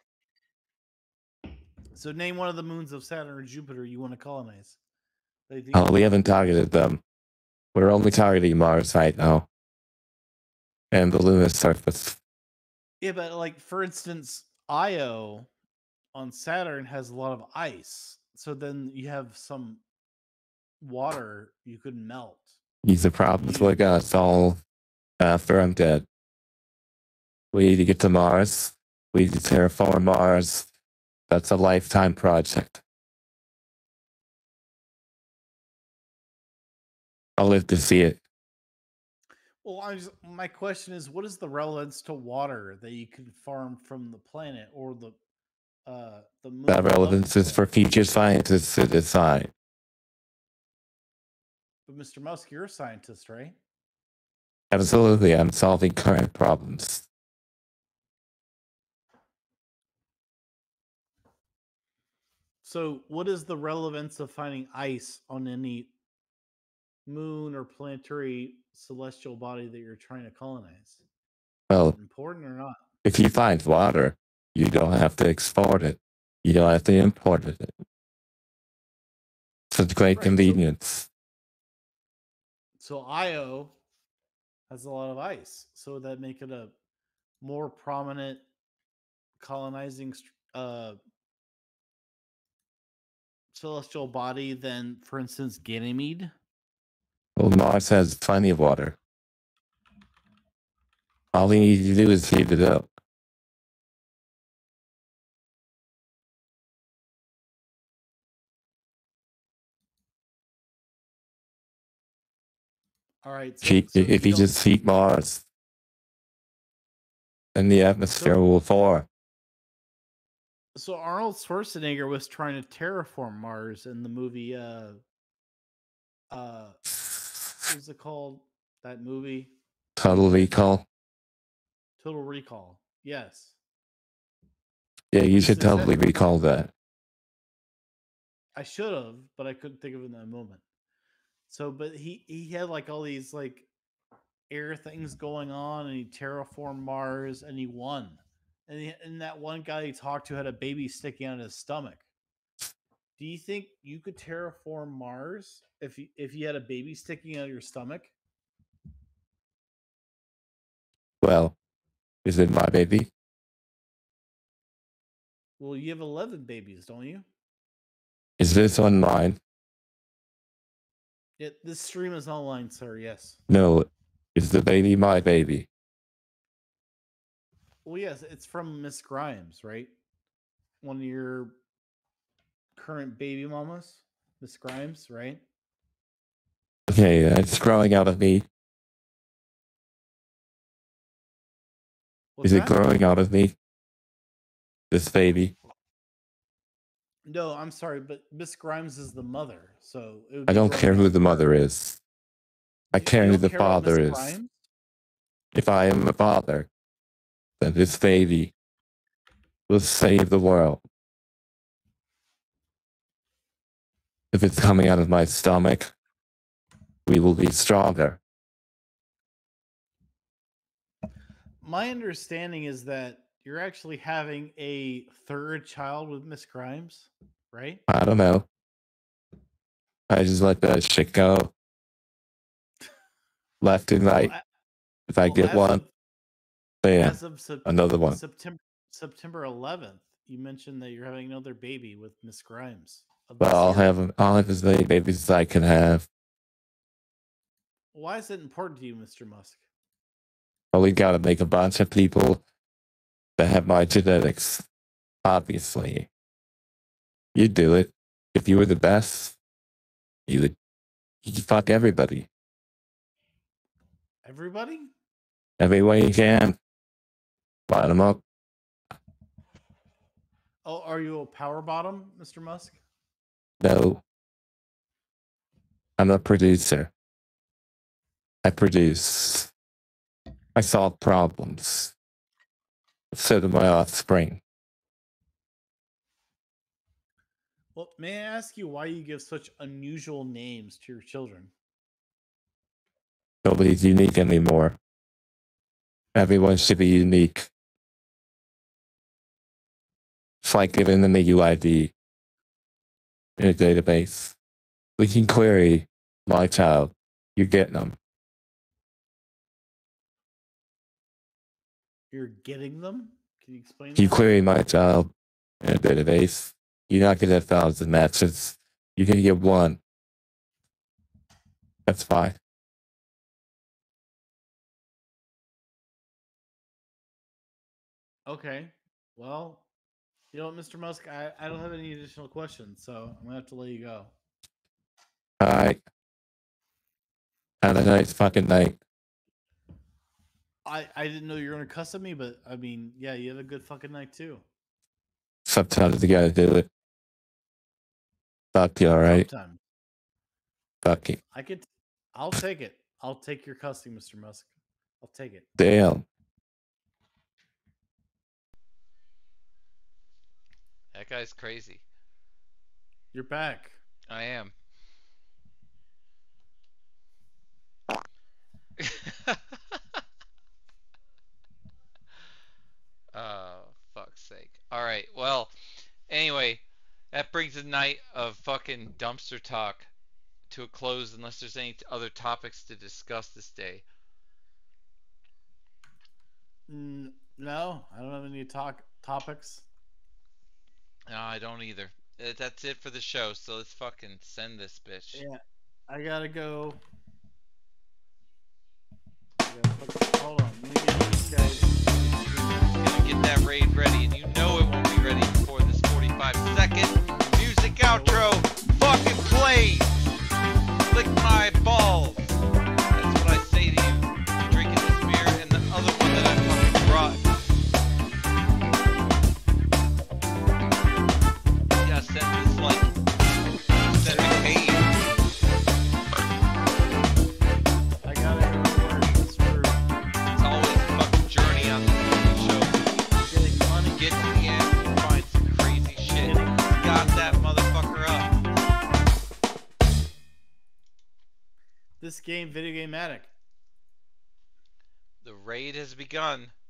So name one of the moons of Saturn or Jupiter you want to colonize. That you think- Oh, we haven't targeted them. We're only targeting Mars right now. And the lunar surface. Yeah, but like for instance, Io on Saturn has a lot of ice. So then you have some water you could melt. These are problems You- we got solve after I'm dead. We need to get to Mars. We need to terraform Mars. That's a lifetime project. I'll live to see it. Well, I just, my question is, what is the relevance to water that you can farm from the planet or the uh the moon? That above relevance the is for planet? future scientists to decide. But Mister Musk, you're a scientist, right? Absolutely, I'm solving current problems. So, what is the relevance of finding ice on any moon or planetary celestial body that you're trying to colonize? Well, Important or not? if you find water, you don't have to export it. You don't have to import it. It's a great Right, so- convenience. So Io has a lot of ice, so would that make it a more prominent colonizing st- uh, celestial body than, for instance, Ganymede? Well, Mars has plenty of water. All we need to do is heat it up. All right. So, Heat- so if you don't- just heat Mars, then the atmosphere So- will form. so Arnold Schwarzenegger was trying to terraform Mars in the movie. Uh, uh, what was it called? That movie, Total recall. Total Recall. Yes. Yeah, you should Is that- totally recall that. I should have, but I couldn't think of it in that moment. So, but he he had like all these like air things going on, and he terraformed Mars, and he won. And, he, and that one guy he talked to had a baby sticking out of his stomach. Do you think you could terraform Mars if you, if you had a baby sticking out of your stomach? Well, is it my baby? Well, you have eleven babies, don't you? Is this online? Yeah, this stream is online, sir. Yes. No. Is the baby my baby? Well, yes, it's from Miss Grimes, right? One of your current baby mamas, Miss Grimes, right? Okay, it's growing out of me. What's Is it that? growing out of me? This baby? No, I'm sorry, but Miss Grimes is the mother, so it would I be don't growing care out who of the her. mother is. I You- you care who don't the care about Miss father is. Grimes? If I am the father, then this baby will save the world. If it's coming out of my stomach, we will be stronger. My understanding is that you're actually having a third child with Miss Grimes, right? I don't know. I just let that shit go. Left and right. Well, a- If I well, get as one, of- bam, As of Sep- another one. September September eleventh, you mentioned that you're having another baby with Miss Grimes. of Well, this I'll year. have I'll have as many babies as I can have. Why is it important to you, Mister Musk? But we gotta make a bunch of people that have my genetics. Obviously, you'd do it if you were the best. You would. You'd fuck everybody, Everybody? every way you can. Line them up. Oh, are you a power bottom, Mister Musk? No, I'm a producer. I produce. I solve problems. So do my offspring. Well, may I ask you why you give such unusual names to your children? Nobody's unique anymore. Everyone should be unique. It's like giving them a U I D in a database. We can query my child. You're getting them. You're getting them? Can you explain You that? query my child in a database. You're not going to have a thousand matches. You're going to get one. That's fine. Okay. Well, you know what, Mister Musk, I, I don't have any additional questions, so I'm gonna have to let you go. All right. Have a nice fucking night. I, I didn't know you were gonna cuss at me, but I mean, yeah, you have a good fucking night too. Sometimes you gotta do it. Fuck you, alright? Sometime. Fuck you. I could I'll take it. I'll take your cussing, Mister Musk. I'll take it. Damn. That guy's crazy. You're back. I am. Oh, fuck's sake. Alright, well, anyway, that brings the night of fucking dumpster talk to a close unless there's any other topics to discuss this day. Mm, no, I don't have any talk topics. No, I don't either. Uh, That's it for the show, so let's fucking send this bitch. Yeah, I gotta go. I gotta fucking- hold on, let me get these guys. Gonna get that raid ready, and you know it won't be ready before this forty-five second music outro fucking plays. Lick my balls. That's what I say to you. Drinking this beer and the other one that I fucking brought. Yeah, send this like send me pain. I gotta go to work. It's for It's always a fucking journey on this fucking show. getting money. Get to the end, find some crazy shit. Got that motherfucker up. This game, Video Game Addict. raid has begun.